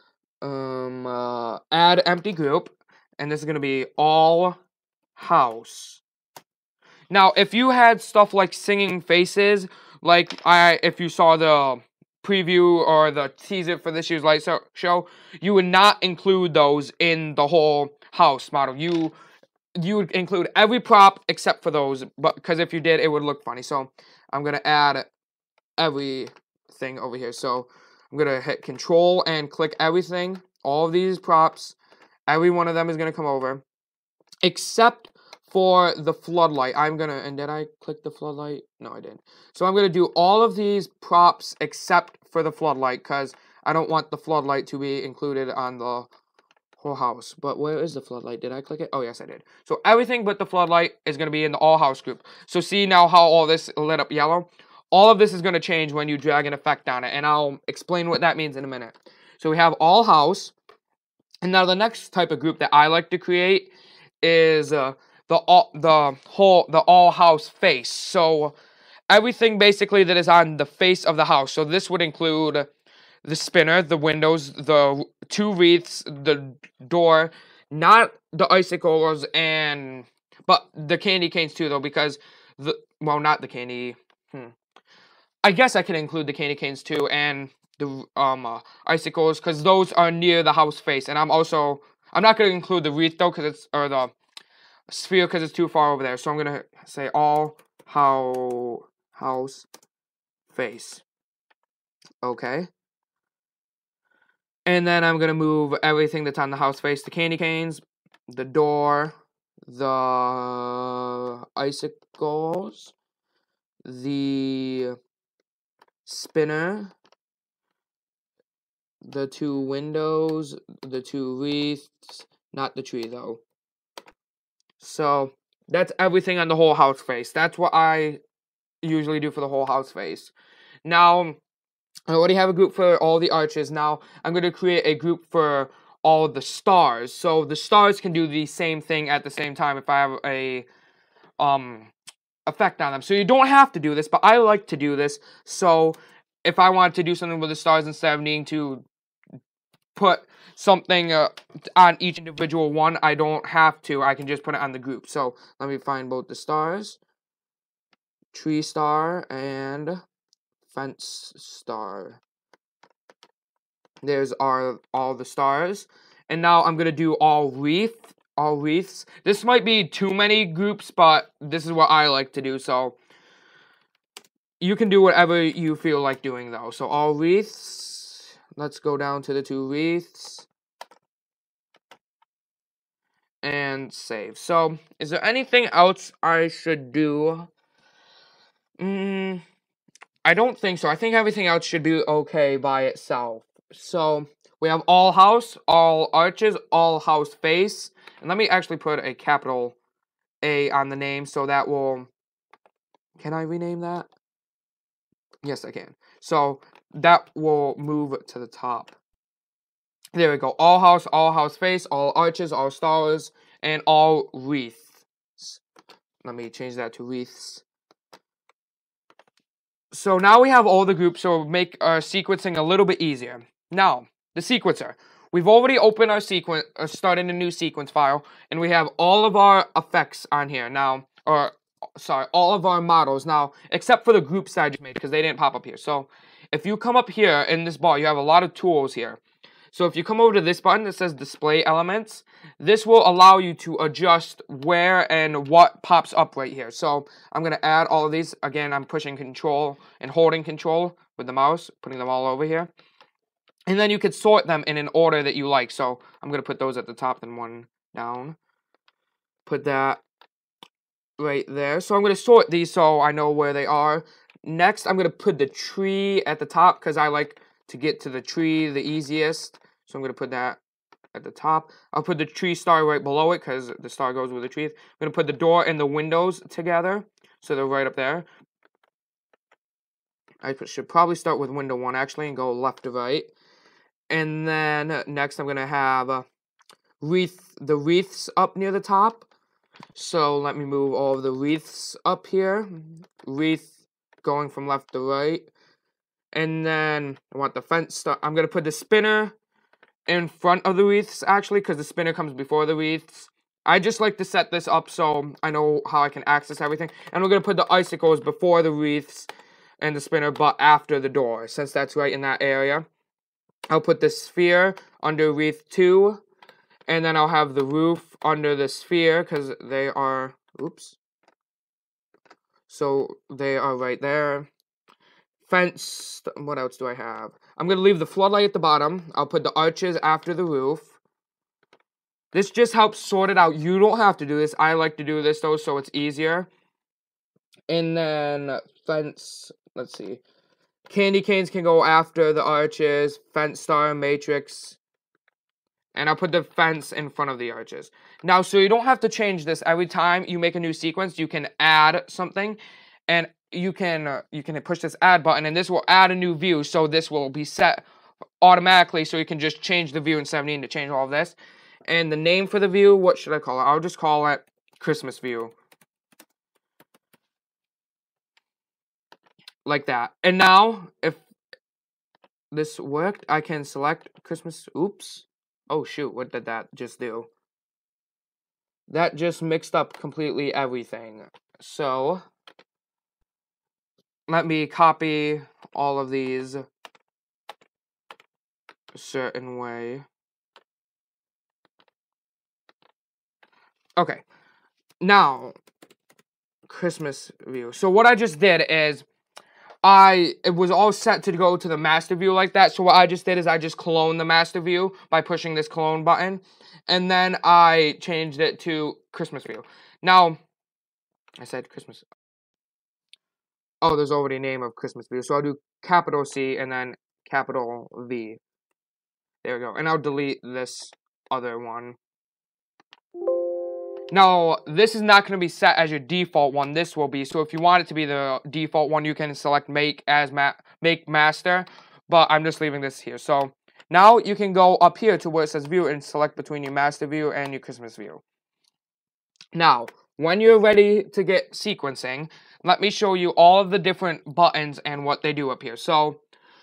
um, uh, add empty group, and this is going to be all house. Now, if you had stuff like singing faces, like I, if you saw the preview or the teaser for this year's light show, you would not include those in the whole house model. You, you would include every prop except for those, but because if you did, it would look funny. So, I'm going to add every thing over here. So I'm gonna hit Control and click everything. All of these props, every one of them is gonna come over, except for the floodlight. I'm gonna, and did I click the floodlight? No, I didn't. So I'm gonna do all of these props except for the floodlight, because I don't want the floodlight to be included on the whole house. But where is the floodlight? Did I click it? Oh, yes, I did. So everything but the floodlight is gonna be in the all house group. So see now how all this lit up yellow? All of this is gonna change when you drag an effect on it, and I'll explain what that means in a minute. So we have all house, and now the next type of group that I like to create is uh, the all the whole the all house face. So everything basically that is on the face of the house. So this would include the spinner, the windows, the two wreaths, the door, not the icicles, and but the candy canes too, though, because the well, not the candy. Hmm. I guess I can include the candy canes too, and the um uh, icicles, because those are near the house face. And I'm also I'm not gonna include the wreath though, because it's or the sphere, because it's too far over there. So I'm gonna say all how house face. Okay. And then I'm gonna move everything that's on the house face: the candy canes, the door, the icicles, the spinner, the two windows, the two wreaths, not the tree though. So that's everything on the whole house face. That's what I usually do for the whole house face. Now, I already have a group for all the arches. Now, I'm going to create a group for all the stars. So the stars can do the same thing at the same time if I have a um effect on them. So you don't have to do this, but I like to do this. So if I want to do something with the stars, instead of needing to put something uh, on each individual one, I don't have to. I can just put it on the group. So let me find both the stars, tree star, and fence star. There's our all the stars. And now I'm gonna do all wreath, all wreaths. This might be too many groups, but this is what I like to do. So you can do whatever you feel like doing though. So all wreaths. Let's go down to the two wreaths. And save. So is there anything else I should do? Mm, I don't think so. I think everything else should be okay by itself. So we have all house, all arches, all house face. And let me actually put a capital A on the name, so that will... Can I rename that? Yes, I can. So that will move to the top. There we go. All house, all house face, all arches, all stars, and all wreaths. Let me change that to wreaths. So now we have all the groups, so it'll make our sequencing a little bit easier. Now, the sequencer. We've already opened our sequence, or started a new sequence file, and we have all of our effects on here now, or, sorry, all of our models now, except for the groups I just made, because they didn't pop up here. So, if you come up here in this bar, you have a lot of tools here. So if you come over to this button that says Display Elements, this will allow you to adjust where and what pops up right here. So I'm going to add all of these. Again, I'm pushing Control and holding Control with the mouse, putting them all over here. And then you could sort them in an order that you like. So I'm going to put those at the top, then one down. Put that right there. So I'm going to sort these so I know where they are. Next, I'm going to put the tree at the top because I like to get to the tree the easiest. So I'm going to put that at the top. I'll put the tree star right below it because the star goes with the tree. I'm going to put the door and the windows together. So they're right up there. I should probably start with window one actually and go left to right. And then next I'm going to have uh, wreath, the wreaths up near the top. So let me move all of the wreaths up here. Wreath going from left to right. And then I want the fence star. I'm going to put the spinner in front of the wreaths actually, because the spinner comes before the wreaths. I just like to set this up so I know how I can access everything. And we're going to put the icicles before the wreaths and the spinner, but after the door, since that's right in that area. I'll put the sphere under wreath two, and then I'll have the roof under the sphere, because they are, oops. So they are right there. fence, what else do I have? I'm going to leave the floodlight at the bottom. I'll put the arches after the roof. This just helps sort it out. You don't have to do this. I like to do this, though, so it's easier. And then fence, let's see. Candy canes can go after the arches. Fence star, matrix. And I'll put the fence in front of the arches. Now, so you don't have to change this every time you make a new sequence. You can add something, and you can uh, you can push this add button, and this will add a new view. So this will be set automatically, so you can just change the view instead of needing to change all of this. And the name for the view, what should I call it? I'll just call it Christmas view. Like that. And now, if this worked, I can select Christmas. Oops. Oh, shoot. What did that just do? That just mixed up completely everything. So, let me copy all of these a certain way. Okay. Now, Christmas view. So, what I just did is, I, it was all set to go to the master view like that. So what I just did is I just cloned the master view by pushing this clone button. And then I changed it to Christmas view. Now, I said Christmas. Oh, there's already a name of Christmas view. So I'll do capital C and then capital V. There we go. And I'll delete this other one. Now, this is not going to be set as your default one. This will be. So if you want it to be the default one, you can select make as ma make master. But I'm just leaving this here. So now you can go up here to where it says view and select between your master view and your Christmas view. Now, when you're ready to get sequencing, let me show you all of the different buttons and what they do up here. So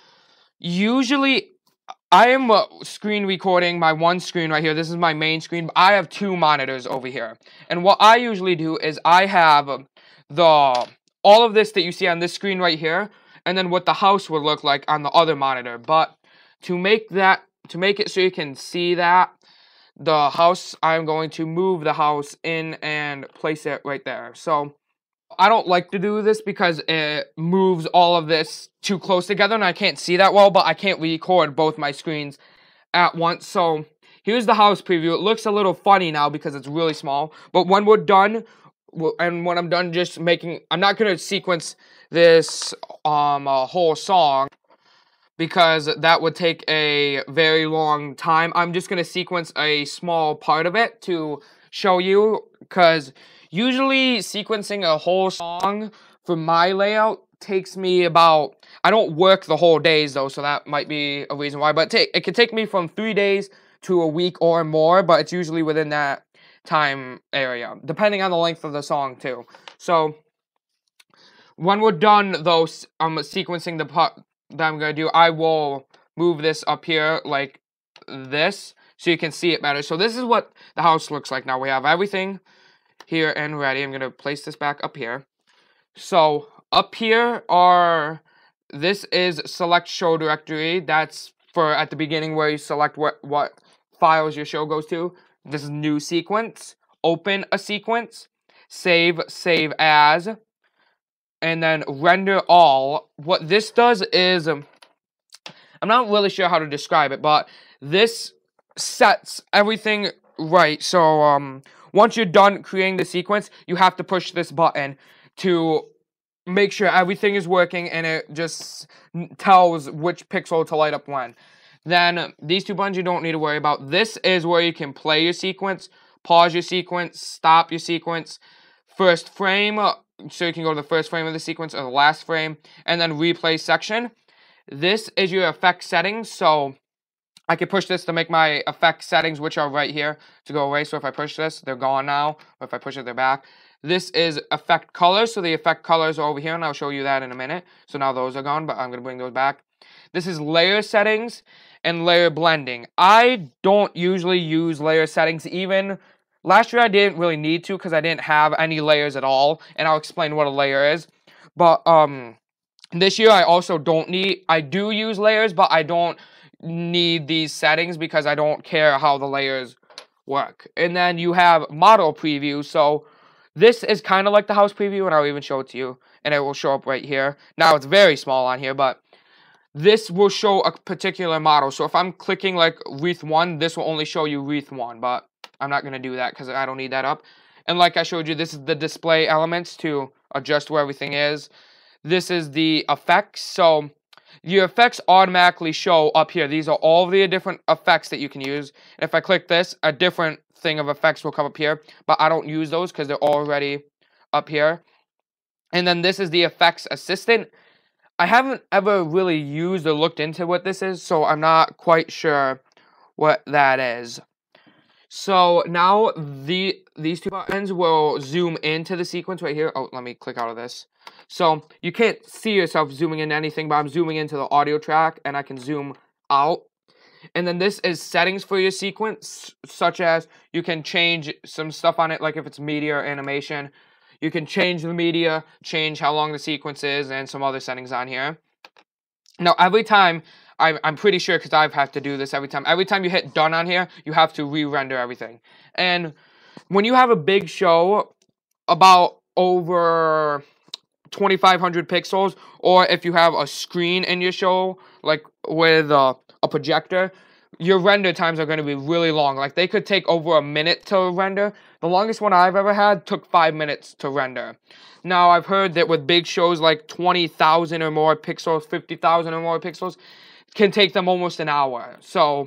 usually, I am uh, screen recording my one screen right here. This is my main screen. But I have two monitors over here. And what I usually do is I have the all of this that you see on this screen right here, and then what the house would look like on the other monitor. But to make that, to make it so you can see that, the house, I'm going to move the house in and place it right there. So I don't like to do this because it moves all of this too close together and I can't see that well, but I can't record both my screens at once. So here's the house preview. It looks a little funny now because it's really small, but when we're done, and when I'm done just making, I'm not going to sequence this um a whole song because that would take a very long time. I'm just going to sequence a small part of it to show you, because usually sequencing a whole song for my layout takes me about, I don't work the whole days though, so that might be a reason why, but take, it could take me from three days to a week or more, but it's usually within that time area, depending on the length of the song too. So when we're done though, I'm sequencing the part that I'm going to do, I will move this up here like this so you can see it better. So this is what the house looks like now. We have everything here and ready. I'm going to place this back up here. So up here are, this is select show directory. That's for at the beginning where you select what, what files your show goes to. This is new sequence, open a sequence, save, save as, and then render all. What this does is, um, I'm not really sure how to describe it, but this sets everything right. So um, once you're done creating the sequence, you have to push this button to make sure everything is working, and it just tells which pixel to light up when. Then these two buttons you don't need to worry about. This is where you can play your sequence, pause your sequence, stop your sequence, first frame, so you can go to the first frame of the sequence or the last frame, and then replay section. This is your effect settings, so I can push this to make my effect settings, which are right here, to go away. So if I push this, they're gone now. Or if I push it, they're back. This is effect colors, so the effect colors are over here, and I'll show you that in a minute. So now those are gone, but I'm going to bring those back. This is layer settings and layer blending. I don't usually use layer settings. Even last year I didn't really need to because I didn't have any layers at all, and I'll explain what a layer is. But um, this year I also don't need, I do use layers, but I don't need these settings because I don't care how the layers work. And then you have model preview. So this is kind of like the house preview, and I'll even show it to you and it will show up right here. Now it's very small on here, but this will show a particular model. So if I'm clicking like wreath one, this will only show you wreath one, but I'm not going to do that because I don't need that up. And like I showed you, this is the display elements to adjust where everything is. This is the effects. So your effects automatically show up here. These are all the different effects that you can use. And if I click this, a different thing of effects will come up here, but I don't use those because they're already up here. And then this is the effects assistant. I haven't ever really used or looked into what this is, so I'm not quite sure what that is. So now the these two buttons will zoom into the sequence right here. Oh, let me click out of this. So you can't see yourself zooming into anything, but I'm zooming into the audio track, and I can zoom out. And then this is settings for your sequence, such as you can change some stuff on it, like if it's media or animation. You can change the media, change how long the sequence is, and some other settings on here. Now, every time, I'm, I'm pretty sure, because I've had to do this every time, every time you hit done on here, you have to re-render everything. And when you have a big show, about over twenty-five hundred pixels, or if you have a screen in your show, like with uh, a projector, your render times are going to be really long. Like, they could take over a minute to render. The longest one I've ever had took five minutes to render. Now, I've heard that with big shows like twenty thousand or more pixels, fifty thousand or more pixels, can take them almost an hour. So,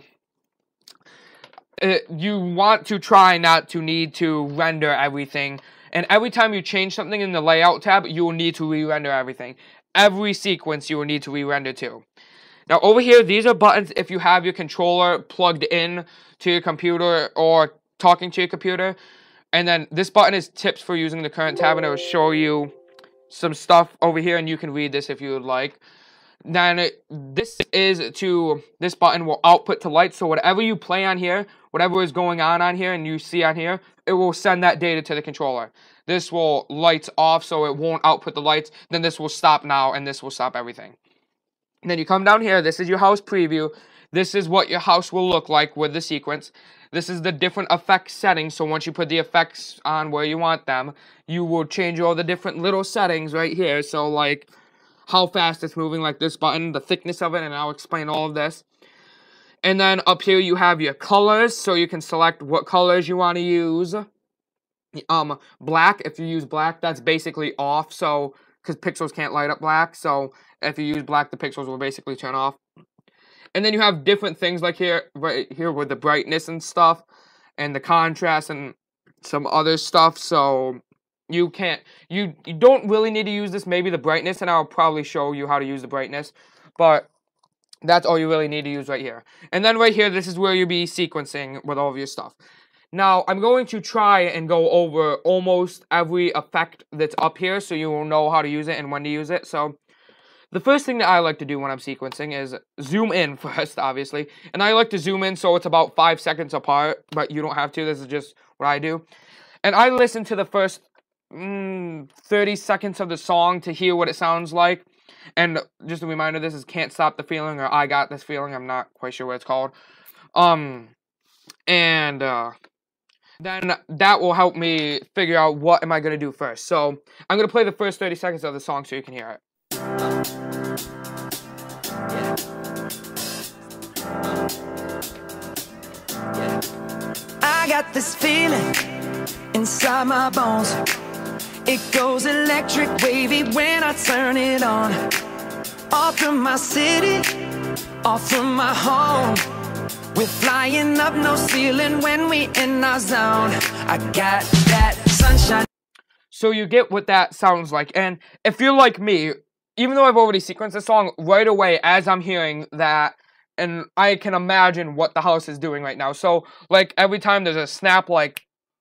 it, you want to try not to need to render everything. And every time you change something in the layout tab, you will need to re-render everything. Every sequence you will need to re-render too. Now, over here, these are buttons if you have your controller plugged in to your computer or talking to your computer. And then this button is tips for using the current tab, and it will show you some stuff over here, and you can read this if you would like. Then it, this is to, this button will output to lights, so whatever you play on here, whatever is going on on here and you see on here, it will send that data to the controller. This will lights off, so it won't output the lights. Then this will stop now, and this will stop everything. And then you come down here, this is your house preview. This is what your house will look like with the sequence. This is the different effects settings, so once you put the effects on where you want them, you will change all the different little settings right here. So like how fast it's moving, like this button, the thickness of it, and I'll explain all of this. And then up here you have your colors, so you can select what colors you want to use. Um, black, if you use black, that's basically off, so because pixels can't light up black, so if you use black, the pixels will basically turn off. And then you have different things like here, right here with the brightness and stuff, and the contrast and some other stuff. So you can't, you, you don't really need to use this, maybe the brightness, and I'll probably show you how to use the brightness, but that's all you really need to use right here. And then right here, this is where you'll be sequencing with all of your stuff. Now, I'm going to try and go over almost every effect that's up here, so you will know how to use it and when to use it. So the first thing that I like to do when I'm sequencing is zoom in first, obviously. And I like to zoom in so it's about five seconds apart, but you don't have to. This is just what I do. And I listen to the first mm, thirty seconds of the song to hear what it sounds like. And just a reminder, this is Can't Stop the Feeling, or I Got This Feeling. I'm not quite sure what it's called. Um, and uh, then that will help me figure out what am I going to do first. So I'm going to play the first thirty seconds of the song so you can hear it. I got this feeling inside my bones. It goes electric wavy when I turn it on. Off from my city, off from my home. We're flying up no ceiling when we in our zone. I got that sunshine. So you get what that sounds like. And if you're like me, even though I've already sequenced the song, right away as I'm hearing that, and I can imagine what the house is doing right now. So, like, every time there's a snap, like,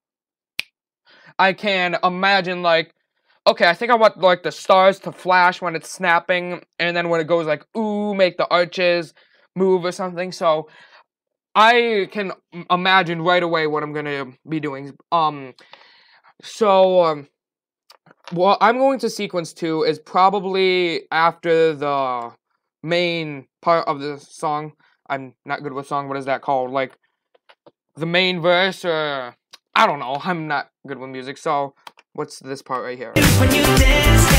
I can imagine, like, okay, I think I want, like, the stars to flash when it's snapping, and then when it goes, like, ooh, make the arches move or something. So, I can imagine right away what I'm going to be doing. Um, so, um, what I'm going to sequence to is probably after the main part of the song. I'm not good with song. What is that called? Like, the main verse, or I don't know. I'm not good with music. So, what's this part right here? When you dance, dance,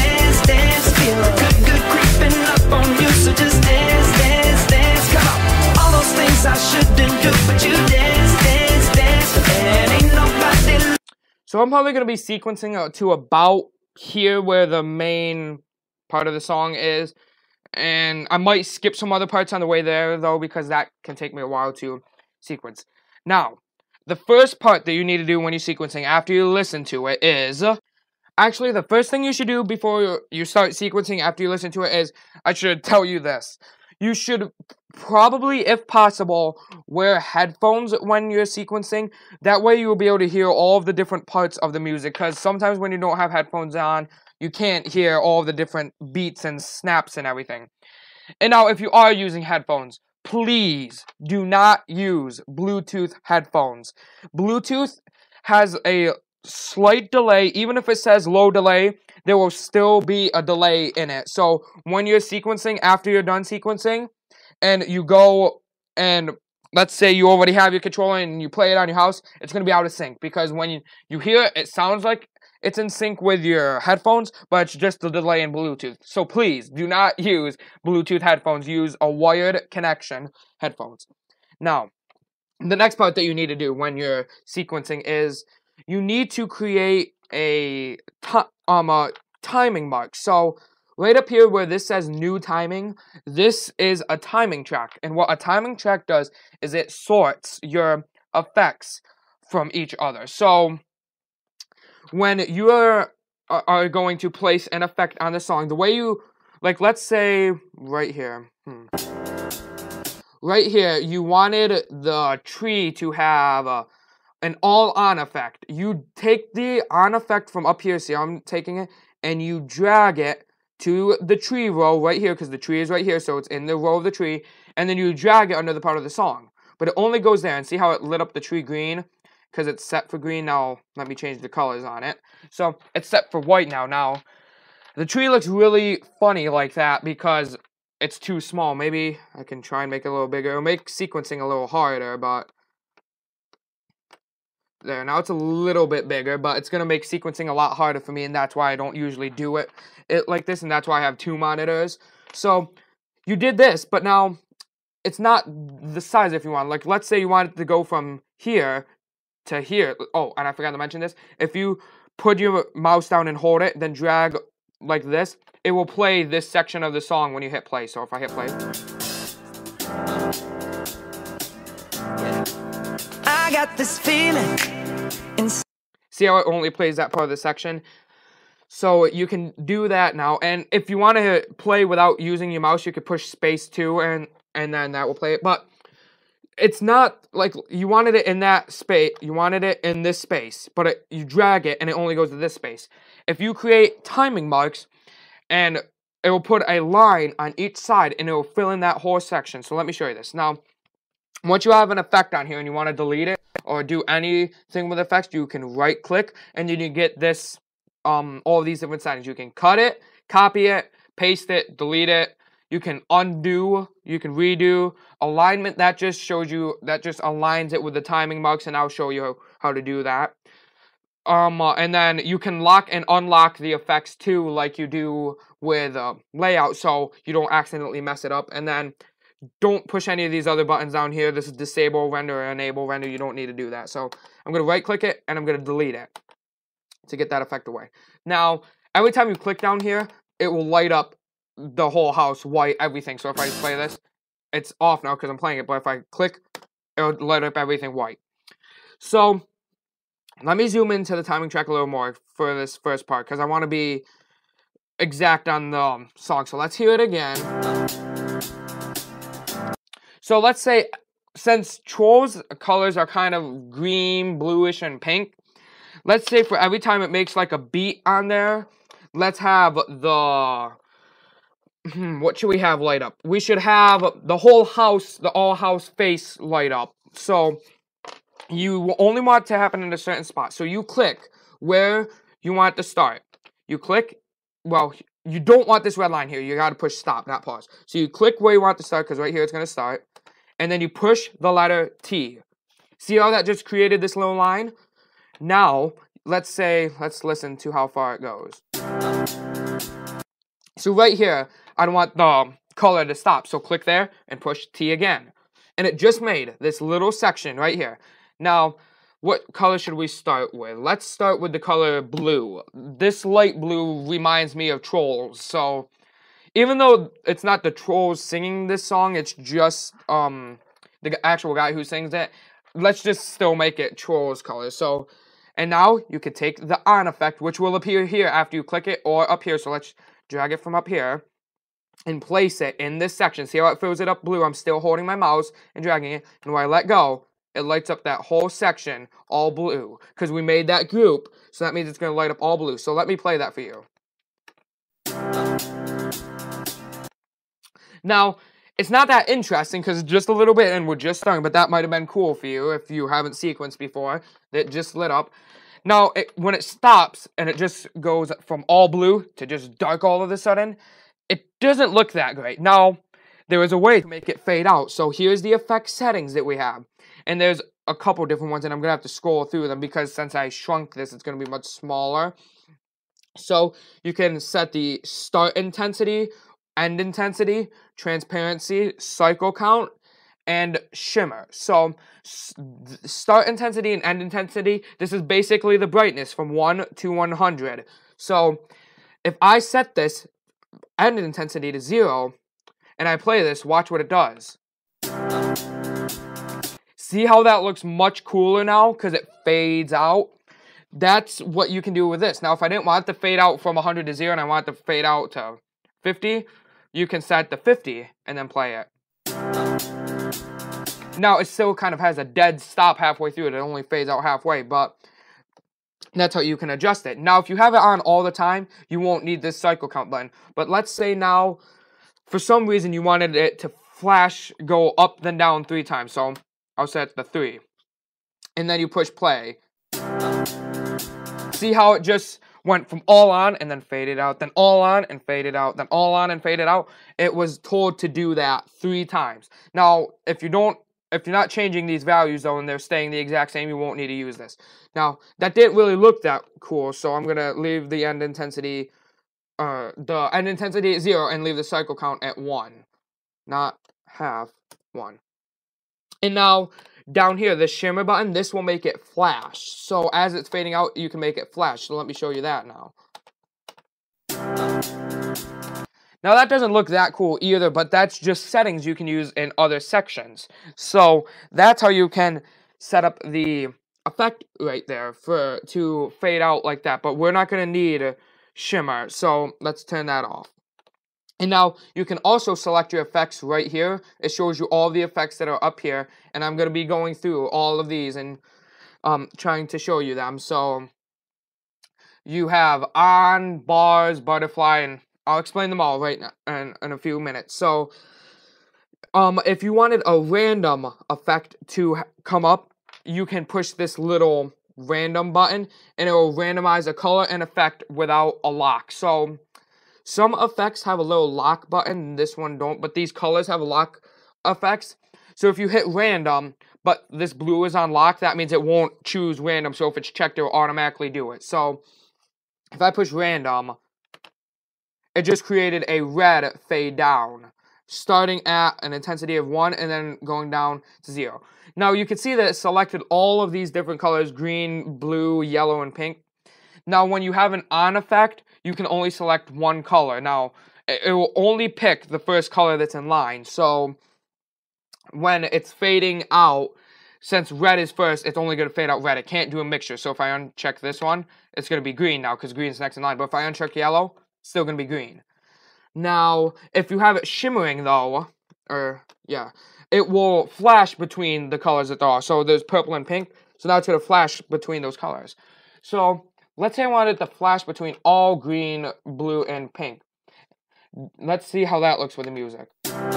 dance. Feel a good, good creeping up on you, so just dance, dance, dance. Come on, all those things I shouldn't do, but you dance, dance, dance, and ain't nobody. So I'm probably gonna be sequencing to about here where the main part of the song is, and I might skip some other parts on the way there though, because that can take me a while to sequence. Now, the first part that you need to do when you're sequencing after you listen to it is, actually the first thing you should do before you start sequencing after you listen to it is, I should tell you this. You should probably, if possible, wear headphones when you're sequencing. That way you will be able to hear all of the different parts of the music, because sometimes when you don't have headphones on, you can't hear all the different beats and snaps and everything. And now, if you are using headphones, please do not use Bluetooth headphones. Bluetooth has a slight delay. Even if it says low delay, there will still be a delay in it. So when you're sequencing, after you're done sequencing, and you go and let's say you already have your controller and you play it on your house, it's going to be out of sync, because when you, you hear it, it sounds like it's in sync with your headphones, but it's just the delay in Bluetooth. So please do not use Bluetooth headphones. Use a wired connection headphones. Now, the next part that you need to do when you're sequencing is you need to create a um a timing mark. So right up here where this says new timing, this is a timing track. And what a timing track does is it sorts your effects from each other. So when you are, are going to place an effect on the song, the way you, like, let's say right here, hmm. right here, you wanted the tree to have uh, an all-on effect. You take the on effect from up here, see how I'm taking it, and you drag it to the tree row right here, because the tree is right here, so it's in the row of the tree, and then you drag it under the part of the song. But it only goes there, and see how it lit up the tree green? Because it's set for green. Now, let me change the colors on it. So, it's set for white now. Now, the tree looks really funny like that because it's too small. Maybe I can try and make it a little bigger. It'll make sequencing a little harder, but there. Now it's a little bit bigger, but it's going to make sequencing a lot harder for me, and that's why I don't usually do it, it like this, and that's why I have two monitors. So, you did this, but now it's not the size if you want. Like, let's say you want it to go from here to here. Oh, and I forgot to mention this. If you put your mouse down and hold it, then drag like this, it will play this section of the song when you hit play. So if I hit play, I got this feeling. See how it only plays that part of the section? So you can do that now. And if you want to play without using your mouse, you could push space too, and and then that will play it. But it's not like you wanted it in that space. You wanted it in this space, but it, you drag it and it only goes to this space. If you create timing marks, and it will put a line on each side, and it will fill in that whole section. So let me show you this. Now, once you have an effect on here and you want to delete it or do anything with effects, you can right click and then you get this, um, all of these different settings. You can cut it, copy it, paste it, delete it. You can undo, you can redo. Alignment, that just shows you, that just aligns it with the timing marks, and I'll show you how to do that. Um, uh, and then you can lock and unlock the effects too, like you do with uh, layout, so you don't accidentally mess it up. And then don't push any of these other buttons down here. This is disable render or enable render. You don't need to do that. So I'm going to right click it and I'm going to delete it to get that effect away. Now, every time you click down here, it will light up the whole house white, everything. So if I just play this, it's off now because I'm playing it, but if I click, it'll light up everything white. So let me zoom into the timing track a little more for this first part, because I want to be exact on the um, song. So let's hear it again. So let's say, since Troll's colors are kind of green, bluish, and pink, let's say for every time it makes like a beat on there, let's have the, what should we have light up? We should have the whole house, the all house face light up. So you only want it to happen in a certain spot. So you click where you want it to start. You click, well, you don't want this red line here. You got to push stop, not pause. So you click where you want it to start, because right here it's going to start. And then you push the letter T. See how that just created this little line? Now, let's say, let's listen to how far it goes. So right here, I want the color to stop. So click there and push T again. And it just made this little section right here. Now, what color should we start with? Let's start with the color blue. This light blue reminds me of Trolls. So even though it's not the Trolls singing this song, it's just um the actual guy who sings it. Let's just still make it Trolls color. So, and now you can take the on effect, which will appear here after you click it, or up here. So let's drag it from up here and place it in this section. See how it fills it up blue? I'm still holding my mouse and dragging it. And when I let go, it lights up that whole section all blue. Because we made that group, so that means it's going to light up all blue. So let me play that for you. Now, it's not that interesting because it's just a little bit and we're just starting, but that might have been cool for you if you haven't sequenced before. That just lit up. Now, it, when it stops and it just goes from all blue to just dark all of a sudden, it doesn't look that great. Now, there is a way to make it fade out. So here's the effect settings that we have. And there's a couple different ones, and I'm going to have to scroll through them because since I shrunk this, it's going to be much smaller. So you can set the start intensity, end intensity, transparency, cycle count, and shimmer. So start intensity and end intensity, this is basically the brightness from one to one hundred. So if I set this end intensity to zero and I play this, watch what it does. See how that looks much cooler now because it fades out? That's what you can do with this. Now, if I didn't want it to fade out from one hundred to zero and I want it to fade out to fifty, you can set the fifty and then play it. Now, it still kind of has a dead stop halfway through it. It only fades out halfway, but that's how you can adjust it. Now, if you have it on all the time, you won't need this cycle count button. But let's say now, for some reason, you wanted it to flash, go up then down three times. So I'll set the three. And then you push play. See how it just went from all on and then faded out, then all on and faded out, then all on and faded out. It was told to do that three times. Now, if you don't, if you're not changing these values though and they're staying the exact same, you won't need to use this. Now, that didn't really look that cool, so I'm gonna leave the end intensity, uh, the end intensity at zero and leave the cycle count at one, not half, one. And now, down here, the shimmer button, this will make it flash. So as it's fading out, you can make it flash. So let me show you that now. Now that doesn't look that cool either, but that's just settings you can use in other sections. So that's how you can set up the effect right there for to fade out like that. But we're not going to need a shimmer, so let's turn that off. And now you can also select your effects right here. It shows you all the effects that are up here, and I'm going to be going through all of these and um, trying to show you them. So you have on, bars, butterfly, and I'll explain them all right now in, in a few minutes. So um, if you wanted a random effect to come up, you can push this little random button, and it will randomize a color and effect without a lock. So some effects have a little lock button, and this one don't, but these colors have lock effects. So if you hit random, but this blue is on lock, that means it won't choose random, so if it's checked, it will automatically do it. So if I push random, it just created a red fade down, starting at an intensity of one and then going down to zero. Now you can see that it selected all of these different colors, green, blue, yellow, and pink. Now when you have an on effect, you can only select one color. Now, it will only pick the first color that's in line. So when it's fading out, since red is first, it's only going to fade out red. It can't do a mixture. So if I uncheck this one, it's going to be green now because green is next in line. But if I uncheck yellow, it's still going to be green. Now, if you have it shimmering though, or yeah, it will flash between the colors that there are. So there's purple and pink. So now it's going to flash between those colors. So let's say I wanted to flash between all green, blue, and pink. Let's see how that looks with the music.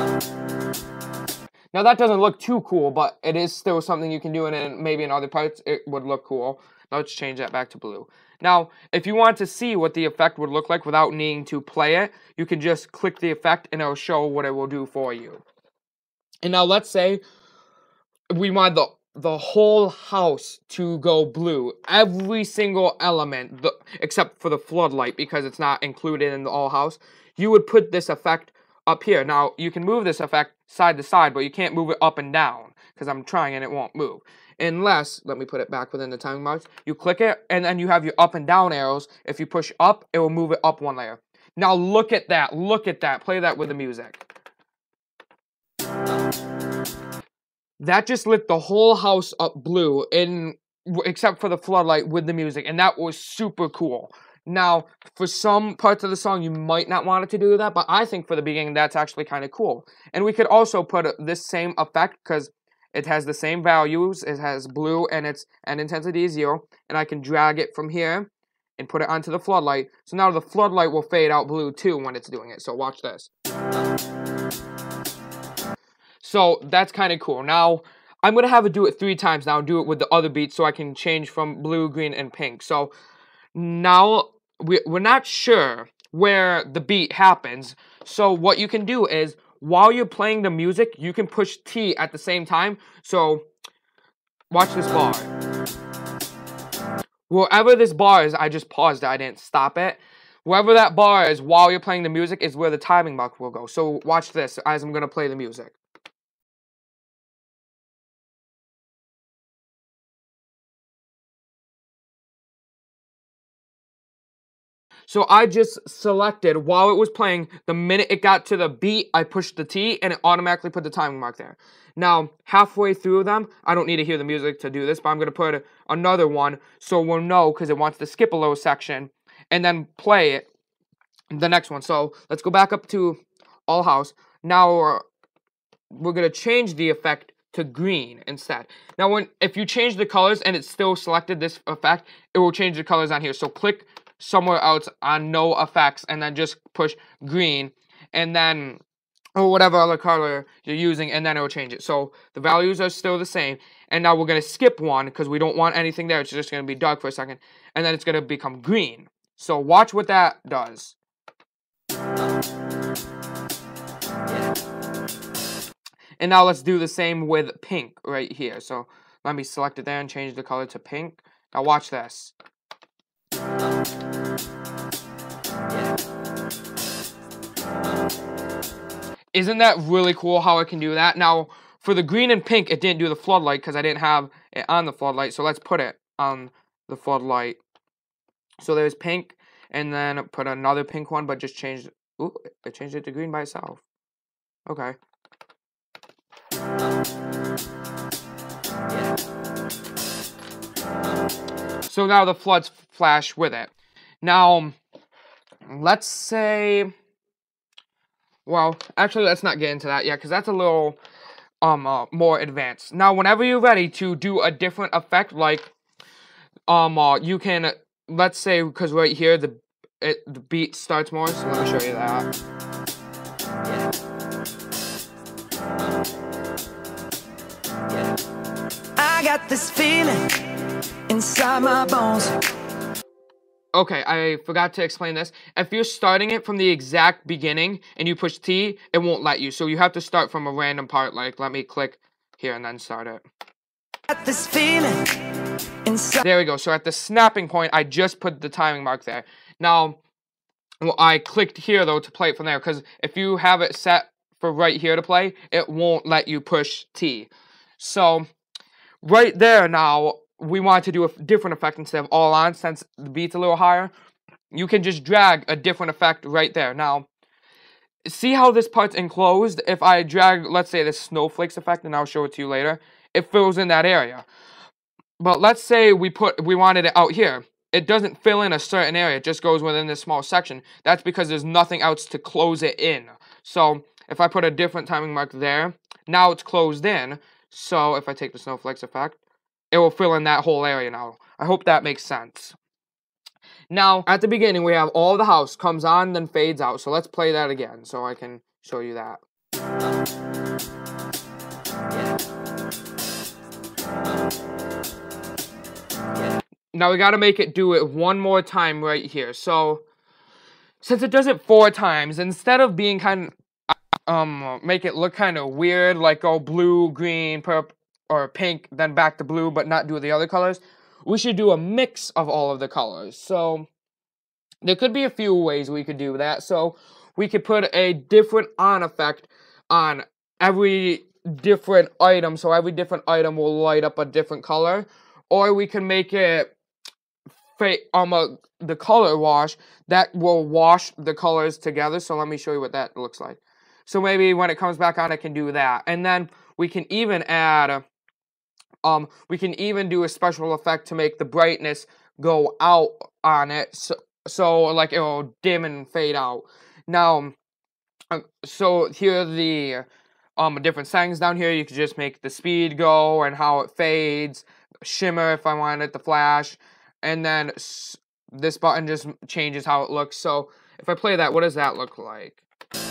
Now that doesn't look too cool, but it is still something you can do, and maybe in other parts it would look cool. Now let's change that back to blue. Now, if you want to see what the effect would look like without needing to play it, you can just click the effect and it will show what it will do for you. And now let's say we want the the whole house to go blue. Every single element, the, except for the floodlight, because it's not included in the whole house. you would put this effect up here. Now, you can move this effect side to side, but you can't move it up and down, because I'm trying and it won't move. Unless, let me put it back within the timing marks, you click it, and then you have your up and down arrows. If you push up, it will move it up one layer. Now look at that, look at that, play that with the music. That just lit the whole house up blue, in, except for the floodlight with the music, and that was super cool. Now, for some parts of the song, you might not want it to do that, but I think for the beginning, that's actually kind of cool. And we could also put this same effect, because it has the same values. It has blue, and its end intensity is zero, and I can drag it from here and put it onto the floodlight. So now the floodlight will fade out blue too when it's doing it. So watch this. So that's kind of cool. Now, I'm going to have it do it three times now, do it with the other beats so I can change from blue, green, and pink. So now we, we're not sure where the beat happens. So what you can do is, while you're playing the music, you can push T at the same time. So watch this bar. Wherever this bar is, I just paused it, I didn't stop it. Wherever that bar is while you're playing the music is where the timing mark will go. So watch this as I'm going to play the music. So I just selected while it was playing, the minute it got to the beat, I pushed the T and it automatically put the timing mark there. Now, halfway through them, I don't need to hear the music to do this, but I'm going to put another one so we'll know, because it wants to skip a little section, and then play it, the next one. So let's go back up to All House. Now we're, we're going to change the effect to green instead. Now, when if you change the colors and it's still selected this effect, it will change the colors on here. So click somewhere else on no effects and then just push green, and then or whatever other color you're using, and then it will change it. So the values are still the same, and now we're going to skip one because we don't want anything there. It's just going to be dark for a second, and then it's going to become green. So watch what that does. And now let's do the same with pink right here. So let me select it there and change the color to pink. Now watch this. Isn't that really cool how I can do that? Now, for the green and pink, it didn't do the floodlight because I didn't have it on the floodlight. So let's put it on the floodlight. So there's pink, and then put another pink one, but just change. Ooh, it changed it to green by itself. Okay. So now the floods flash with it. Now, let's say, well, actually, let's not get into that yet, because that's a little um uh, more advanced. Now, whenever you're ready to do a different effect, like um uh, you can, let's say, because right here the it, the beat starts more. So let me show you that. I got this feeling inside my bones. Okay, I forgot to explain this. If you're starting it from the exact beginning and you push T, it won't let you. So you have to start from a random part. Like, let me click here and then start it. Got this feeling inside. There we go. So at the snapping point, I just put the timing mark there. Now, well, I clicked here, though, to play it from there. Because if you have it set for right here to play, it won't let you push T. So, right there now, we want to do a different effect instead of all on, since the beat's a little higher. You can just drag a different effect right there. Now, see how this part's enclosed? If I drag, let's say, this snowflakes effect, and I'll show it to you later, it fills in that area. But let's say we put we wanted it out here. It doesn't fill in a certain area. It just goes within this small section. That's because there's nothing else to close it in. So if I put a different timing mark there, now it's closed in. So if I take the snowflakes effect, it will fill in that whole area now. I hope that makes sense. Now, at the beginning, we have all the house comes on, then fades out. So let's play that again so I can show you that. Now, we got to make it do it one more time right here. So, since it does it four times, instead of being kind of, um, make it look kind of weird, like, oh, blue, green, purple, or pink, then back to blue, but not do the other colors, we should do a mix of all of the colors. So there could be a few ways we could do that. So we could put a different on effect on every different item, so every different item will light up a different color, or we can make it um a, the color wash that will wash the colors together. So let me show you what that looks like. So maybe when it comes back on, it can do that, and then we can even add um we can even do a special effect to make the brightness go out on it, so, so like it will dim and fade out. Now, so here are the um different settings down here. You can just make the speed go and how it fades, shimmer if I want it to flash, and then this button just changes how it looks. So if I play that, what does that look like?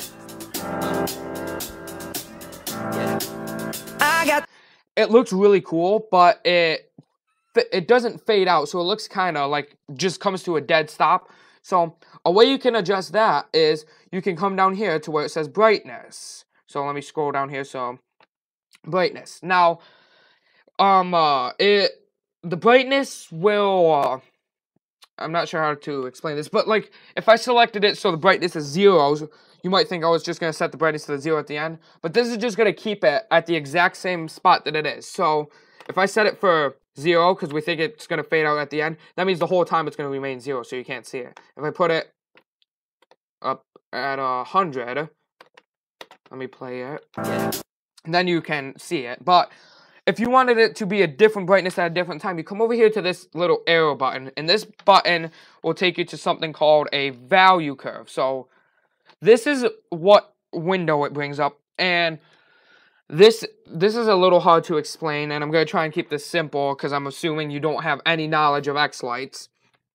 I got It looks really cool, but it it doesn't fade out, so it looks kind of like just comes to a dead stop. So a way you can adjust that is you can come down here to where it says brightness. So let me scroll down here. So brightness. Now, um, uh, it the brightness will. Uh, I'm not sure how to explain this, but like if I selected it so the brightness is zero, you might think I was just gonna set the brightness to the zero at the end, but this is just gonna keep it at the exact same spot that it is. So if I set it for zero, because we think it's going to fade out at the end, that means the whole time it's going to remain zero, so you can't see it. If I put it up at one hundred, let me play it, and then you can see it. But if you wanted it to be a different brightness at a different time, you come over here to this little arrow button, and this button will take you to something called a value curve. So this is what window it brings up, and This this is a little hard to explain, and I'm going to try and keep this simple because I'm assuming you don't have any knowledge of Xlights.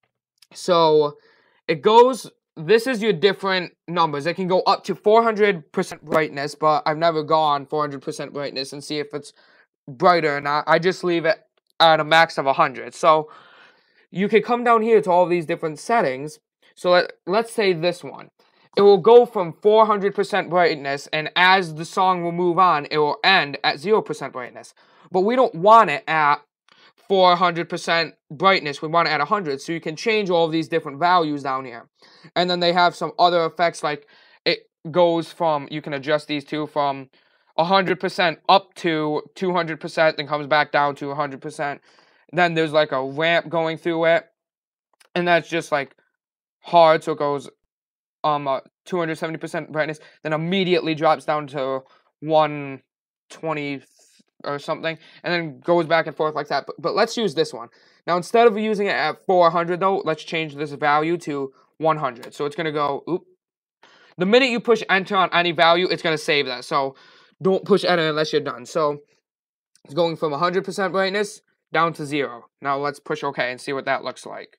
So it goes, this is your different numbers. It can go up to four hundred percent brightness, but I've never gone four hundred percent brightness and see if it's brighter or not. I just leave it at a max of one hundred. So you can come down here to all these different settings. So let, let's say this one. It will go from four hundred percent brightness, and as the song will move on, it will end at zero percent brightness. But we don't want it at four hundred percent brightness. We want it at one hundred, so you can change all of these different values down here. And then they have some other effects, like it goes from, you can adjust these two from one hundred percent up to two hundred percent, then comes back down to one hundred percent. Then there's like a ramp going through it, and that's just like hard, so it goes um uh, two hundred seventy percent brightness, then immediately drops down to one twenty or something, and then goes back and forth like that. But, but let's use this one. Now, instead of using it at four hundred though, let's change this value to one hundred. So it's going to go, oop. The minute you push enter on any value, it's going to save that. So don't push enter unless you're done. So it's going from one hundred percent brightness down to zero. Now let's push OK and see what that looks like.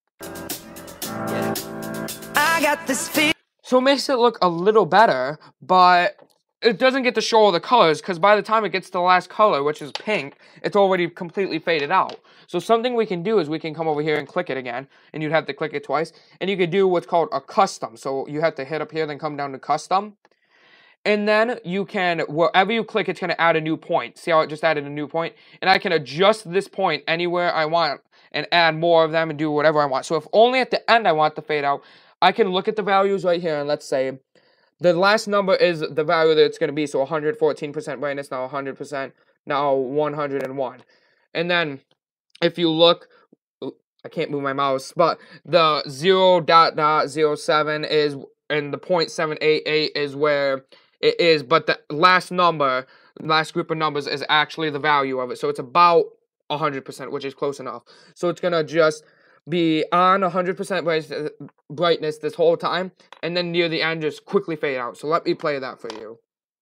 I got this feel. So it makes it look a little better, but it doesn't get to show all the colors, because by the time it gets to the last color, which is pink, it's already completely faded out. So something we can do is we can come over here and click it again, and you'd have to click it twice, and you could do what's called a custom. So you have to hit up here, then come down to custom, and then you can, wherever you click, it's going to add a new point. See how it just added a new point? And I can adjust this point anywhere I want and add more of them and do whatever I want. So if only at the end I want to fade out, I can look at the values right here, and let's say the last number is the value that it's going to be. So one hundred fourteen percent brightness, now one hundred percent, now one hundred one. And then if you look, I can't move my mouse, but the zero dot dot zero seven is, and the zero point seven eight eight is where it is, but the last number, last group of numbers is actually the value of it. So it's about one hundred percent, which is close enough. So it's going to just be on one hundred percent brightness this whole time, and then near the end just quickly fade out. So let me play that for you.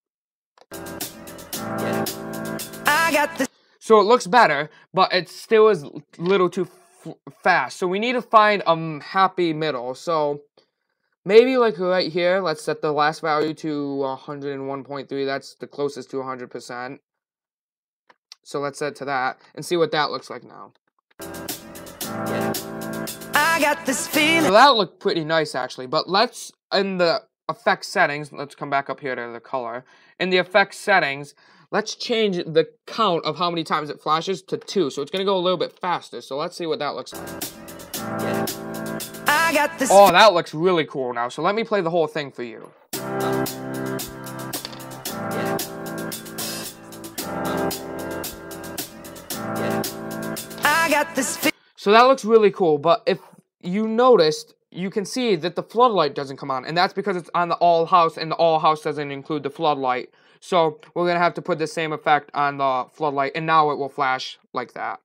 I got this. So it looks better, but it still is a little too f fast. So we need to find a um, happy middle. So maybe like right here, let's set the last value to one hundred one point three. That's the closest to one hundred percent. So let's set it to that and see what that looks like now. I got this feeling. So that looked pretty nice actually, but let's, in the effect settings, let's come back up here to the color. In the effect settings, let's change the count of how many times it flashes to two. So it's going to go a little bit faster. So let's see what that looks like. I I got this. Oh, that looks really cool now. So let me play the whole thing for you. I got this. So that looks really cool, but if you noticed, you can see that the floodlight doesn't come on, and that's because it's on the all house, and the all house doesn't include the floodlight. So we're gonna have to put the same effect on the floodlight, and now it will flash like that.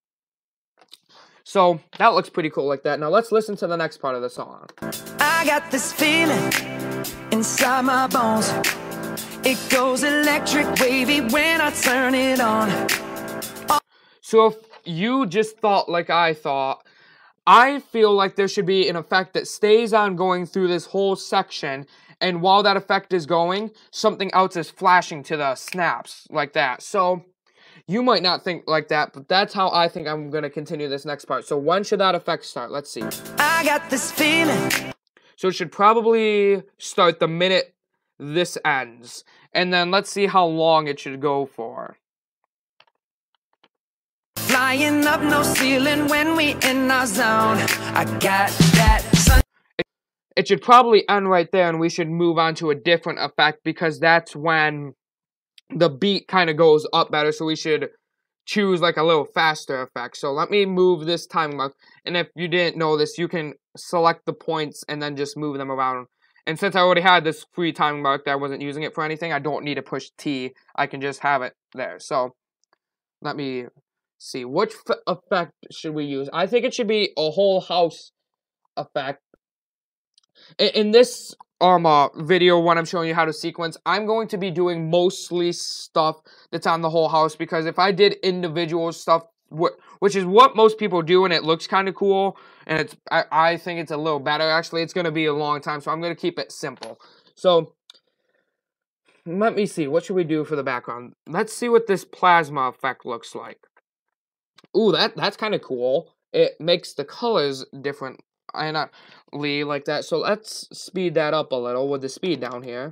So that looks pretty cool like that. Now let's listen to the next part of the song. I got this feeling inside my bones. It goes electric wavy when I turn it on. So if you just thought like I thought, I feel like there should be an effect that stays on going through this whole section, and while that effect is going, something else is flashing to the snaps like that. So you might not think like that, but that's how I think I'm going to continue this next part. So when should that effect start? Let's see. I got this feeling. So it should probably start the minute this ends. And then let's see how long it should go for. Flying up no ceiling when we in our zone. I got that sun. It, it should probably end right there, and we should move on to a different effect, because that's when the beat kind of goes up better. So we should choose like a little faster effect. So let me move this timing mark, and if you didn't know this, you can select the points and then just move them around. And since I already had this free timing mark that I wasn't using it for anything, I don't need to push T. I can just have it there. So let me see, which f effect should we use? I think it should be a whole house effect. In, in this um uh, video, when I'm showing you how to sequence, I'm going to be doing mostly stuff that's on the whole house, because if I did individual stuff, wh which is what most people do, and it looks kind of cool, and it's I, I think it's a little better actually, it's going to be a long time, so I'm going to keep it simple. So let me see, what should we do for the background? Let's see what this plasma effect looks like. Ooh, that that's kind of cool. It makes the colors different like that. So let's speed that up a little with the speed down here.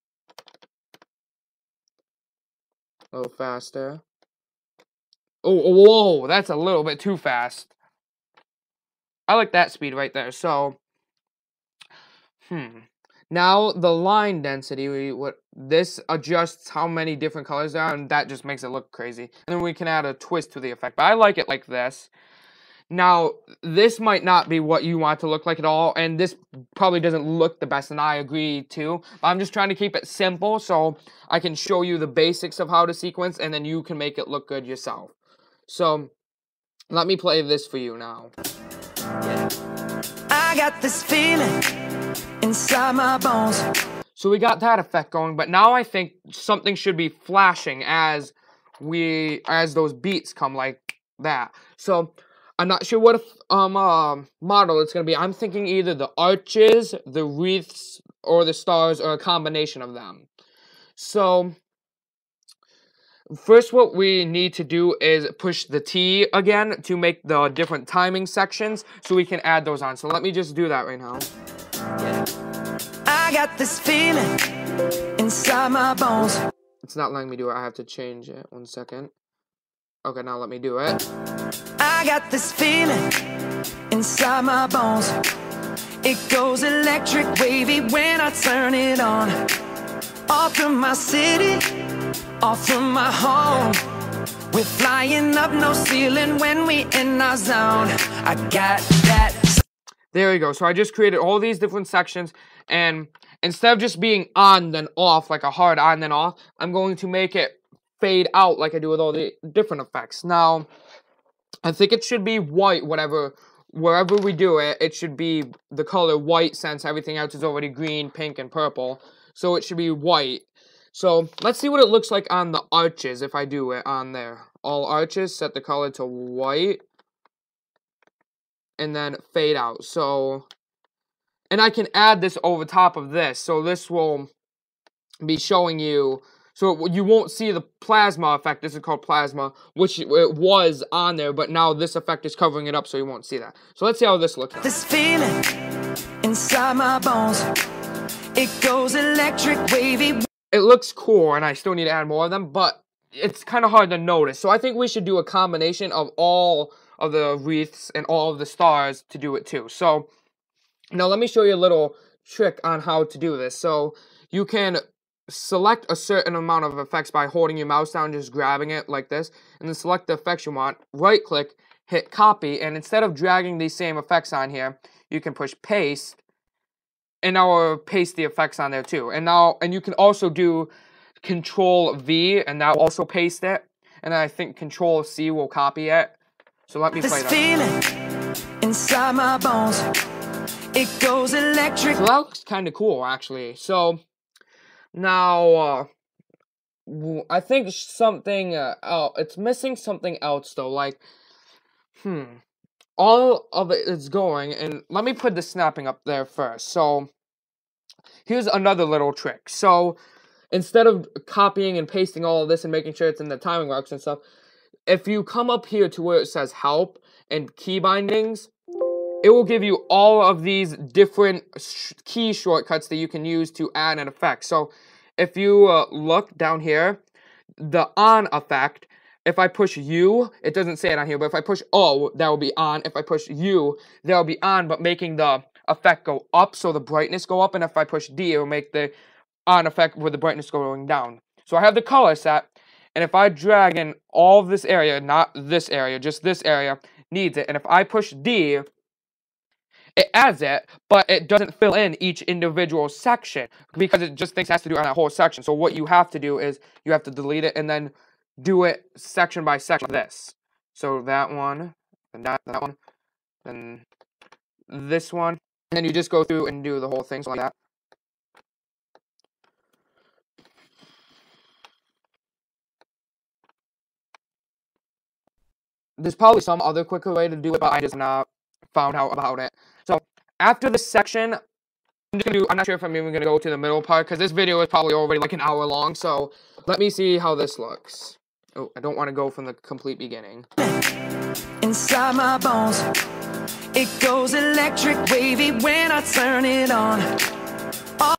A little faster. Oh, whoa, that's a little bit too fast. I like that speed right there. So, hmm. Now the line density, we what this adjusts how many different colors there are, and that just makes it look crazy. And then we can add a twist to the effect. But I like it like this. Now, this might not be what you want to look like at all, and this probably doesn't look the best, and I agree too. But I'm just trying to keep it simple so I can show you the basics of how to sequence, and then you can make it look good yourself. So, let me play this for you now. I got this feeling inside my bones. So we got that effect going, but now I think something should be flashing as we as those beats come like that. So I'm not sure what if, um uh, model it's gonna be. I'm thinking either the arches, the wreaths, or the stars, or a combination of them. So first, what we need to do is push the T again to make the different timing sections, so we can add those on. So let me just do that right now. I got this feeling inside my bones. It's not letting me do it. I have to change it. One second. Okay, now let me do it. I got this feeling inside my bones. It goes electric wavy when I turn it on. Off from my city, off from my home. We're flying up no ceiling when we in our zone. I got that. There we go. So I just created all these different sections, and instead of just being on then off, like a hard on then off, I'm going to make it fade out like I do with all the different effects. Now, I think it should be white, whatever, wherever we do it, it should be the color white, since everything else is already green, pink, and purple. So it should be white. So let's see what it looks like on the arches if I do it on there. All arches, set the color to white, and then fade out. So, and I can add this over top of this. So this will be showing you, so you won't see the plasma effect. This is called plasma, which it was on there, but now this effect is covering it up, so you won't see that. So let's see how this looks. This feeling inside my bones, it goes electric wavy. It looks cool, and I still need to add more of them, but it's kind of hard to notice. So I think we should do a combination of all of the wreaths and all of the stars to do it too. So Now let me show you a little trick on how to do this. So you can select a certain amount of effects by holding your mouse down, just grabbing it like this, and then select the effects you want, right click, hit copy, and instead of dragging these same effects on here, you can push paste, and now I'll paste the effects on there too. And now, and you can also do Control V, and that will also paste it, and then I think Control C will copy it. So let me play that. Feeling inside my bones, it goes electric. So that looks kind of cool, actually. So now, uh, I think something, uh, oh, it's missing something else though. Like, hmm, all of it is going, and let me put the snapping up there first. So here's another little trick. So instead of copying and pasting all of this and making sure it's in the timing marks and stuff, if you come up here to where it says help and key bindings, it will give you all of these different sh key shortcuts that you can use to add an effect. So if you uh, look down here, the on effect, if I push U, it doesn't say it on here, but if I push O, that will be on. If I push U, that will be on, but making the effect go up, so the brightness go up. And if I push D, it will make the on effect with the brightness going down. So I have the color set, and if I drag in all of this area, not this area, just this area needs it, and if I push D, it adds it, but it doesn't fill in each individual section because it just thinks it has to do on that whole section. So what you have to do is you have to delete it and then do it section by section like this. So that one, and that, that one, and this one, and then you just go through and do the whole thing so like that. There's probably some other quicker way to do it, but I just not found out about it. So after this section, I'm just gonna do, I'm not sure if I'm even gonna go to the middle part because this video is probably already like an hour long. So let me see how this looks. Oh, I don't want to go from the complete beginning. Inside my bones, it goes electric wavy when I turn it on. Oh.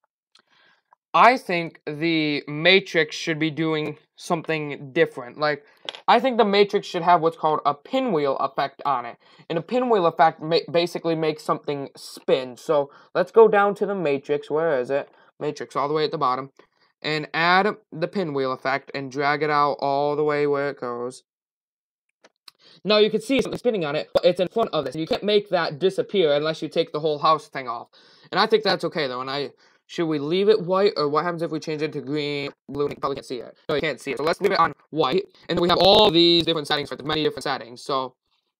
I think the Matrix should be doing something different. Like, I think the Matrix should have what's called a pinwheel effect on it. And a pinwheel effect ma basically makes something spin. So let's go down to the Matrix. Where is it? Matrix, all the way at the bottom. And add the pinwheel effect and drag it out all the way where it goes. Now you can see something spinning on it, but it's in front of this. You can't make that disappear unless you take the whole house thing off. And I think that's okay though. And I should we leave it white, or what happens if we change it to green, blue, and you probably can't see it. No, you can't see it. So let's leave it on white. And then we have all these different settings for many different settings. So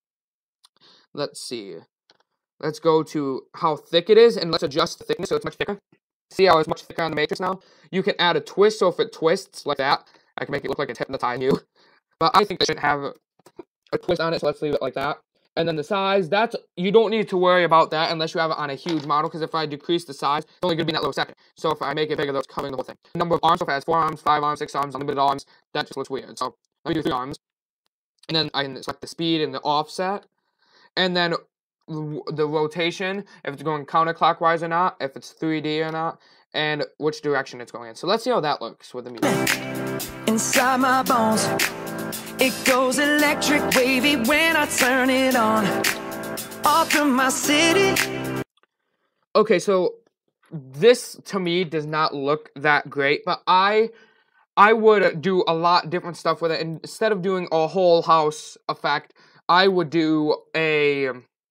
let's see. Let's go to how thick it is, and let's adjust the thickness so it's much thicker. See how it's much thicker on the Matrix now? You can add a twist, so if it twists like that, I can make it look like it's hypnotizing you. But I think it shouldn't have a twist on it, so let's leave it like that. And then the size, that's, you don't need to worry about that unless you have it on a huge model, because if I decrease the size, it's only going to be in that little second. So if I make it bigger, that's covering the whole thing. The number of arms, so if it has four arms, five arms, six arms, unlimited arms, that just looks weird. So let me do three arms. And then I can select the speed and the offset. And then the rotation, if it's going counterclockwise or not, if it's three D or not, and which direction it's going in. So let's see how that looks with the music. Inside my bones, it goes electric wavy when I turn it on. Off from my city. Okay, so this to me does not look that great, but I I would do a lot different stuff with it. And instead of doing a whole house effect, I would do a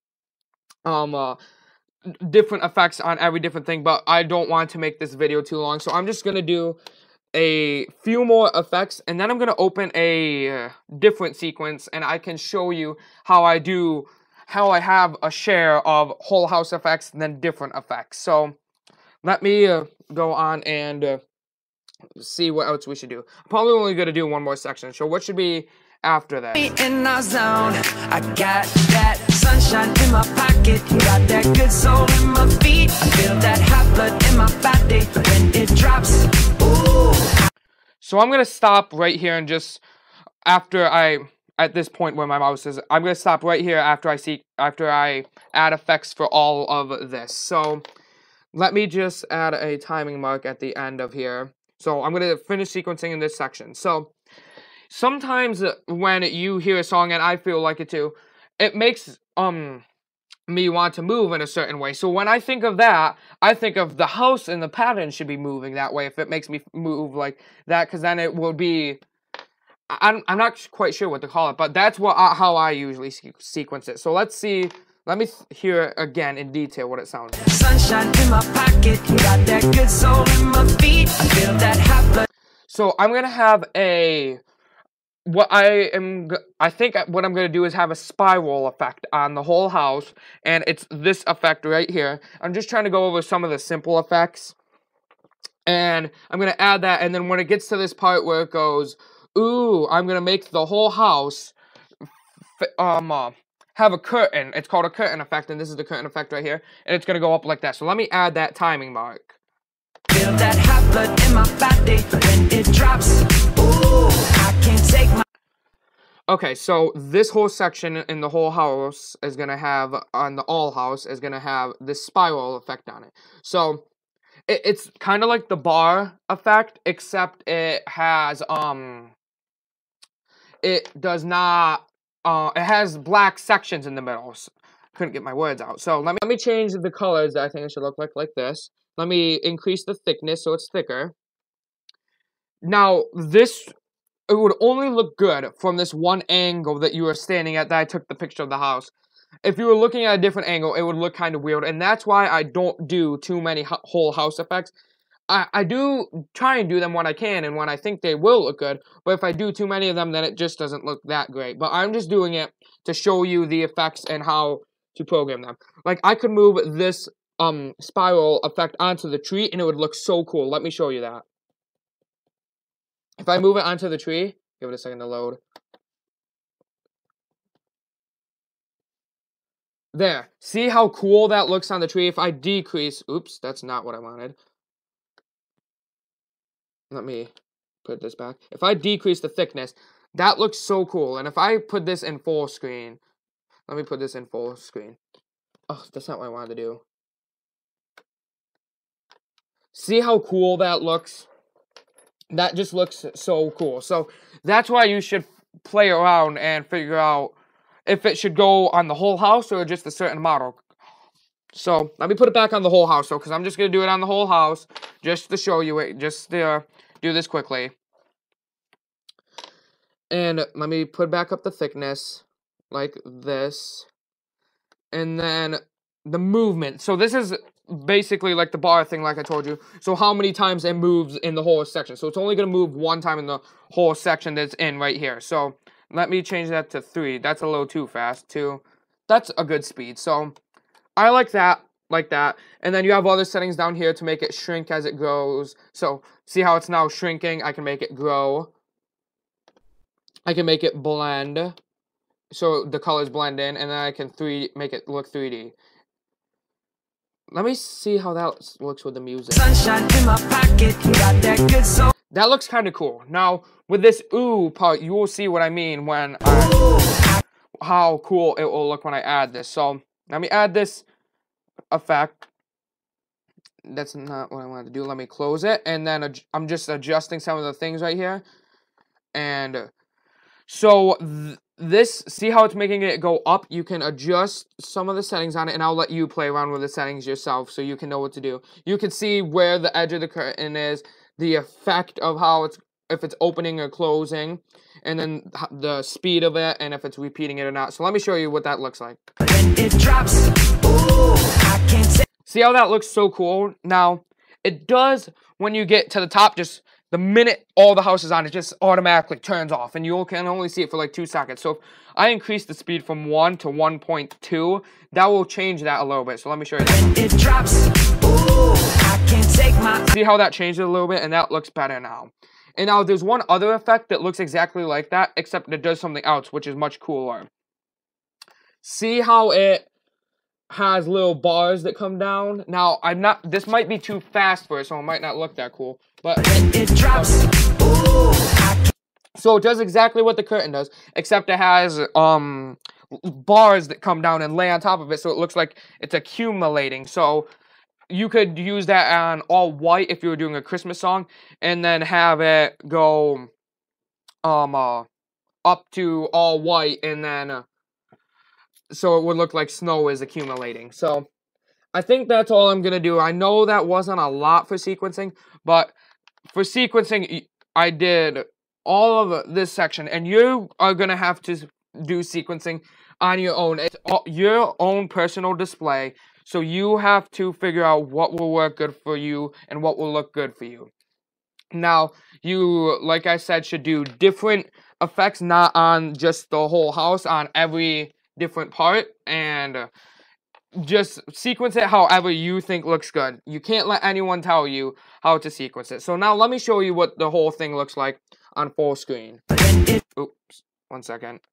um uh, different effects on every different thing, but I don't want to make this video too long, so I'm just gonna do a few more effects, and then I'm gonna open a uh, different sequence, and I can show you how I do how I have a share of whole house effects and then different effects. So let me uh, go on and uh, see what else we should do. I'm probably only gonna do one more section, so what should be after that? In our zone, I got that sunshine in my pocket, got that good soul in my feet. I feel that hot blood in my body when it drops. Ooh. So I'm gonna stop right here and just after I at this point where my mouse is, I'm gonna stop right here after I see after I add effects for all of this. So let me just add a timing mark at the end of here. So I'm gonna finish sequencing in this section. So sometimes when you hear a song, and I feel like it too, it makes um me want to move in a certain way. So when I think of that, I think of the house and the pattern should be moving that way if it makes me move like that, because then it will be, I'm, I'm not quite sure what to call it, but that's what I, how I usually sequence it. So let's see, let me hear again in detail what it sounds like. Sunshine in my pocket, got that good soul in my feet, I feel that hot blood. So I'm going to have a, what I am, I think what I'm going to do is have a spiral effect on the whole house, and it's this effect right here. I'm just trying to go over some of the simple effects, and I'm going to add that, and then when it gets to this part where it goes, ooh, I'm going to make the whole house um, uh, have a curtain. It's called a curtain effect, and this is the curtain effect right here, and it's going to go up like that. So let me add that timing mark. Feel that hot blood in my body when it drops. Ooh, I can't take my... Okay, so this whole section in the whole house is going to have, on the all house, is going to have this spiral effect on it. So, it, it's kind of like the bar effect, except it has, um, it does not, uh, it has black sections in the middle. So, couldn't get my words out. So, let me, let me change the colors that I think it should look like, like this. Let me increase the thickness so it's thicker. Now, this, it would only look good from this one angle that you were standing at that I took the picture of the house. If you were looking at a different angle, it would look kind of weird. And that's why I don't do too many whole house effects. I, I do try and do them when I can and when I think they will look good. But if I do too many of them, then it just doesn't look that great. But I'm just doing it to show you the effects and how to program them. Like, I could move this um spiral effect onto the tree and it would look so cool. Let me show you that. If I move it onto the tree, give it a second to load. There. See how cool that looks on the tree? If I decrease, oops, that's not what I wanted. Let me put this back. If I decrease the thickness, that looks so cool. And if I put this in full screen, let me put this in full screen. Oh, that's not what I wanted to do. See how cool that looks? That just looks so cool. So that's why you should play around and figure out if it should go on the whole house or just a certain model. So let me put it back on the whole house, though, because I'm just going to do it on the whole house just to show you it. Just to uh, do this quickly. And let me put back up the thickness like this. And then the movement. So this is basically like the bar thing, like I told you. So how many times it moves in the whole section. So it's only going to move one time in the whole section that's in right here. So let me change that to three. That's a little too fast. Two. That's a good speed. So I like that, like that. And then you have other settings down here to make it shrink as it grows. So see how it's now shrinking? I can make it grow. I can make it blend. So the colors blend in. And then I can three make it look three D. Let me see how that looks with the music. Sunshine in my pocket, got that good soul. That looks kind of cool. Now, with this ooh part, you will see what I mean when I, how cool it will look when I add this. So, let me add this effect. That's not what I wanted to do. Let me close it. And then I'm just adjusting some of the things right here. And so, th this, see how it's making it go up? You can adjust some of the settings on it, and I'll let you play around with the settings yourself so you can know what to do. You can see where the edge of the curtain is, the effect of how it's, if it's opening or closing, and then the speed of it, and if it's repeating it or not. So let me show you what that looks like. When it drops, ooh, I can't say. See how that looks so cool? Now, it does, when you get to the top, just the minute all the house is on, it just automatically turns off, and you can only see it for like two seconds. So if I increase the speed from one to one point two, that will change that a little bit. So let me show you that. It drops. Ooh, I can't take my... See how that changed it a little bit, and that looks better now. And now there's one other effect that looks exactly like that, except it does something else, which is much cooler. See how it has little bars that come down? Now, I'm not, this might be too fast for it, so it might not look that cool. But it drops. Ooh, so it does exactly what the curtain does, except it has um bars that come down and lay on top of it, so it looks like it's accumulating. So you could use that on all white if you were doing a Christmas song, and then have it go um uh, up to all white, and then uh, so it would look like snow is accumulating. So I think that's all I'm going to do. I know that wasn't a lot for sequencing, but for sequencing, I did all of this section, and you are going to have to do sequencing on your own. It's all, your own personal display, so you have to figure out what will work good for you and what will look good for you. Now, you, like I said, should do different effects, not on just the whole house, on every different part, and just sequence it however you think looks good. You can't let anyone tell you how to sequence it. So now let me show you what the whole thing looks like on full screen. Oops, one second.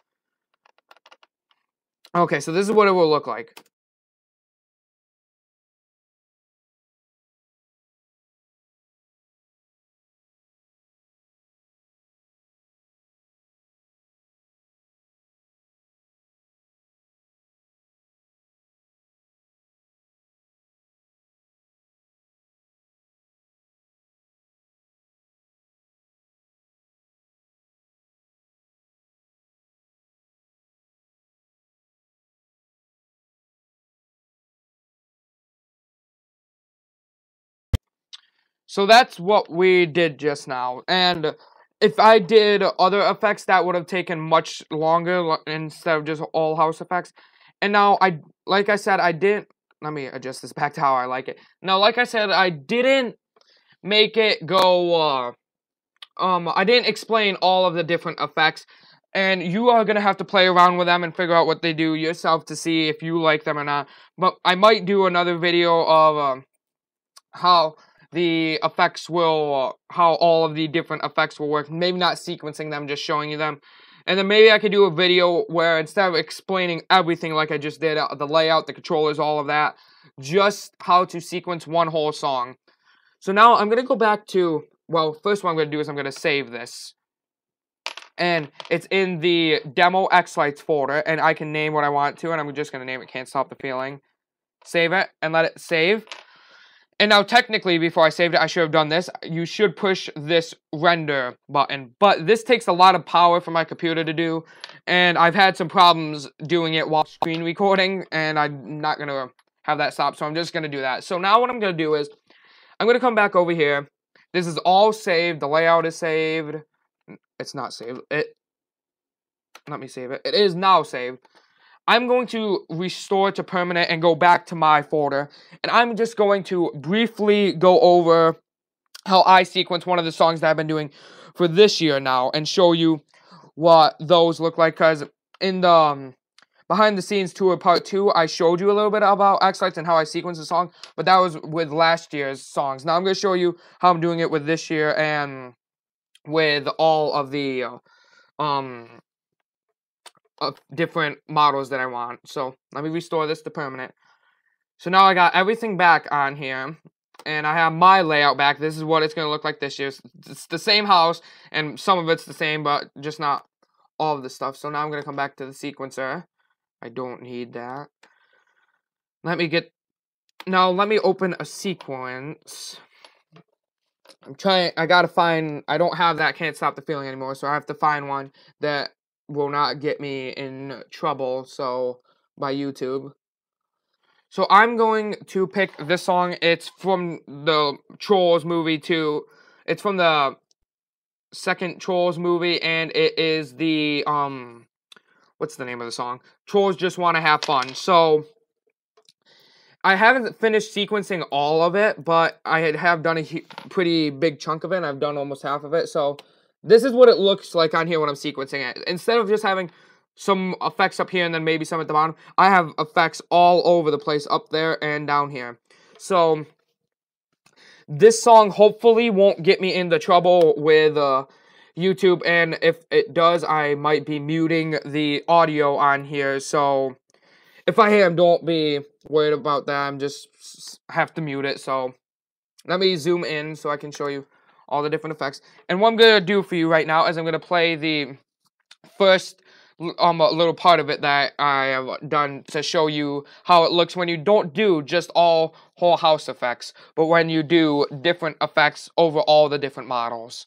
Okay, so this is what it will look like. So that's what we did just now. And if I did other effects, that would have taken much longer instead of just all house effects. And now, I, like I said, I didn't, let me adjust this back to how I like it. Now, like I said, I didn't make it go, uh, um, I didn't explain all of the different effects. And you are going to have to play around with them and figure out what they do yourself to see if you like them or not. But I might do another video of um, how the effects will, uh, how all of the different effects will work. Maybe not sequencing them, just showing you them. And then maybe I could do a video where instead of explaining everything like I just did, uh, the layout, the controllers, all of that, just how to sequence one whole song. So now I'm going to go back to, well, first what I'm going to do is I'm going to save this. And it's in the demo Xlights folder, and I can name what I want to, and I'm just going to name it Can't Stop the Feeling. Save it, and let it save. And now, technically, before I saved it, I should have done this. You should push this render button. But this takes a lot of power for my computer to do. And I've had some problems doing it while screen recording. And I'm not going to have that stop. So I'm just going to do that. So now what I'm going to do is, I'm going to come back over here. This is all saved. The layout is saved. It's not saved. It. Let me save it. It is now saved. I'm going to restore to permanent and go back to my folder. And I'm just going to briefly go over how I sequence one of the songs that I've been doing for this year now and show you what those look like. Because in the um, behind the scenes tour part two, I showed you a little bit about Xlights and how I sequence the song. But that was with last year's songs. Now I'm going to show you how I'm doing it with this year and with all of the uh, um... of different models that I want. So let me restore this to permanent. So now I got everything back on here, and I have my layout back. This is what it's going to look like this year. It's the same house, and some of it's the same, but just not all of the stuff. So now I'm going to come back to the sequencer. I don't need that. Let me get, now let me open a sequence. I'm trying, I got to find, I don't have that Can't Stop the Feeling anymore, so I have to find one that will not get me in trouble, so, by YouTube. So I'm going to pick this song. It's from the Trolls movie too. It's from the second Trolls movie, and it is the, um, what's the name of the song? Trolls Just Want to Have Fun. So, I haven't finished sequencing all of it, but I had, have done a pretty big chunk of it, and I've done almost half of it, so this is what it looks like on here when I'm sequencing it. Instead of just having some effects up here and then maybe some at the bottom, I have effects all over the place, up there and down here. So, this song hopefully won't get me into trouble with uh, YouTube, and if it does, I might be muting the audio on here, so if I am, don't be worried about that. I'm just have to mute it. So let me zoom in so I can show you all the different effects. And what I'm going to do for you right now is I'm going to play the first um, little part of it that I have done to show you how it looks when you don't do just all whole house effects, but when you do different effects over all the different models.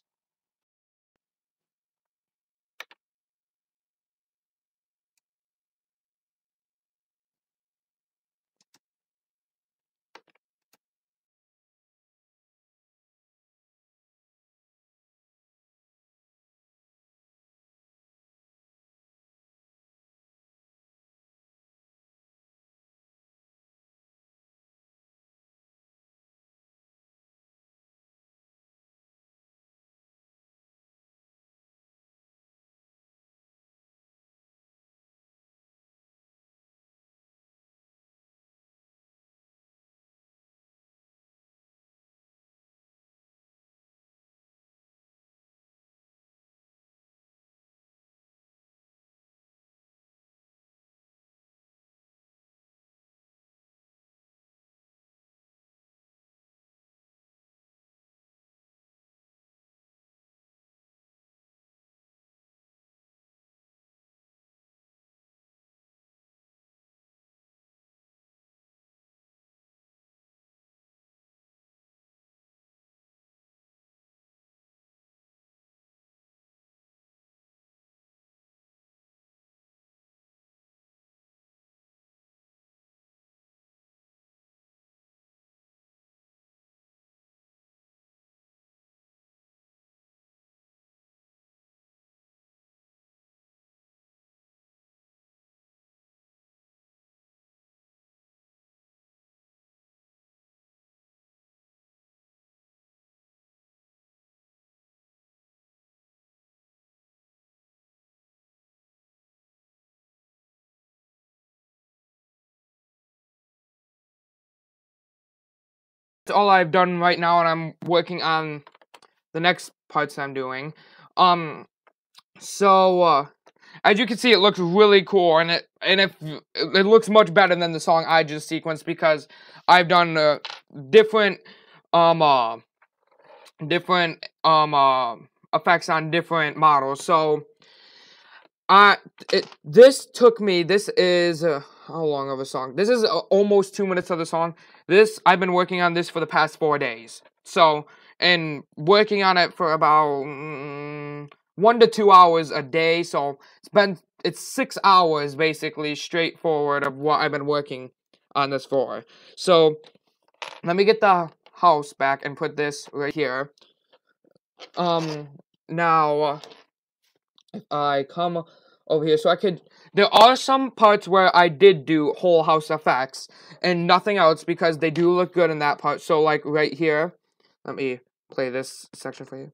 That's all I've done right now, and I'm working on the next parts I'm doing. Um, so uh, as you can see, it looks really cool, and it and if it looks much better than the song I just sequenced because I've done uh, different um uh different um uh effects on different models. So I it this took me. This is uh, how long of a song? This is uh, almost two minutes of the song. This I've been working on this for the past four days. So and working on it for about mm, one to two hours a day. So it's been it's six hours basically straightforward of what I've been working on this for. So let me get the house back and put this right here. Um now if I come over here, so I could. There are some parts where I did do whole house effects and nothing else because they do look good in that part. So like right here, let me play this section for you.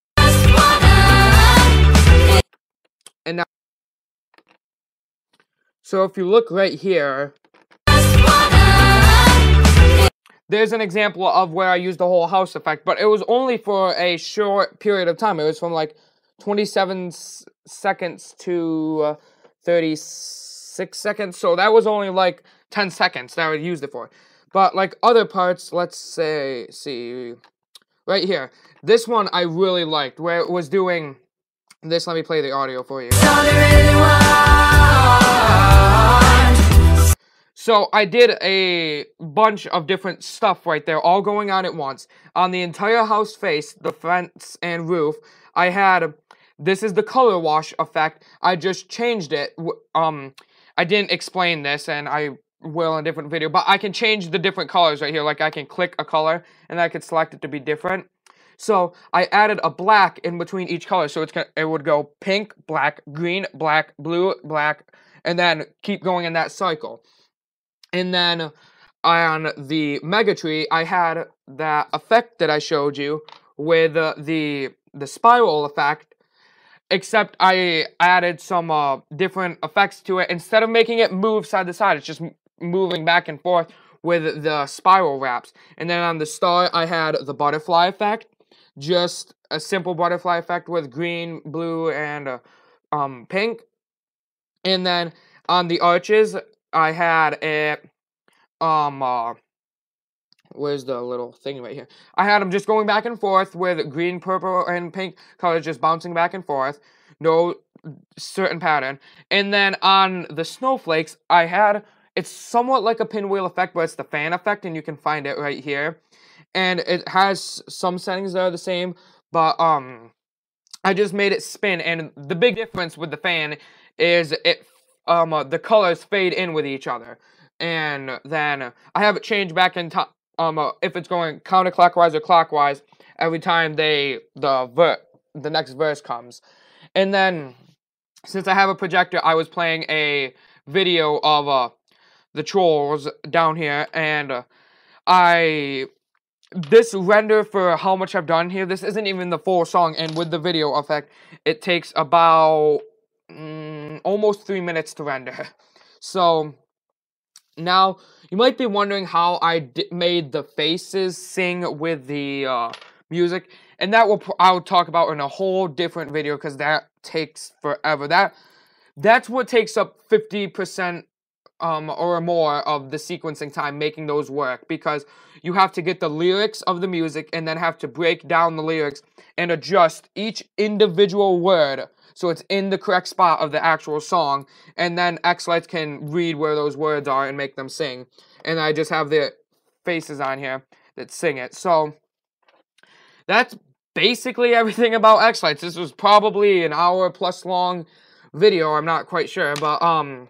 And now, so if you look right here, there's an example of where I used the whole house effect, but it was only for a short period of time. It was from like twenty-seven seconds to uh, thirty-six seconds, so that was only like ten seconds that I used it for. But like other parts, let's say, see, right here, this one I really liked, where it was doing this. Let me play the audio for you. So I did a bunch of different stuff right there, all going on at once. On the entire house face, the fence and roof, I had, this is the color wash effect. I just changed it. Um, I didn't explain this, and I will in a different video, but I can change the different colors right here. Like I can click a color, and I could select it to be different. So I added a black in between each color, so it's gonna, it would go pink, black, green, black, blue, black, and then keep going in that cycle. And then on the Mega Tree, I had that effect that I showed you with uh, the the spiral effect, except I added some uh, different effects to it. Instead of making it move side to side, it's just moving back and forth with the spiral wraps. And then on the star, I had the butterfly effect, just a simple butterfly effect with green, blue, and uh, um, pink. And then on the arches, I had a, um, uh, where's the little thing right here? I had them just going back and forth with green, purple, and pink colors just bouncing back and forth. No certain pattern. And then on the snowflakes, I had, it's somewhat like a pinwheel effect, but it's the fan effect, and you can find it right here. And it has some settings that are the same, but, um, I just made it spin, and the big difference with the fan is it um uh, the colors fade in with each other, and then I have it change back in time um uh, if it's going counterclockwise or clockwise every time they the ver the next verse comes. And then since I have a projector, I was playing a video of uh the trolls down here, and uh, I this render for how much I've done here, this isn't even the full song, and with the video effect, it takes about mm, almost three minutes to render. So, now, you might be wondering how I d made the faces sing with the uh, music, and that will I'll talk about in a whole different video, because that takes forever. That That's what takes up fifty percent Um, or more of the sequencing time, making those work, because you have to get the lyrics of the music and then have to break down the lyrics and adjust each individual word so it's in the correct spot of the actual song, and then Xlights can read where those words are and make them sing. And I just have the faces on here that sing it. So that's basically everything about Xlights. This was probably an hour plus long video, I'm not quite sure, but um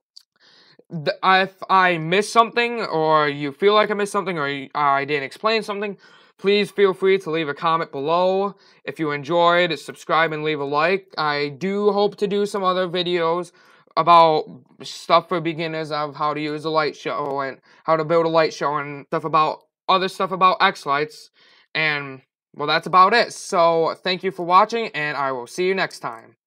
if I missed something, or you feel like I missed something, or I didn't explain something, please feel free to leave a comment below. If you enjoyed, subscribe and leave a like. I do hope to do some other videos about stuff for beginners, of how to use a light show and how to build a light show, and stuff about other stuff about Xlights. And well, that's about it. So thank you for watching, and I will see you next time.